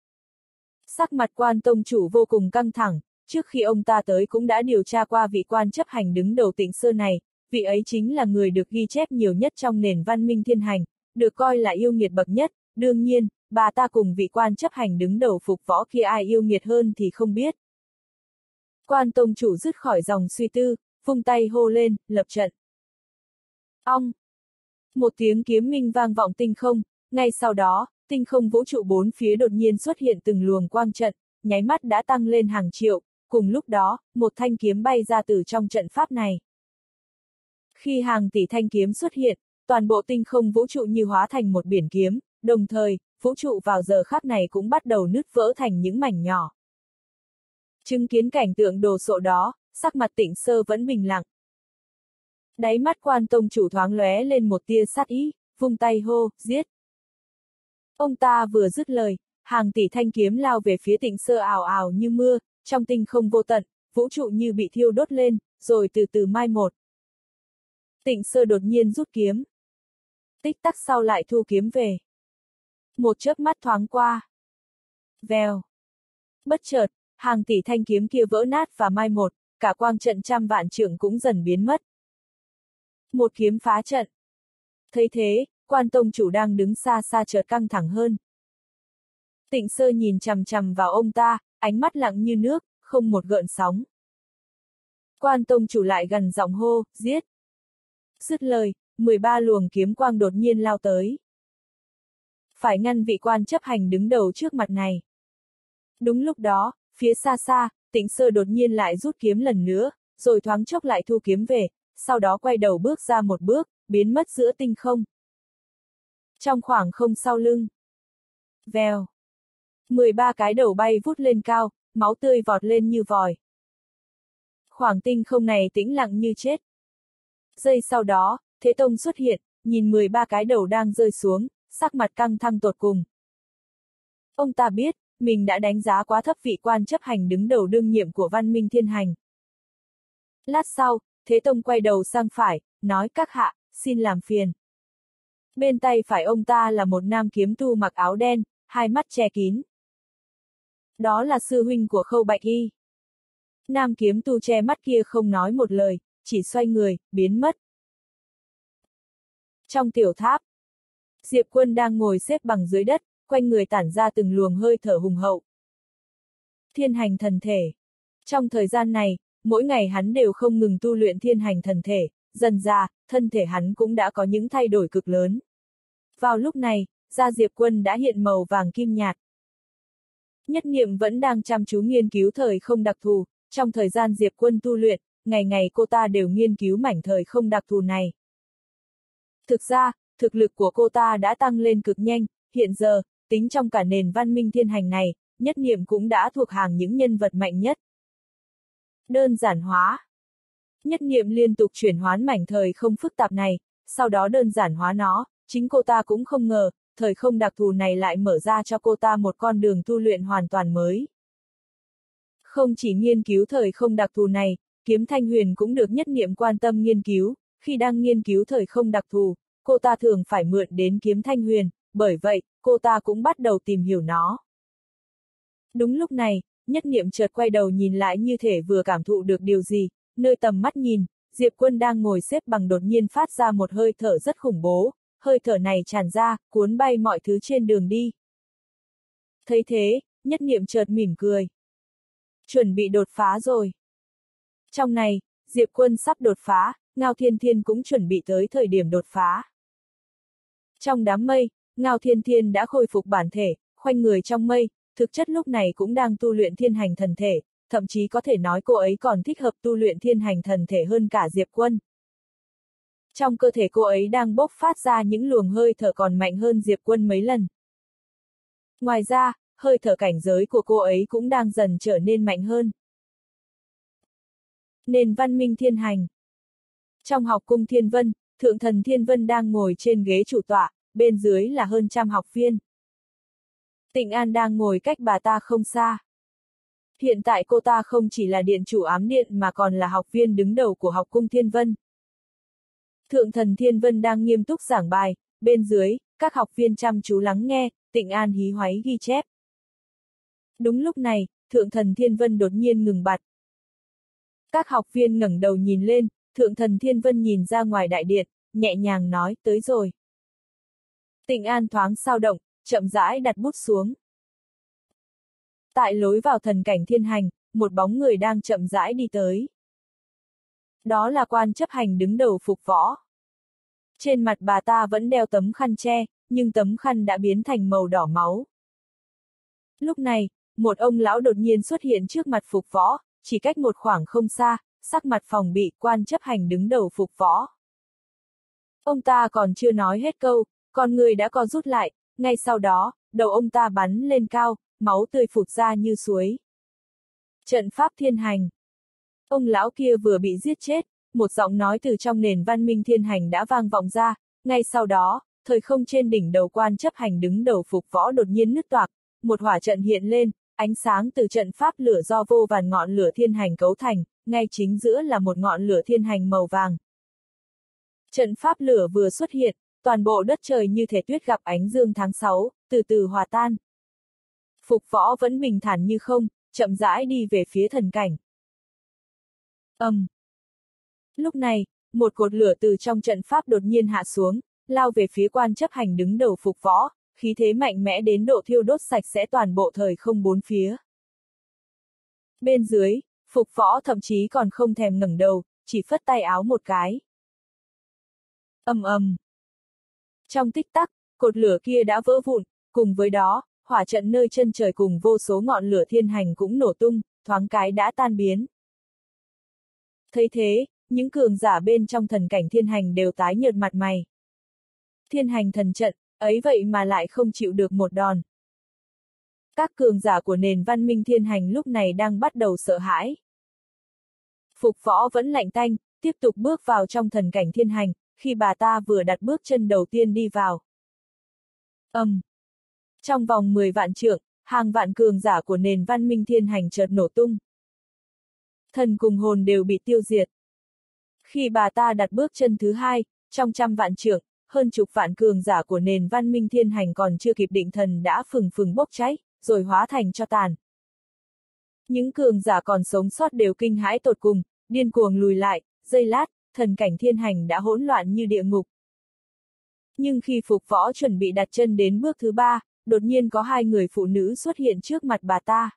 Sắc mặt quan tông chủ vô cùng căng thẳng, trước khi ông ta tới cũng đã điều tra qua vị quan chấp hành đứng đầu Tịnh Sơ này, vị ấy chính là người được ghi chép nhiều nhất trong nền văn minh thiên hành, được coi là yêu nghiệt bậc nhất, đương nhiên, bà ta cùng vị quan chấp hành đứng đầu phục võ kia ai yêu nghiệt hơn thì không biết. Quan tông chủ dứt khỏi dòng suy tư, vung tay hô lên, lập trận. Ong! Một tiếng kiếm minh vang vọng tinh không, ngay sau đó, tinh không vũ trụ bốn phía đột nhiên xuất hiện từng luồng quang trận, nháy mắt đã tăng lên hàng triệu, cùng lúc đó, một thanh kiếm bay ra từ trong trận pháp này. Khi hàng tỷ thanh kiếm xuất hiện, toàn bộ tinh không vũ trụ như hóa thành một biển kiếm, đồng thời, vũ trụ vào giờ khắc này cũng bắt đầu nứt vỡ thành những mảnh nhỏ. Chứng kiến cảnh tượng đồ sộ đó, sắc mặt Tịnh Sơ vẫn bình lặng. Đáy mắt quan tông chủ thoáng lóe lên một tia sát ý, vung tay hô, giết. Ông ta vừa dứt lời, hàng tỷ thanh kiếm lao về phía Tịnh Sơ ào ào như mưa, trong tinh không vô tận, vũ trụ như bị thiêu đốt lên, rồi từ từ mai một. Tịnh Sơ đột nhiên rút kiếm. Tích tắc sau lại thu kiếm về. Một chớp mắt thoáng qua. Vèo. Bất chợt, hàng tỷ thanh kiếm kia vỡ nát và mai một, cả quang trận trăm vạn trượng cũng dần biến mất. Một kiếm phá trận. Thấy thế, quan tông chủ đang đứng xa xa chợt căng thẳng hơn. Tịnh Sơ nhìn chằm chằm vào ông ta, ánh mắt lặng như nước, không một gợn sóng. Quan tông chủ lại gần giọng hô, giết. Dứt lời, mười ba luồng kiếm quang đột nhiên lao tới. Phải ngăn vị quan chấp hành đứng đầu trước mặt này. Đúng lúc đó, phía xa xa, Tịnh Sơ đột nhiên lại rút kiếm lần nữa, rồi thoáng chốc lại thu kiếm về, sau đó quay đầu bước ra một bước, biến mất giữa tinh không. Trong khoảng không sau lưng. Vèo. mười ba cái đầu bay vút lên cao, máu tươi vọt lên như vòi. Khoảng tinh không này tĩnh lặng như chết. Giây sau đó, Thế Tông xuất hiện, nhìn mười ba cái đầu đang rơi xuống, sắc mặt căng thẳng tột cùng. Ông ta biết, mình đã đánh giá quá thấp vị quan chấp hành đứng đầu đương nhiệm của văn minh thiên hành. Lát sau, Thế Tông quay đầu sang phải, nói các hạ, xin làm phiền. Bên tay phải ông ta là một nam kiếm tu mặc áo đen, hai mắt che kín. Đó là sư huynh của Khâu Bạch Y. Nam kiếm tu che mắt kia không nói một lời, chỉ xoay người, biến mất. Trong tiểu tháp, Diệp Quân đang ngồi xếp bằng dưới đất, quanh người tản ra từng luồng hơi thở hùng hậu. Thiên hành thần thể. Trong thời gian này, mỗi ngày hắn đều không ngừng tu luyện thiên hành thần thể, dần ra, thân thể hắn cũng đã có những thay đổi cực lớn. Vào lúc này, da Diệp Quân đã hiện màu vàng kim nhạt. Nhất niệm vẫn đang chăm chú nghiên cứu thời không đặc thù, trong thời gian Diệp Quân tu luyện, ngày ngày cô ta đều nghiên cứu mảnh thời không đặc thù này. Thực ra, thực lực của cô ta đã tăng lên cực nhanh, hiện giờ, tính trong cả nền văn minh thiên hành này, nhất niệm cũng đã thuộc hàng những nhân vật mạnh nhất. Đơn giản hóa. Nhất niệm liên tục chuyển hoán mảnh thời không phức tạp này, sau đó đơn giản hóa nó, chính cô ta cũng không ngờ, thời không đặc thù này lại mở ra cho cô ta một con đường tu luyện hoàn toàn mới. Không chỉ nghiên cứu thời không đặc thù này, kiếm thanh huyền cũng được nhất niệm quan tâm nghiên cứu, khi đang nghiên cứu thời không đặc thù, cô ta thường phải mượn đến kiếm thanh huyền, bởi vậy, cô ta cũng bắt đầu tìm hiểu nó. Đúng lúc này, nhất niệm chợt quay đầu nhìn lại như thể vừa cảm thụ được điều gì, nơi tầm mắt nhìn, Diệp Quân đang ngồi xếp bằng đột nhiên phát ra một hơi thở rất khủng bố, hơi thở này tràn ra, cuốn bay mọi thứ trên đường đi. Thấy thế, nhất niệm chợt mỉm cười. Chuẩn bị đột phá rồi. Trong này, Diệp Quân sắp đột phá, Ngao Thiên Thiên cũng chuẩn bị tới thời điểm đột phá. Trong đám mây, Ngao Thiên Thiên đã khôi phục bản thể, khoanh người trong mây, thực chất lúc này cũng đang tu luyện thiên hành thần thể, thậm chí có thể nói cô ấy còn thích hợp tu luyện thiên hành thần thể hơn cả Diệp Quân. Trong cơ thể cô ấy đang bốc phát ra những luồng hơi thở còn mạnh hơn Diệp Quân mấy lần. Ngoài ra, hơi thở cảnh giới của cô ấy cũng đang dần trở nên mạnh hơn. Nền văn minh thiên hành. Trong học cung Thiên Vân, Thượng thần Thiên Vân đang ngồi trên ghế chủ tọa, bên dưới là hơn trăm học viên. Tịnh An đang ngồi cách bà ta không xa. Hiện tại cô ta không chỉ là điện chủ ám điện mà còn là học viên đứng đầu của học cung Thiên Vân. Thượng thần Thiên Vân đang nghiêm túc giảng bài, bên dưới, các học viên chăm chú lắng nghe, Tịnh An hí hoáy ghi chép. Đúng lúc này, Thượng thần Thiên Vân đột nhiên ngừng bặt. Các học viên ngẩng đầu nhìn lên, Thượng thần Thiên Vân nhìn ra ngoài đại điện, nhẹ nhàng nói, tới rồi. Tịnh An thoáng sao động, chậm rãi đặt bút xuống. Tại lối vào thần cảnh thiên hành, một bóng người đang chậm rãi đi tới. Đó là quan chấp hành đứng đầu Phục Võ. Trên mặt bà ta vẫn đeo tấm khăn che, nhưng tấm khăn đã biến thành màu đỏ máu. Lúc này, một ông lão đột nhiên xuất hiện trước mặt Phục Võ, chỉ cách một khoảng không xa, sắc mặt phòng bị, quan chấp hành đứng đầu Phục Võ. Ông ta còn chưa nói hết câu, con người đã co rút lại, ngay sau đó, đầu ông ta bắn lên cao, máu tươi phụt ra như suối. Trận pháp thiên hành. Ông lão kia vừa bị giết chết, một giọng nói từ trong nền văn minh thiên hành đã vang vọng ra, ngay sau đó, thời không trên đỉnh đầu quan chấp hành đứng đầu Phục Võ đột nhiên nứt toạc, một hỏa trận hiện lên, ánh sáng từ trận pháp lửa do vô vàn ngọn lửa thiên hành cấu thành, ngay chính giữa là một ngọn lửa thiên hành màu vàng. Trận pháp lửa vừa xuất hiện, toàn bộ đất trời như thể tuyết gặp ánh dương tháng sáu, từ từ hòa tan. Phục Võ vẫn bình thản như không, chậm rãi đi về phía thần cảnh. Ầm. Um. Lúc này, một cột lửa từ trong trận pháp đột nhiên hạ xuống, lao về phía quan chấp hành đứng đầu Phục Võ, khí thế mạnh mẽ đến độ thiêu đốt sạch sẽ toàn bộ thời không bốn phía. Bên dưới, Phục Võ thậm chí còn không thèm ngẩng đầu, chỉ phất tay áo một cái. Ầm ầm. Trong tích tắc, cột lửa kia đã vỡ vụn, cùng với đó, hỏa trận nơi chân trời cùng vô số ngọn lửa thiên hành cũng nổ tung, thoáng cái đã tan biến. Thấy thế, những cường giả bên trong thần cảnh thiên hành đều tái nhợt mặt mày. Thiên hành thần trận, ấy vậy mà lại không chịu được một đòn. Các cường giả của nền văn minh thiên hành lúc này đang bắt đầu sợ hãi. Phục Võ vẫn lạnh tanh, tiếp tục bước vào trong thần cảnh thiên hành, khi bà ta vừa đặt bước chân đầu tiên đi vào. Ầm. Um. Trong vòng mười vạn trượng, hàng vạn cường giả của nền văn minh thiên hành chợt nổ tung. Thần cùng hồn đều bị tiêu diệt. Khi bà ta đặt bước chân thứ hai, trong trăm vạn trượng, hơn chục vạn cường giả của nền văn minh thiên hành còn chưa kịp định thần đã phừng phừng bốc cháy, rồi hóa thành tro tàn. Những cường giả còn sống sót đều kinh hãi tột cùng, điên cuồng lùi lại, giây lát, thần cảnh thiên hành đã hỗn loạn như địa ngục. Nhưng khi Phục Võ chuẩn bị đặt chân đến bước thứ ba, đột nhiên có hai người phụ nữ xuất hiện trước mặt bà ta.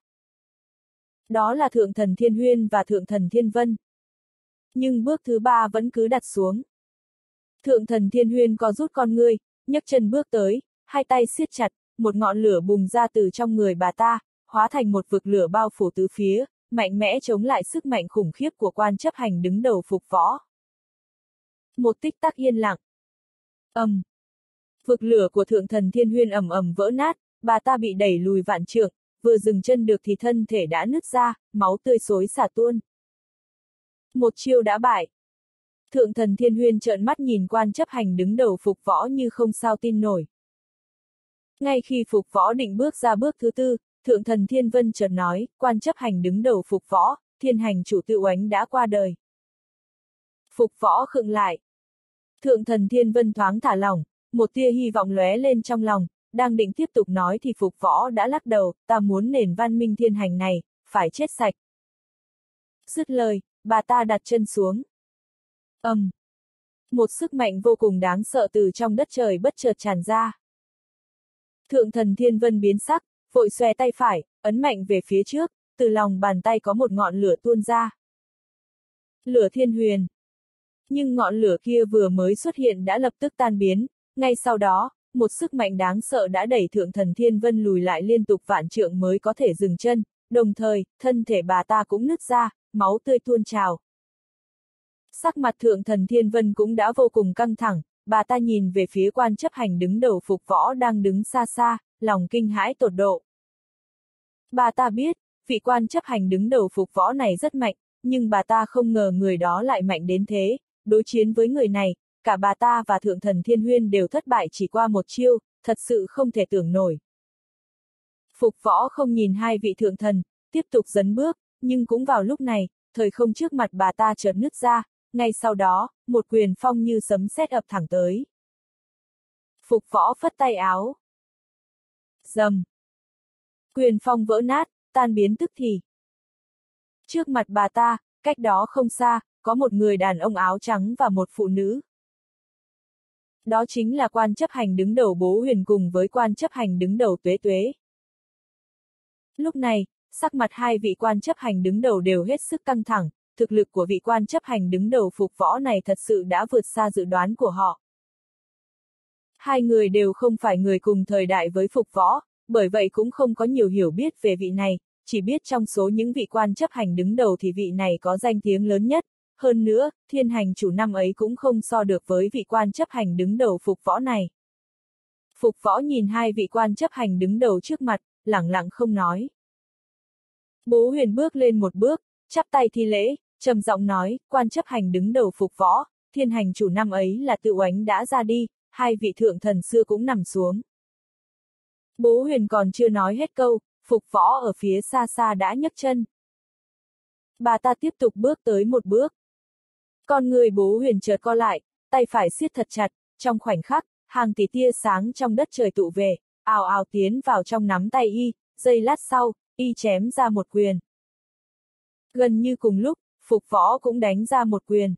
Đó là Thượng thần Thiên Huyên và Thượng thần Thiên Vân. Nhưng bước thứ ba vẫn cứ đặt xuống. Thượng thần Thiên Huyên co rút con ngươi, nhấc chân bước tới, hai tay siết chặt, một ngọn lửa bùng ra từ trong người bà ta, hóa thành một vực lửa bao phủ tứ phía, mạnh mẽ chống lại sức mạnh khủng khiếp của quan chấp hành đứng đầu Phục Võ. Một tích tắc yên lặng. ầm, um, vực lửa của thượng thần thiên huyên ầm ầm vỡ nát, bà ta bị đẩy lùi vạn trượng, vừa dừng chân được thì thân thể đã nứt ra, máu tươi xối xả tuôn. Một chiêu đã bại. Thượng thần thiên huyên trợn mắt nhìn quan chấp hành đứng đầu Phục Võ như không sao tin nổi. Ngay khi Phục Võ định bước ra bước thứ tư, thượng thần thiên vân chợt nói, quan chấp hành đứng đầu Phục Võ, thiên hành chủ Tự Oánh đã qua đời. Phục Võ khựng lại. Thượng thần thiên vân thoáng thả lỏng, một tia hy vọng lóe lên trong lòng, đang định tiếp tục nói thì Phục Võ đã lắc đầu, ta muốn nền văn minh thiên hành này, phải chết sạch. Dứt lời, bà ta đặt chân xuống. ầm, um, một sức mạnh vô cùng đáng sợ từ trong đất trời bất chợt tràn ra. Thượng thần thiên vân biến sắc, vội xòe tay phải, ấn mạnh về phía trước, từ lòng bàn tay có một ngọn lửa tuôn ra. Lửa thiên huyền. Nhưng ngọn lửa kia vừa mới xuất hiện đã lập tức tan biến, ngay sau đó, một sức mạnh đáng sợ đã đẩy thượng thần thiên vân lùi lại liên tục vạn trượng mới có thể dừng chân, đồng thời, thân thể bà ta cũng nứt ra, máu tươi tuôn trào. Sắc mặt thượng thần thiên vân cũng đã vô cùng căng thẳng, bà ta nhìn về phía quan chấp hành đứng đầu Phục Võ đang đứng xa xa, lòng kinh hãi tột độ. Bà ta biết, vị quan chấp hành đứng đầu Phục Võ này rất mạnh, nhưng bà ta không ngờ người đó lại mạnh đến thế, đối chiến với người này, cả bà ta và thượng thần thiên huyên đều thất bại chỉ qua một chiêu, thật sự không thể tưởng nổi. Phục Võ không nhìn hai vị thượng thần, tiếp tục dấn bước, nhưng cũng vào lúc này, thời không trước mặt bà ta chợt nứt ra, ngay sau đó, một quyền phong như sấm sét ập thẳng tới. Phục Võ phất tay áo. Rầm. Quyền phong vỡ nát, tan biến tức thì. Trước mặt bà ta, cách đó không xa, có một người đàn ông áo trắng và một phụ nữ. Đó chính là quan chấp hành đứng đầu Bố Huyền cùng với quan chấp hành đứng đầu Tuế Tuế. Lúc này, sắc mặt hai vị quan chấp hành đứng đầu đều hết sức căng thẳng, thực lực của vị quan chấp hành đứng đầu Phục Võ này thật sự đã vượt xa dự đoán của họ. Hai người đều không phải người cùng thời đại với Phục Võ, bởi vậy cũng không có nhiều hiểu biết về vị này, chỉ biết trong số những vị quan chấp hành đứng đầu thì vị này có danh tiếng lớn nhất, hơn nữa, thiên hành chủ năm ấy cũng không so được với vị quan chấp hành đứng đầu Phục Võ này. Phục Võ nhìn hai vị quan chấp hành đứng đầu trước mặt, lẳng lặng không nói. Bố Huyền bước lên một bước, chắp tay thi lễ, trầm giọng nói, quan chấp hành đứng đầu Phục Võ, thiên hành chủ năm ấy là Tự Oánh đã ra đi, hai vị thượng thần xưa cũng nằm xuống. Bố Huyền còn chưa nói hết câu, Phục Võ ở phía xa xa đã nhấc chân. Bà ta tiếp tục bước tới một bước. Con người Bố Huyền chợt co lại, tay phải siết thật chặt, trong khoảnh khắc, hàng tỷ tia sáng trong đất trời tụ về, ào ào tiến vào trong nắm tay y, giây lát sau, y chém ra một quyền. Gần như cùng lúc, Phục Võ cũng đánh ra một quyền.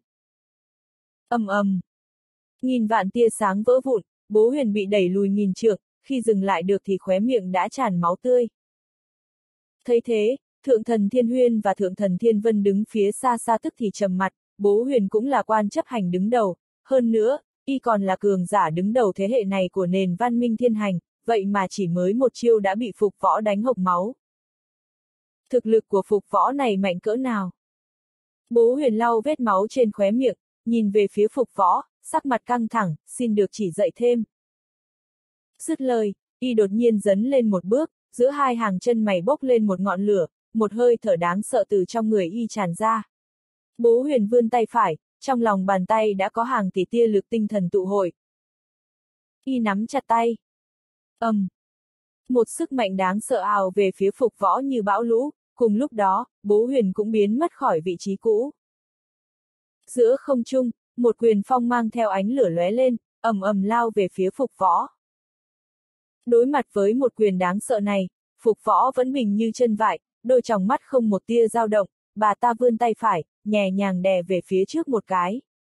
Ầm ầm. Nghìn vạn tia sáng vỡ vụn, Bố Huyền bị đẩy lùi nghìn trượng, khi dừng lại được thì khóe miệng đã tràn máu tươi. Thấy thế, thượng thần Thiên Huyên và thượng thần Thiên Vân đứng phía xa xa tức thì trầm mặt, Bố Huyền cũng là quan chấp hành đứng đầu, hơn nữa, y còn là cường giả đứng đầu thế hệ này của nền văn minh thiên hành, vậy mà chỉ mới một chiêu đã bị Phục Võ đánh hộc máu. Thực lực của Phục Võ này mạnh cỡ nào? Bố Huyền lau vết máu trên khóe miệng, nhìn về phía Phục Võ, sắc mặt căng thẳng, xin được chỉ dạy thêm. Dứt lời, y đột nhiên dấn lên một bước, giữa hai hàng chân mày bốc lên một ngọn lửa, một hơi thở đáng sợ từ trong người y tràn ra. Bố Huyền vươn tay phải, trong lòng bàn tay đã có hàng tỷ tia lực tinh thần tụ hội. Y nắm chặt tay. ầm, um. Một sức mạnh đáng sợ ào về phía Phục Võ như bão lũ, cùng lúc đó, Bố Huyền cũng biến mất khỏi vị trí cũ. Giữa không trung, một quyền phong mang theo ánh lửa lóe lên, ầm ầm lao về phía Phục Võ. Đối mặt với một quyền đáng sợ này, Phục Võ vẫn bình như chân vại, đôi tròng mắt không một tia dao động, bà ta vươn tay phải, nhẹ nhàng đè về phía trước một cái.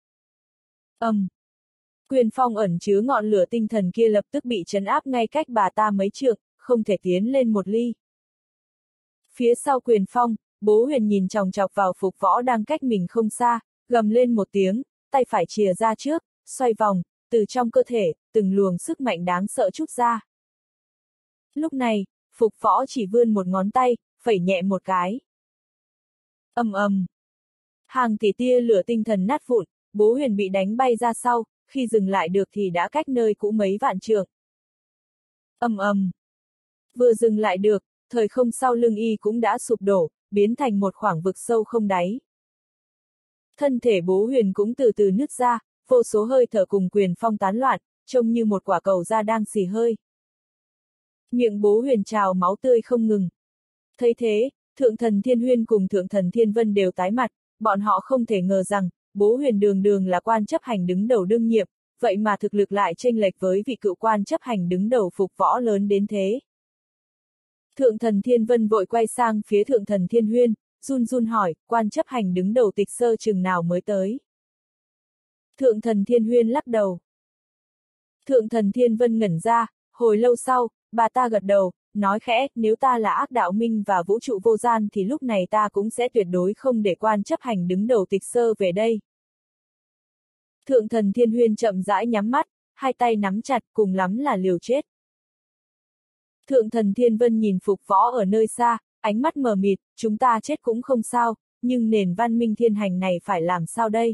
ầm, um. Quyền phong ẩn chứa ngọn lửa tinh thần kia lập tức bị trấn áp ngay cách bà ta mấy trượng, không thể tiến lên một ly. Phía sau quyền phong, Bố Huyền nhìn chòng chọc vào Phục Võ đang cách mình không xa, gầm lên một tiếng, tay phải chìa ra trước, xoay vòng, từ trong cơ thể, từng luồng sức mạnh đáng sợ trút ra. Lúc này, Phục Võ chỉ vươn một ngón tay, phẩy nhẹ một cái. Ầm ầm. Hàng tỷ tia lửa tinh thần nát vụn, Bố Huyền bị đánh bay ra sau, khi dừng lại được thì đã cách nơi cũ mấy vạn trượng. Ầm ầm. Vừa dừng lại được, thời không sau lưng y cũng đã sụp đổ, biến thành một khoảng vực sâu không đáy. Thân thể Bố Huyền cũng từ từ nứt ra, vô số hơi thở cùng quyền phong tán loạn, trông như một quả cầu da đang xì hơi. Miệng Bố Huyền trào máu tươi không ngừng. Thấy thế, Thượng Thần Thiên Huyên cùng Thượng Thần Thiên Vân đều tái mặt, bọn họ không thể ngờ rằng, Bố Huyền đường đường là quan chấp hành đứng đầu đương nhiệm, vậy mà thực lực lại chênh lệch với vị cựu quan chấp hành đứng đầu Phục Võ lớn đến thế. Thượng Thần Thiên Vân vội quay sang phía Thượng Thần Thiên Huyên, run run hỏi, quan chấp hành đứng đầu Tịch Sơ chừng nào mới tới. Thượng Thần Thiên Huyên lắc đầu. Thượng Thần Thiên Vân ngẩn ra, hồi lâu sau, bà ta gật đầu, nói khẽ, nếu ta là ác đạo minh và vũ trụ vô gian thì lúc này ta cũng sẽ tuyệt đối không để quan chấp hành đứng đầu Tịch Sơ về đây. Thượng Thần Thiên Huyên chậm rãi nhắm mắt, hai tay nắm chặt, cùng lắm là liều chết. Thượng Thần Thiên Vân nhìn Phục Võ ở nơi xa, ánh mắt mờ mịt, chúng ta chết cũng không sao, nhưng nền văn minh thiên hành này phải làm sao đây?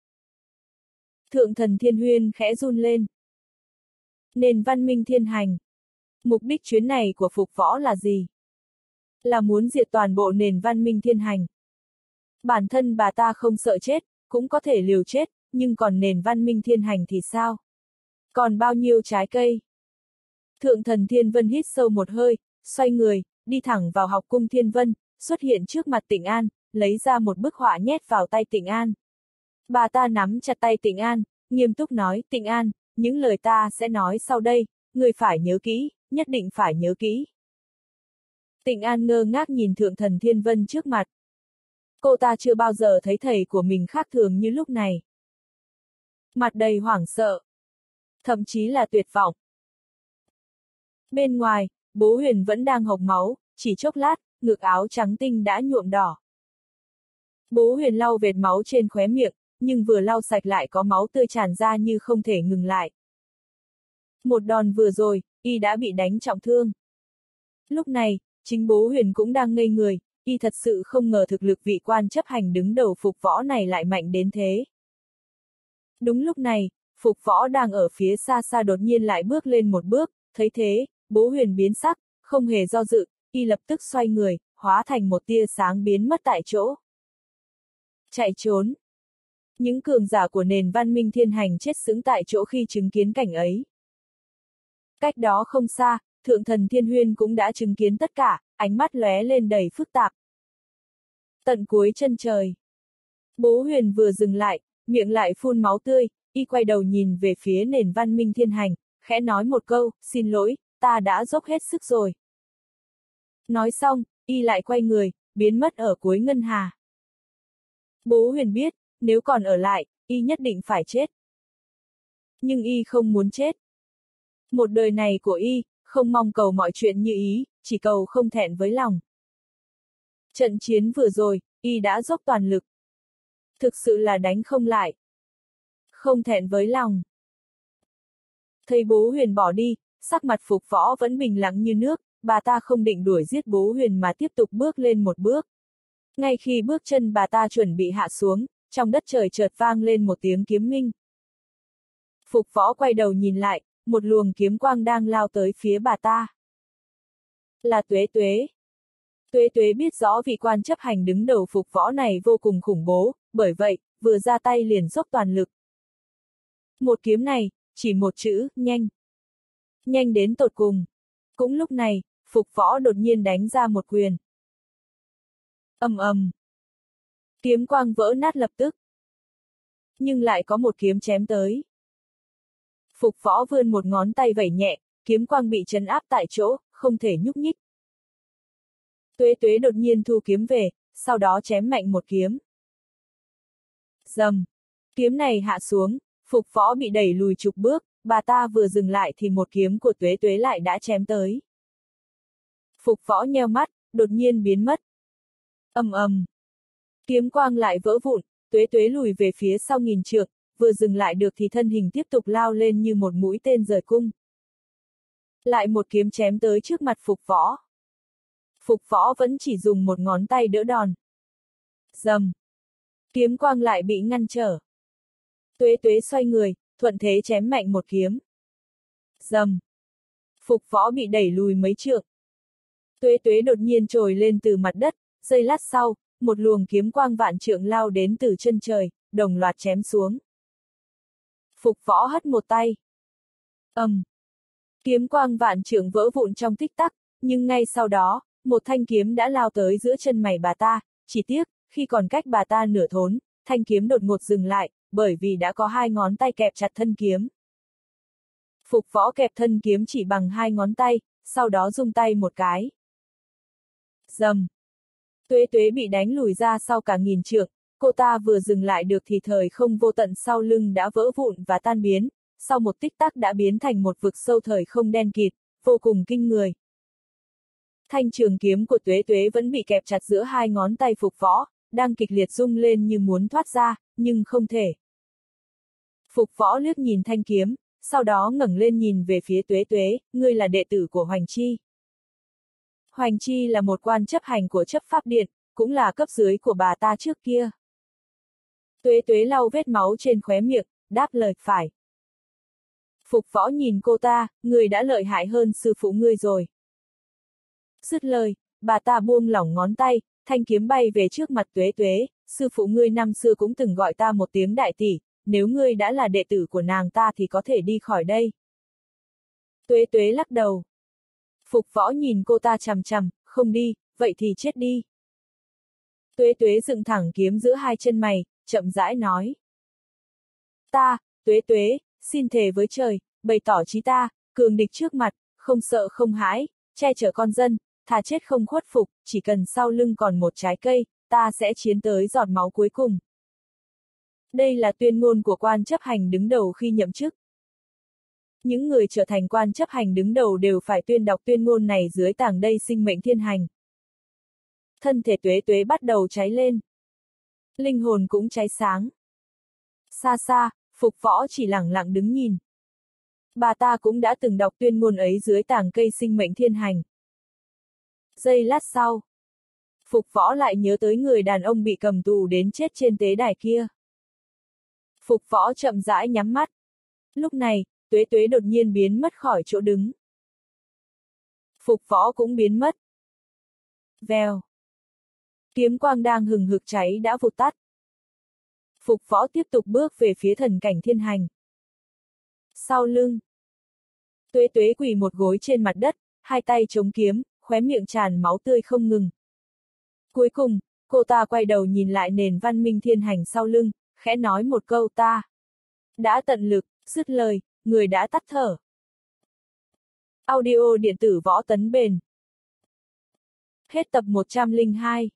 Thượng Thần Thiên Huyên khẽ run lên. Nền văn minh thiên hành. Mục đích chuyến này của Phục Võ là gì? Là muốn diệt toàn bộ nền văn minh thiên hành. Bản thân bà ta không sợ chết, cũng có thể liều chết, nhưng còn nền văn minh thiên hành thì sao? Còn bao nhiêu trái cây? Thượng Thần Thiên Vân hít sâu một hơi, xoay người, đi thẳng vào học cung Thiên Vân, xuất hiện trước mặt Tịnh An, lấy ra một bức họa nhét vào tay Tịnh An. Bà ta nắm chặt tay Tịnh An, nghiêm túc nói, Tịnh An, những lời ta sẽ nói sau đây, người phải nhớ kỹ, nhất định phải nhớ kỹ. Tịnh An ngơ ngác nhìn Thượng Thần Thiên Vân trước mặt. Cô ta chưa bao giờ thấy thầy của mình khác thường như lúc này. Mặt đầy hoảng sợ. Thậm chí là tuyệt vọng. Bên ngoài, Bố Huyền vẫn đang hộc máu, chỉ chốc lát, ngực áo trắng tinh đã nhuộm đỏ. Bố Huyền lau vệt máu trên khóe miệng, nhưng vừa lau sạch lại có máu tươi tràn ra như không thể ngừng lại. Một đòn vừa rồi, y đã bị đánh trọng thương. Lúc này, chính Bố Huyền cũng đang ngây người, y thật sự không ngờ thực lực vị quan chấp hành đứng đầu Phục Võ này lại mạnh đến thế. Đúng lúc này, Phục Võ đang ở phía xa xa đột nhiên lại bước lên một bước, thấy thế, Bố Huyền biến sắc, không hề do dự, y lập tức xoay người, hóa thành một tia sáng biến mất tại chỗ. Chạy trốn. Những cường giả của nền văn minh thiên hành chết sững tại chỗ khi chứng kiến cảnh ấy. Cách đó không xa, Thượng Thần Thiên Huyên cũng đã chứng kiến tất cả, ánh mắt lóe lên đầy phức tạp. Tận cuối chân trời. Bố Huyền vừa dừng lại, miệng lại phun máu tươi, y quay đầu nhìn về phía nền văn minh thiên hành, khẽ nói một câu, xin lỗi, ta đã dốc hết sức rồi. Nói xong, y lại quay người, biến mất ở cuối ngân hà. Bố Huyền biết, nếu còn ở lại, y nhất định phải chết. Nhưng y không muốn chết. Một đời này của y, không mong cầu mọi chuyện như ý, chỉ cầu không thẹn với lòng. Trận chiến vừa rồi, y đã dốc toàn lực. Thực sự là đánh không lại. Không thẹn với lòng. Thấy Bố Huyền bỏ đi, sắc mặt Phục Võ vẫn bình lặng như nước, bà ta không định đuổi giết Bố Huyền mà tiếp tục bước lên một bước. Ngay khi bước chân bà ta chuẩn bị hạ xuống, trong đất trời chợt vang lên một tiếng kiếm minh. Phục Võ quay đầu nhìn lại, một luồng kiếm quang đang lao tới phía bà ta. Là Tuế Tuế. Tuế Tuế biết rõ vị quan chấp hành đứng đầu Phục Võ này vô cùng khủng bố, bởi vậy, vừa ra tay liền dốc toàn lực. Một kiếm này, chỉ một chữ, nhanh. Nhanh đến tột cùng. Cũng lúc này, Phục Võ đột nhiên đánh ra một quyền. Ầm ầm. Kiếm quang vỡ nát lập tức. Nhưng lại có một kiếm chém tới. Phục Võ vươn một ngón tay vẩy nhẹ, kiếm quang bị trấn áp tại chỗ, không thể nhúc nhích. Tuế Tuế đột nhiên thu kiếm về, sau đó chém mạnh một kiếm. Rầm. Kiếm này hạ xuống, Phục Võ bị đẩy lùi chục bước, bà ta vừa dừng lại thì một kiếm của Tuế Tuế lại đã chém tới. Phục Võ nheo mắt, đột nhiên biến mất. Ầm ầm. Kiếm quang lại vỡ vụn, Tuế Tuế lùi về phía sau nghìn trượng, vừa dừng lại được thì thân hình tiếp tục lao lên như một mũi tên rời cung. Lại một kiếm chém tới trước mặt Phục Võ. Phục Võ vẫn chỉ dùng một ngón tay đỡ đòn. Rầm. Kiếm quang lại bị ngăn trở. Tuế Tuế xoay người, thuận thế chém mạnh một kiếm. Rầm. Phục Võ bị đẩy lùi mấy trượng. Tuế Tuế đột nhiên trồi lên từ mặt đất, giây lát sau, một luồng kiếm quang vạn trượng lao đến từ chân trời, đồng loạt chém xuống. Phục Võ hất một tay. ầm. Um. Kiếm quang vạn trượng vỡ vụn trong tích tắc, nhưng ngay sau đó, một thanh kiếm đã lao tới giữa chân mày bà ta, chỉ tiếc, khi còn cách bà ta nửa thốn, thanh kiếm đột ngột dừng lại, bởi vì đã có hai ngón tay kẹp chặt thân kiếm. Phục Võ kẹp thân kiếm chỉ bằng hai ngón tay, sau đó rung tay một cái. Rầm. Tuế Tuế bị đánh lùi ra sau cả nghìn trượng, cô ta vừa dừng lại được thì thời không vô tận sau lưng đã vỡ vụn và tan biến, sau một tích tắc đã biến thành một vực sâu thời không đen kịt, vô cùng kinh người. Thanh trường kiếm của Tuế Tuế vẫn bị kẹp chặt giữa hai ngón tay Phục Võ, đang kịch liệt rung lên như muốn thoát ra, nhưng không thể. Phục Võ liếc nhìn thanh kiếm, sau đó ngẩng lên nhìn về phía Tuế Tuế, ngươi là đệ tử của Hoành Chi. Hoành Chi là một quan chấp hành của chấp pháp điện, cũng là cấp dưới của bà ta trước kia. Tuế Tuế lau vết máu trên khóe miệng, đáp lời phải. Phục Võ nhìn cô ta, ngươi đã lợi hại hơn sư phụ ngươi rồi. Dứt lời, bà ta buông lỏng ngón tay, thanh kiếm bay về trước mặt Tuế Tuế, sư phụ ngươi năm xưa cũng từng gọi ta một tiếng đại tỷ, nếu ngươi đã là đệ tử của nàng ta thì có thể đi khỏi đây. Tuế Tuế lắc đầu. Phục Võ nhìn cô ta chằm chằm, không đi, vậy thì chết đi. Tuế Tuế dựng thẳng kiếm giữa hai chân mày, chậm rãi nói. Ta, Tuế Tuế, xin thề với trời, bày tỏ chí ta, cường địch trước mặt, không sợ không hãi, che chở con dân, thà chết không khuất phục, chỉ cần sau lưng còn một trái cây, ta sẽ chiến tới giọt máu cuối cùng. Đây là tuyên ngôn của quan chấp hành đứng đầu khi nhậm chức. Những người trở thành quan chấp hành đứng đầu đều phải tuyên đọc tuyên ngôn này dưới tảng đây sinh mệnh thiên hành. Thân thể Tuế Tuế bắt đầu cháy lên. Linh hồn cũng cháy sáng. Xa xa, Phục Võ chỉ lẳng lặng đứng nhìn. Bà ta cũng đã từng đọc tuyên ngôn ấy dưới tảng cây sinh mệnh thiên hành. Giây lát sau, Phục Võ lại nhớ tới người đàn ông bị cầm tù đến chết trên tế đài kia. Phục Võ chậm rãi nhắm mắt. Lúc này, Tuế Tuế đột nhiên biến mất khỏi chỗ đứng. Phục Võ cũng biến mất. Vèo. Kiếm quang đang hừng hực cháy đã vụt tắt. Phục Võ tiếp tục bước về phía thần cảnh thiên hành. Sau lưng, Tuế Tuế quỳ một gối trên mặt đất, hai tay chống kiếm, khóe miệng tràn máu tươi không ngừng. Cuối cùng, cô ta quay đầu nhìn lại nền văn minh thiên hành sau lưng, khẽ nói một câu ta đã tận lực, dứt lời, người đã tắt thở. Audio điện tử Võ Tấn Bền. Hết tập một trăm lẻ hai.